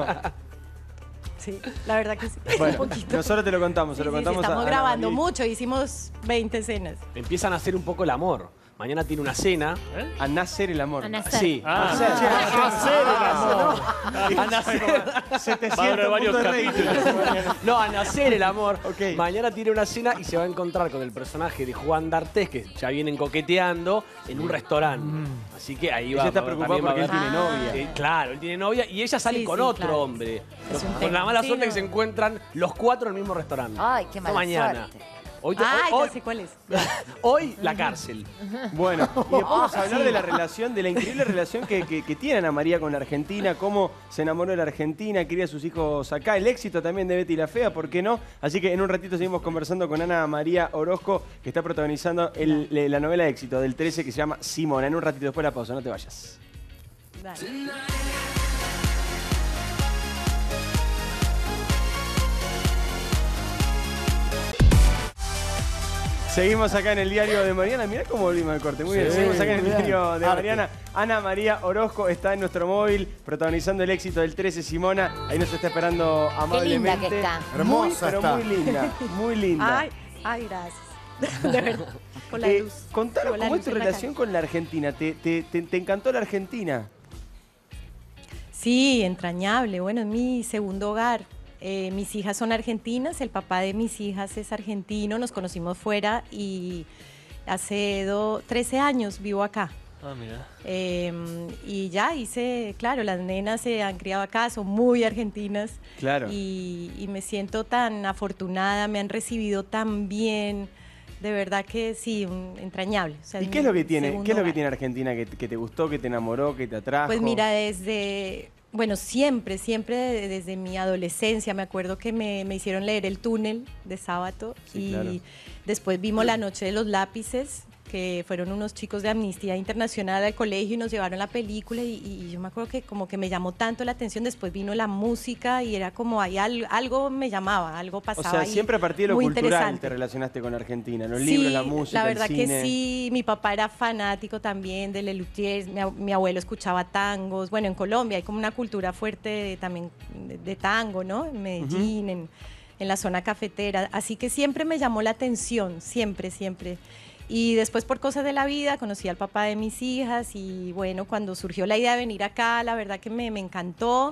Sí, la verdad que sí. Bueno, un poquito. nosotros te lo contamos, se Sí, lo sí, sí, contamos a estamos Ana grabando María. mucho, hicimos veinte escenas. Empiezan a hacer un poco el amor. Mañana tiene una cena. A nacer el amor. A nacer. Sí. Ah. O sea, che, A hacer el amor. A nacer. setecientos Va a haber varios puntos de rating. capítulos. No, a nacer el amor. Ok. Mañana tiene una cena y se va a encontrar con el personaje de Juan D'Artés, que ya vienen coqueteando en un restaurante. Así que ahí va. Ella está va- preocupada también va a porque él haber- tiene Ah. novia. Eh, claro, él tiene novia y ella sale Sí, con sí, otro claro. hombre. Es un Con tema. la mala Sí, suerte no. que se encuentran los cuatro en el mismo restaurante. Ay, qué Esto mala mañana. suerte. Hoy, te- Ah, hoy, ya sé cuál es. hoy la cárcel. Bueno, y después vamos a hablar Sí. de la relación, de la increíble relación que, que, que tiene Ana María con la Argentina, cómo se enamoró de la Argentina, quería a sus hijos acá, el éxito también de Betty la Fea, ¿por qué no? Así que en un ratito seguimos conversando con Ana María Orozco, que está protagonizando el- le- la novela de éxito del trece que se llama Simona. En un ratito después de la pausa, no te vayas. Dale. Seguimos acá en el diario de Mariana. Mirá cómo volvimos al corte. Muy Sí, bien. Seguimos acá en el bien. diario de Arte. Mariana. Ana María Orozco está en nuestro móvil protagonizando el éxito del trece. Simona, ahí nos está esperando amablemente. linda que está. Muy, Hermosa pero está. muy linda. Muy linda. Ay, ay, gracias. De verdad. Con la Eh, luz. contanos Con la cómo luz es tu en la relación con la Argentina. ¿Te, te, te, te encantó la Argentina? Sí, entrañable. Bueno, es mi segundo hogar. Eh, mis hijas son argentinas, el papá de mis hijas es argentino, nos conocimos fuera y hace do- trece años vivo acá. Ah, mira. Eh, y ya hice, claro, las nenas se han criado acá, son muy argentinas. Claro. Y, y me siento tan afortunada, me han recibido tan bien. De verdad que sí, un- entrañable. O sea, ¿Y es qué es mi lo que tiene? segundo ¿Qué es lo que hogar. tiene Argentina que, que te gustó, que te enamoró, que te atrajo? Pues mira, desde, bueno, siempre, siempre de- desde mi adolescencia, me acuerdo que me, me hicieron leer El túnel de Sábato Sí, y claro. después vimos La noche de los lápices, que fueron unos chicos de Amnistía Internacional al colegio y nos llevaron la película y, y yo me acuerdo que como que me llamó tanto la atención, después vino la música y era como ahí al- algo me llamaba, algo O pasaba sea, ahí siempre a partir de lo muy cultural interesante. te relacionaste con Argentina. Los Sí, libros, la música, la verdad el que cine. sí, mi papá era fanático también de Lelutier, mi, ab- mi abuelo escuchaba tangos, bueno, en Colombia hay como una cultura fuerte de- también de, de tango, ¿no? En Medellín, en, en la zona cafetera, así que siempre me llamó la atención, siempre, siempre. Y después por cosas de la vida conocí al papá de mis hijas y bueno, cuando surgió la idea de venir acá, la verdad que me, me encantó.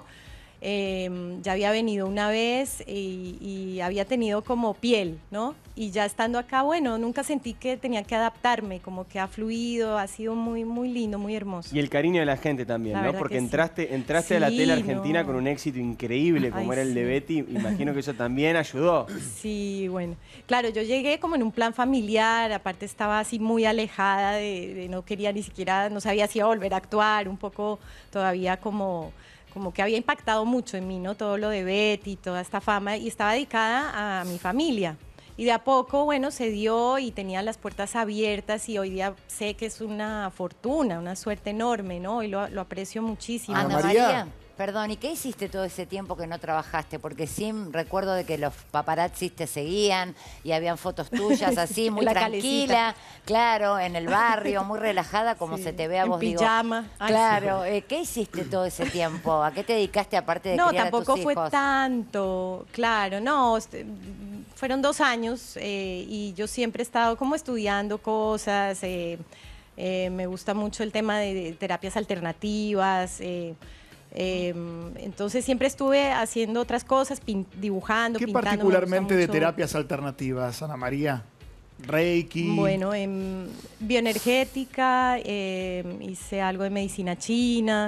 Eh, ya había venido una vez y, y había tenido como piel, ¿no? Y ya estando acá, bueno, nunca sentí que tenía que adaptarme, como que ha fluido, ha sido muy, muy lindo, muy hermoso. Y el cariño de la gente también, La ¿no? verdad Porque que sí. entraste, entraste a la Sí, tele argentina no. con un éxito increíble como Ay, era el de sí. Betty. Imagino que eso también ayudó. Sí, bueno. Claro, yo llegué como en un plan familiar, aparte estaba así muy alejada de, de no quería ni siquiera, no sabía si iba a volver a actuar, un poco todavía como, como que había impactado mucho en mí, ¿no? Todo lo de Betty, toda esta fama, y estaba dedicada a mi familia. Y de a poco, bueno, se dio y tenía las puertas abiertas y hoy día sé que es una fortuna, una suerte enorme, ¿no? Y lo, lo aprecio muchísimo. Ana María, perdón, ¿y qué hiciste todo ese tiempo que no trabajaste? Porque sí recuerdo de que los paparazzis te seguían y habían fotos tuyas así, muy La tranquila, claro, en el barrio, muy relajada, como Sí, se te ve a en vos. digo. pijama. Ay, Claro, sí. eh, ¿qué hiciste todo ese tiempo? ¿A qué te dedicaste aparte de No, criar a tus tampoco fue hijos? tanto, claro, no, este, fueron dos años eh, y yo siempre he estado como estudiando cosas, eh, eh, me gusta mucho el tema de, de terapias alternativas, eh, eh, entonces siempre estuve haciendo otras cosas, pin- dibujando, ¿Qué pintando. me gusta particularmente de mucho. terapias alternativas, Ana María? Reiki. Bueno, en bioenergética, eh, hice algo de medicina china,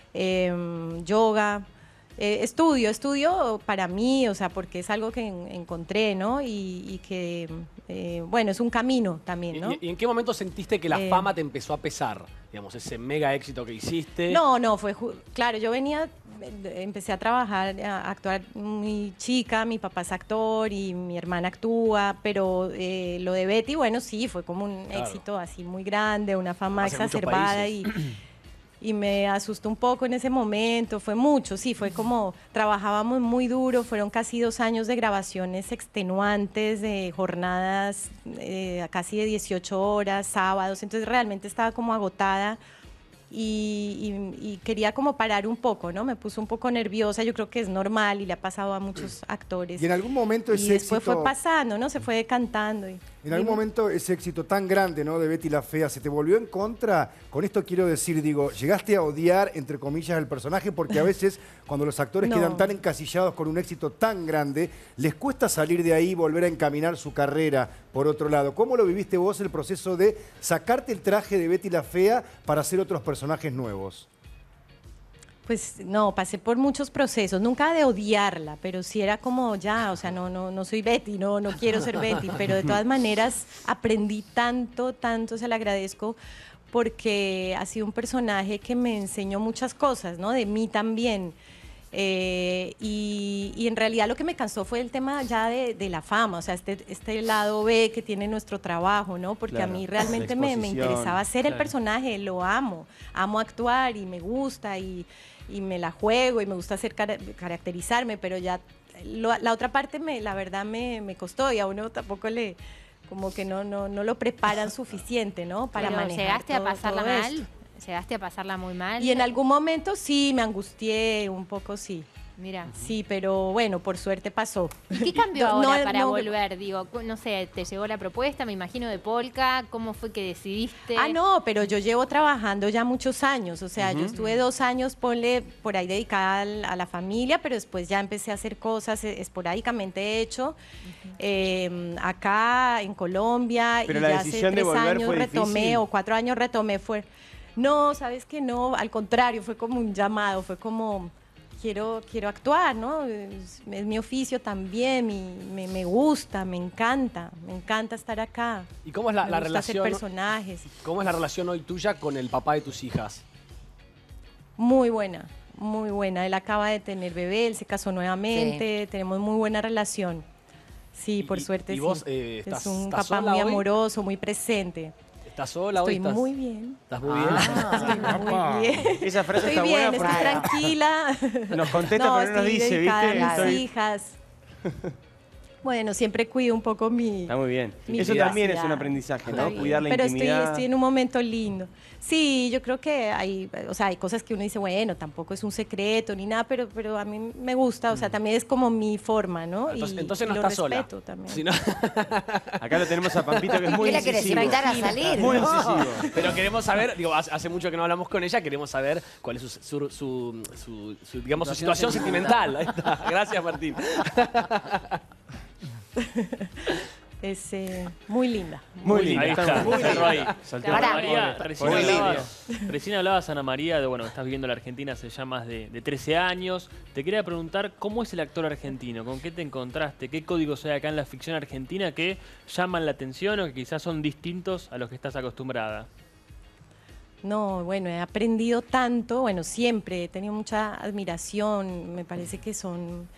eh, yoga. Eh, estudio, estudio para mí, o sea, porque es algo que en- encontré, ¿no? Y, y que, eh, bueno, es un camino también, ¿no? ¿Y, y en qué momento sentiste que la Eh, fama te empezó a pesar? Digamos, ese mega éxito que hiciste. No, no, fue, ju- claro, yo venía, eh, empecé a trabajar, a actuar muy chica, mi papá es actor y mi hermana actúa, pero eh, lo de Betty, bueno, sí, fue como un Claro. éxito así muy grande, una fama Pasa en muchos exacerbada y, países. y me asustó un poco en ese momento, fue mucho, sí, fue como, trabajábamos muy duro, fueron casi dos años de grabaciones extenuantes, de jornadas eh, casi de dieciocho horas, sábados, entonces realmente estaba como agotada y, y- y quería como parar un poco, ¿no? Me puso un poco nerviosa, yo creo que es normal y le ha pasado a muchos actores. Y en algún momento Y ese después éxito... fue pasando, ¿no? Se fue decantando. y- En algún Dime. momento ese éxito tan grande, ¿no? De Betty la Fea, ¿se te volvió en contra? Con esto quiero decir, digo, llegaste a odiar, entre comillas, al personaje, porque a veces cuando los actores No. quedan tan encasillados con un éxito tan grande, les cuesta salir de ahí y volver a encaminar su carrera por otro lado. ¿Cómo lo viviste vos el proceso de sacarte el traje de Betty la Fea para hacer otros personajes nuevos? Pues no, pasé por muchos procesos, nunca de odiarla, pero sí era como ya, o sea, no, no, no soy Betty, no, no quiero ser Betty, pero de todas maneras aprendí tanto, tanto, se le agradezco, porque ha sido un personaje que me enseñó muchas cosas, ¿no? De mí también. Eh, y, y en realidad lo que me cansó fue el tema ya de, de la fama, o sea, este, este lado B que tiene nuestro trabajo, ¿no? Porque Claro, a mí la realmente me, me exposición, interesaba ser el claro. personaje, lo amo, amo actuar y me gusta y, y me la juego y me gusta hacer cara- caracterizarme, pero ya lo- la otra parte, me, la verdad, me, me costó y a uno tampoco le, como que no, no, no lo preparan suficiente, ¿no? Para Pero manejar ¿llegaste a todo- pasarla todo mal? esto. ¿Llegaste a pasarla muy mal? Y en algún momento sí, me angustié un poco, sí. Mira. Sí, pero bueno, por suerte pasó. ¿Y qué cambió No, ahora no, para no, volver? Digo, cu- no sé, ¿te llegó la propuesta, me imagino, de Polka? ¿Cómo fue que decidiste? Ah, no, pero yo llevo trabajando ya muchos años, o sea, Ujú. yo estuve dos años, ponle, por ahí dedicada al- a la familia, pero después ya empecé a hacer cosas eh, esporádicamente he hecho, eh, acá en Colombia, Pero y la ya hace decisión de tres volver años fue retomé, difícil. o cuatro años retomé, fue, no, sabes que no, al contrario, fue como un llamado, fue como... Quiero, quiero actuar, ¿no? Es, es mi oficio también, mi- me, me gusta, me encanta, me encanta estar acá. ¿Y cómo es la, Me la gusta relación? hacer personajes. ¿Cómo es la relación hoy tuya con el papá de tus hijas? Muy buena, muy buena. Él acaba de tener bebé, él se casó nuevamente, tenemos muy buena relación. Sí, por suerte y sí. vos, eh, estás- es un estás papá sola muy hoy? amoroso, muy presente. ¿Estás sola hoy? Estoy ¿Estás- muy bien. ¿Estás muy bien? Estoy muy bien. Esa frase estoy está bien, buena estoy porque- tranquila. Nos contesta, no, pero no nos estoy dice, dedicada ¿viste? a mis Estoy- hijas. Bueno, siempre cuido un poco mi... Está muy bien. mi Eso también es privacidad. un aprendizaje, Está ¿no? bien. Cuidar la Pero intimidad. estoy, estoy en un momento lindo. Sí, yo creo que hay, o sea, hay cosas que uno dice, bueno, tampoco es un secreto ni nada, pero, pero a mí me gusta, o sea, también es como mi forma, ¿no? Entonces, Y- entonces y no lo estás sola. respeto también. Si no- Acá lo tenemos a Pampito, que es muy ¿Qué la querés incisivo. invitar a salir? Muy No. incisivo. Pero queremos saber, digo, hace hace mucho que no hablamos con ella, queremos saber cuál es su, su, su- su- su, digamos, su situación sentimental. Ahí está. Gracias, Martín. Es eh, muy linda. Muy linda. Ahí está, Muy cerró linda. ahí. Soltó Ana la María, pobre- recién pobre hablabas, recién hablabas, Ana María, de bueno, estás viviendo en la Argentina hace ya más de, de trece años. Te quería preguntar, ¿cómo es el actor argentino? ¿Con qué te encontraste? ¿Qué códigos hay acá en la ficción argentina que llaman la atención o que quizás son distintos a los que estás acostumbrada? No, bueno, he aprendido tanto, bueno, siempre he tenido mucha admiración, me parece que son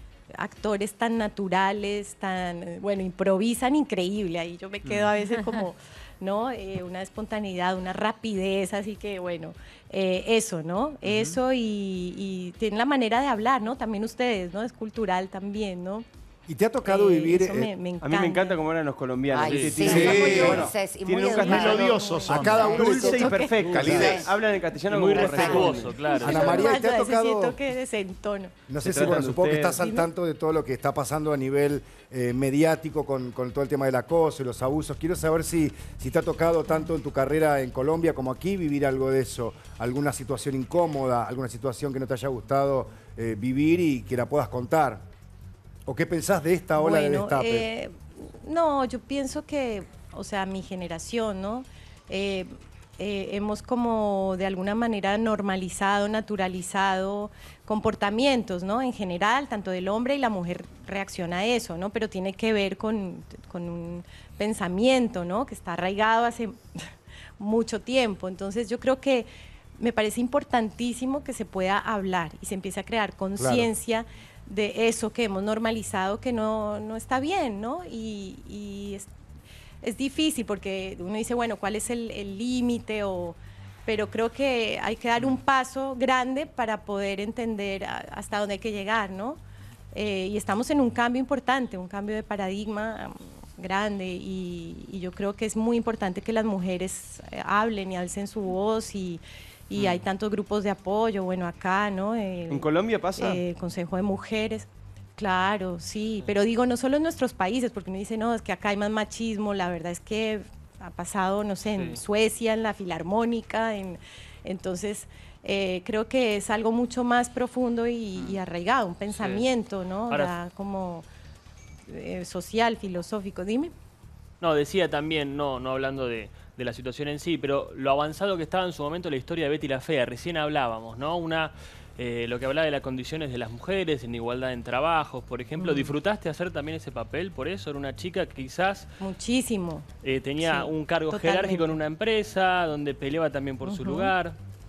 actores tan naturales, tan, bueno, improvisan increíble, ahí yo me quedo a veces como, ¿no? Eh, una espontaneidad, una rapidez, así que bueno, eh, eso, ¿no? Eso y, y tienen la manera de hablar, ¿no? También ustedes, ¿no? Es cultural también, ¿no? ¿Y te ha tocado Eh, vivir? eso me- eh, me A mí me encanta cómo eran los colombianos. Ay, ¿viste? sí, Tienen- son muy tienen- dulces y tienen muy un castellano melodiosos son. A cada uno le dulce y toca- perfecto. Calidez. Hablan en castellano Muy como respetuoso, corresponde. claro. Ana María, ¿y te ha A veces tocado? siento que desentono. No Se sé si, bueno, tratan de supongo que ustedes. estás al tanto de todo lo que está pasando a nivel eh, mediático con, con todo el tema del acoso y los abusos. Quiero saber si, si te ha tocado tanto en tu carrera en Colombia como aquí vivir algo de eso. Alguna situación incómoda, alguna situación que no te haya gustado eh, vivir y que la puedas contar. ¿O qué pensás de esta ola de Bueno, destape? eh, no, yo pienso que, o sea, mi generación, ¿no? Eh, eh, hemos como de alguna manera normalizado, naturalizado comportamientos, ¿no? En general, tanto del hombre y la mujer reacciona a eso, ¿no? Pero tiene que ver con, con un pensamiento, ¿no? Que está arraigado hace mucho tiempo. Entonces yo creo que me parece importantísimo que se pueda hablar y se empiece a crear conciencia de eso que hemos normalizado que no, no está bien, ¿no? Y, y es, es difícil porque uno dice, bueno, ¿cuál es el el límite? O pero creo que hay que dar un paso grande para poder entender a- hasta dónde hay que llegar, ¿no? Eh, y estamos en un cambio importante, un cambio de paradigma um, grande y, y yo creo que es muy importante que las mujeres eh, hablen y alcen su voz y, y hay tantos grupos de apoyo, bueno, acá, ¿no? El- ¿En Colombia pasa? eh, Consejo de Mujeres. Claro, sí, pero digo, no solo en nuestros países, porque uno dice, no, es que acá hay más machismo, la verdad es que ha pasado, no sé, en Sí. Suecia, en la Filarmónica, en, entonces eh, creo que es algo mucho más profundo y, y arraigado, un pensamiento, ¿no? Ahora- Ya como eh, social, filosófico, dime. No, decía también, no, no hablando de, de la situación en sí, pero lo avanzado que estaba en su momento la historia de Betty la Fea, recién hablábamos, ¿no? Una, eh, lo que hablaba de las condiciones de las mujeres, en igualdad en trabajos, por ejemplo. Mm. ¿Disfrutaste hacer también ese papel por eso? Era una chica que quizás Muchísimo. eh, tenía Sí, un cargo totalmente. jerárquico en una empresa, donde peleaba también por su Ujú. lugar.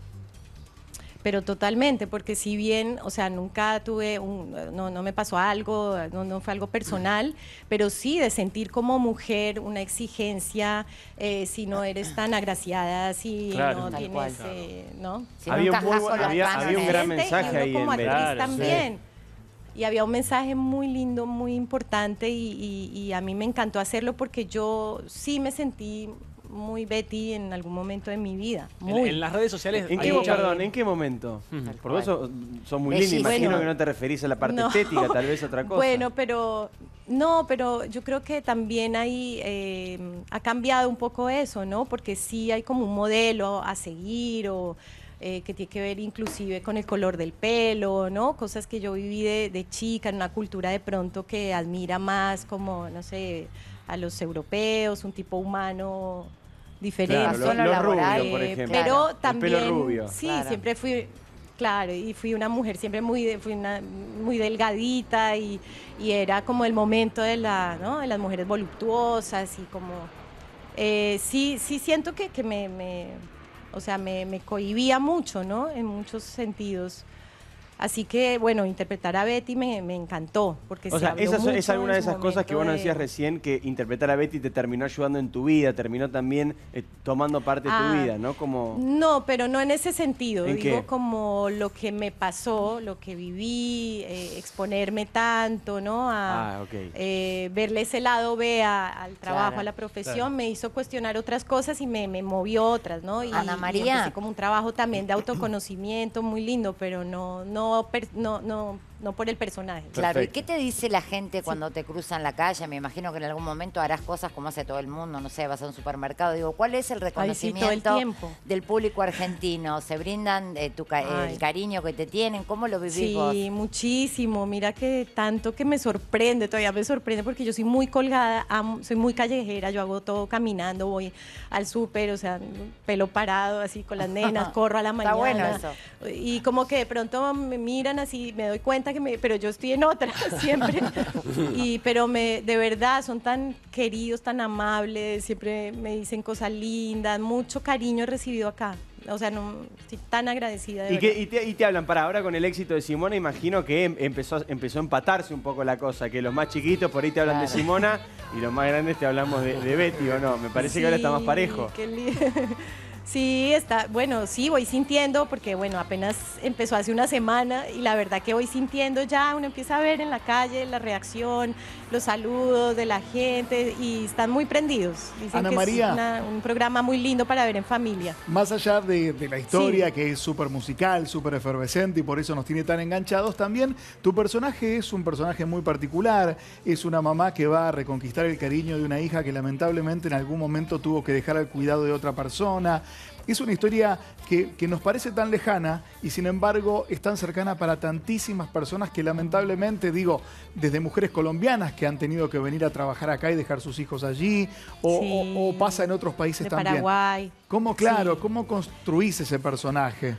Pero totalmente, porque si bien, o sea, nunca tuve un, no, no me pasó algo, no, no fue algo personal, pero sí de sentir como mujer una exigencia, eh, si no eres tan agraciada, si Claro. no Tal tienes, cual. eh, ¿no? Si Había no un muy encajas bu- con los había- cánones. había un gran Gente, mensaje y uno ahí como en actriz Claro, también. y había un mensaje muy lindo, muy importante y, y- y a mí me encantó hacerlo porque yo sí me sentí muy Betty en algún momento de mi vida. En, Muy. en las redes sociales. ¿En hay qué, mucha- perdón, ¿en qué momento? Porque vos sos, sos muy linda, Bellísimo. imagino Bueno, que no te referís a la parte no. estética, tal vez otra cosa. Bueno, pero no, pero yo creo que también ahí eh, ha cambiado un poco eso, ¿no? Porque sí hay como un modelo a seguir o eh, que tiene que ver inclusive con el color del pelo, ¿no? Cosas que yo viví de, de chica en una cultura de pronto que admira más como, no sé, a los europeos, un tipo humano diferente. Claro, lo- lo rubio, por Eh, ejemplo. Pero Claro, el también, pelo rubio. sí, Claro. siempre fui, claro, y fui una mujer siempre muy, de- fui una, muy delgadita y, y era como el momento de, la, ¿no? de las mujeres voluptuosas y como, eh, sí, sí siento que, que me, me, o sea, me, me cohibía mucho, ¿no? En muchos sentidos. Así que, bueno, interpretar a Betty me, me encantó, porque O se sea, habló esa es mucho alguna de en su esas cosas que vos momento nos decías de- recién, que interpretar a Betty te terminó ayudando en tu vida, terminó también eh, tomando parte de Ah, tu vida, ¿no? Como... No, pero no en ese sentido. ¿En Digo qué? como lo que me pasó, lo que viví, eh, exponerme tanto, ¿no? A Ah, ok. eh, verle ese lado B a- al trabajo, Claro. a la profesión, Claro. me hizo cuestionar otras cosas y me, me movió otras, ¿no? Y, Ana y María. empecé como un trabajo también de autoconocimiento muy lindo, pero no, no, per- no, no, no por el personaje. Claro, ¿y qué te dice la gente cuando te cruzan la calle? Me imagino que en algún momento harás cosas como hace todo el mundo, no sé, vas a un supermercado. Digo, ¿cuál es el Ay, sí, todo el reconocimiento tiempo. del público argentino? ¿Se brindan eh, tu ca- Ay. el cariño que te tienen? ¿Cómo lo vivís Sí, vos? muchísimo. Mira que tanto que me sorprende, todavía me sorprende porque yo soy muy colgada, amo- soy muy callejera, yo hago todo caminando, voy al súper, o sea, pelo parado, así con las nenas, corro a la Está mañana. bueno eso. Y como que de pronto me miran así, me doy cuenta que me, pero yo estoy en otra siempre. Y, pero me, de verdad son tan queridos, tan amables, siempre me dicen cosas lindas, mucho cariño he recibido acá. O sea, no, estoy tan agradecida de ¿Y, verdad. qué- y te, y te hablan, para ahora con el éxito de Simona, imagino que em- empezó, a- empezó a empatarse un poco la cosa, que los más chiquitos por ahí te hablan de Claro. Simona y los más grandes te hablamos de, de Betty, ¿o no? Me parece que ahora está más Sí, parejo. qué li- Sí, está, bueno, sí, voy sintiendo, porque bueno, apenas empezó hace una semana y la verdad que voy sintiendo ya, uno empieza a ver en la calle la reacción, los saludos de la gente y están muy prendidos. Dicen Ana que María. es una- un programa muy lindo para ver en familia. Más allá de, de la historia, Sí. que es súper musical, súper efervescente y por eso nos tiene tan enganchados, también tu personaje es un personaje muy particular. Es una mamá que va a reconquistar el cariño de una hija que lamentablemente en algún momento tuvo que dejar al cuidado de otra persona. Es una historia que, que nos parece tan lejana y sin embargo es tan cercana para tantísimas personas que lamentablemente, digo, desde mujeres colombianas que han tenido que venir a trabajar acá y dejar sus hijos allí, o, Sí. o- o pasa en otros países De también. Paraguay. ¿Cómo, claro, Sí. cómo construís ese personaje?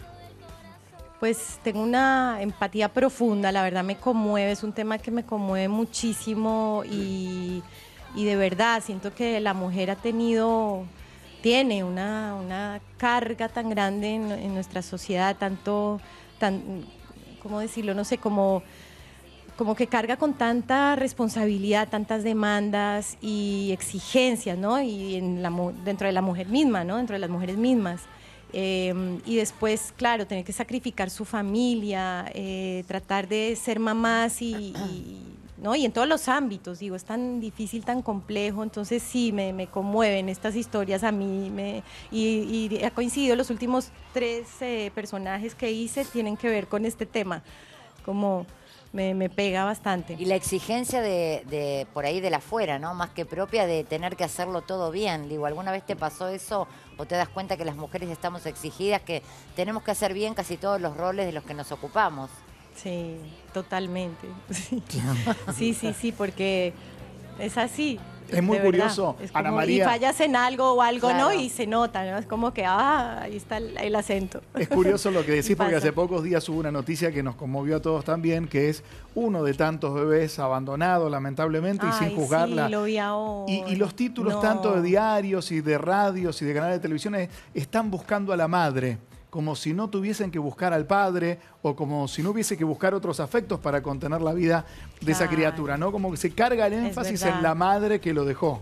Pues tengo una empatía profunda, la verdad me conmueve, es un tema que me conmueve muchísimo y, y de verdad siento que la mujer ha tenido, tiene una, una carga tan grande en, en nuestra sociedad, tanto, tan, ¿cómo decirlo? No sé, como, como que carga con tanta responsabilidad, tantas demandas y exigencias, ¿no? Y en la, mu- dentro de la mujer misma, ¿no? Dentro de las mujeres mismas. Eh, y después, claro, tener que sacrificar su familia, eh, tratar de ser mamás y, y, ¿no? Y en todos los ámbitos, digo, es tan difícil, tan complejo, entonces sí, me, me conmueven estas historias a mí, me, y, y ha coincidido, los últimos tres eh, personajes que hice tienen que ver con este tema, como me, me pega bastante. Y la exigencia de, de por ahí de la afuera, ¿no? Más que propia de tener que hacerlo todo bien. Digo, ¿alguna vez te pasó eso o te das cuenta que las mujeres estamos exigidas, que tenemos que hacer bien casi todos los roles de los que nos ocupamos? Sí, totalmente. Sí, sí, sí, sí, porque es así. Es muy de verdad. curioso, Es Ana como- María. Y fallas en algo o algo, Claro. ¿no? Y se nota, ¿no? Es como que, ah, ahí está el, el acento. Es curioso lo que decís Y porque pasa. hace pocos días hubo una noticia que nos conmovió a todos también, que es uno de tantos bebés abandonados lamentablemente y Ay, sin juzgarla. sí, lo vi ahora. Y, y los títulos No. tanto de diarios y de radios y de canales de televisión es, están buscando a la madre, como si no tuviesen que buscar al padre o como si no hubiese que buscar otros afectos para contener la vida de esa Claro. criatura, ¿no? Como que se carga el énfasis verdad. en la madre que lo dejó.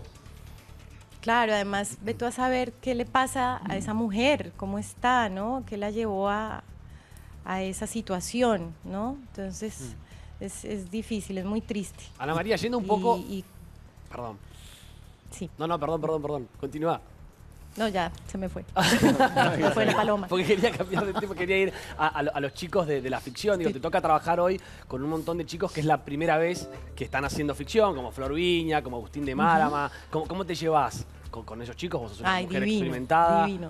Claro, además, ve tú a saber qué le pasa a esa mujer, cómo está, ¿no? ¿Qué la llevó a, a esa situación, ¿no? Entonces, Es, es difícil, es muy triste. Ana María, yendo un poco... Y, y- Perdón. Sí. No, no, perdón, perdón, perdón. Continúa. No, ya, se me fue. Se me fue la paloma. Porque quería cambiar de tema, quería ir a, a lo- a los chicos de, de la ficción. Digo, te toca trabajar hoy con un montón de chicos que es la primera vez que están haciendo ficción, como Flor Viña, como Agustín de Márama. ¿Cómo, cómo te llevas con, con esos chicos? Vos sos una Ay, mujer divino, experimentada. divino.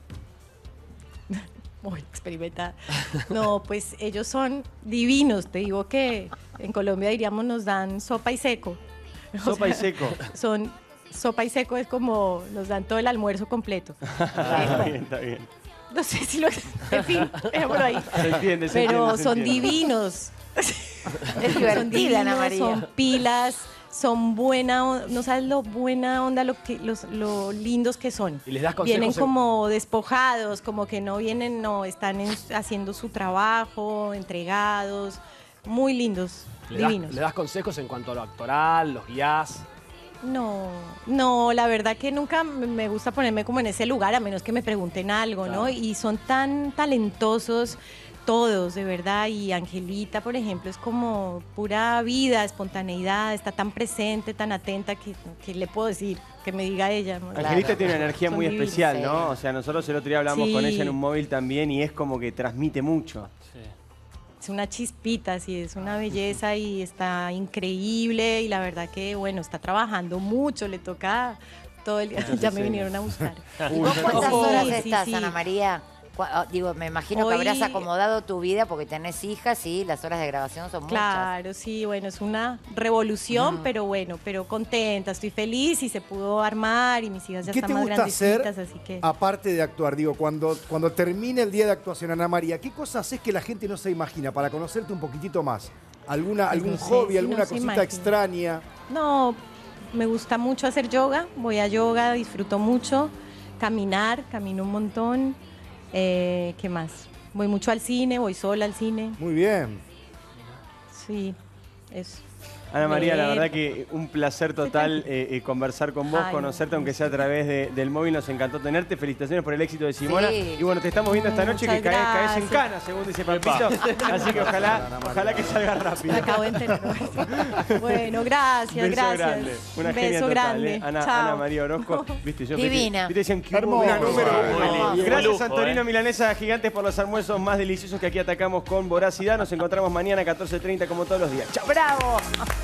Muy experimentada. No, pues ellos son divinos. Te digo que en Colombia diríamos nos dan sopa y seco. O Sopa y sea, seco. Son sopa y seco es como nos dan todo el almuerzo completo. Está bien, está bien. No sé si lo... En fin, dejémoslo ahí. Se entiende, se Pero entiende, se son entiende. divinos. Es divertida, Ana María. Son pilas, son buena, on- no sabes lo buena onda, lo que, los, lo lindos que son. Y les das consejos Vienen en- como despojados, como que no vienen, no, están en- haciendo su trabajo, entregados, muy lindos, ¿Le das, divinos. le das consejos en cuanto a lo actoral, los guías? No, no, la verdad que nunca me me gusta ponerme como en ese lugar, a menos que me pregunten algo, ¿no? Y son tan talentosos todos, de verdad. Y Angelita, por ejemplo, es como pura vida, espontaneidad, está tan presente, tan atenta, que, que le puedo decir, que me diga ella. ¿no? Angelita tiene una energía Son muy divinos. especial, Sí. ¿no? O sea, nosotros el otro día hablamos Sí. con ella en un móvil también y es como que transmite mucho. Es una chispita, sí, es una belleza y está increíble. Y la verdad que, bueno, está trabajando mucho, le toca todo el día. Muchas Ya me escenas. vinieron a buscar. ¿Y vos cuántas Sí, horas sí, estás, sí. Ana María? Cu- ah, Digo, me imagino que Hoy- habrás acomodado tu vida porque tenés hijas y las horas de grabación son muchas. Claro, sí, bueno, es una revolución, pero bueno, pero contenta, estoy feliz y se pudo armar y mis hijas ya ¿Qué están te más gusta hacer grandecitas, así que... aparte de actuar? Digo, cuando, cuando termine el día de actuación, Ana María, ¿qué cosas haces que la gente no se imagina para conocerte un poquitito más? ¿Alguna, Pues ¿Algún no sé, hobby, si alguna no se cosita imagina. extraña? No, me gusta mucho hacer yoga, voy a yoga, disfruto mucho, caminar, camino un montón. Eh, ¿Qué más? Voy mucho al cine, voy sola al cine. Muy bien. Sí, eso. Ana María, la Leer. verdad que un placer total eh, eh, conversar con vos, Ay, conocerte, aunque sea a través de- del móvil. Nos encantó tenerte. Felicitaciones por el éxito de Simona. Sí. Y bueno, te estamos viendo esta noche Muchas que caes, caes en gracias. cana, según dice Pampito. Así que ojalá, ojalá que salga rápido. Me acabo de enterar. Bueno, gracias, Beso gracias. grande. Una Un genia beso total, grande. ¿eh? Ana, Chao. Ana María Orozco. Viste, yo Divina. Viste, decían que Hermosa. hubo- Número uno. Muy Gracias, lujo, Antonino eh. Milanesa Gigantes, por los almuerzos más deliciosos que aquí atacamos con voracidad. Nos encontramos mañana a catorce treinta como todos los días. ¡Chao! ¡Bravo!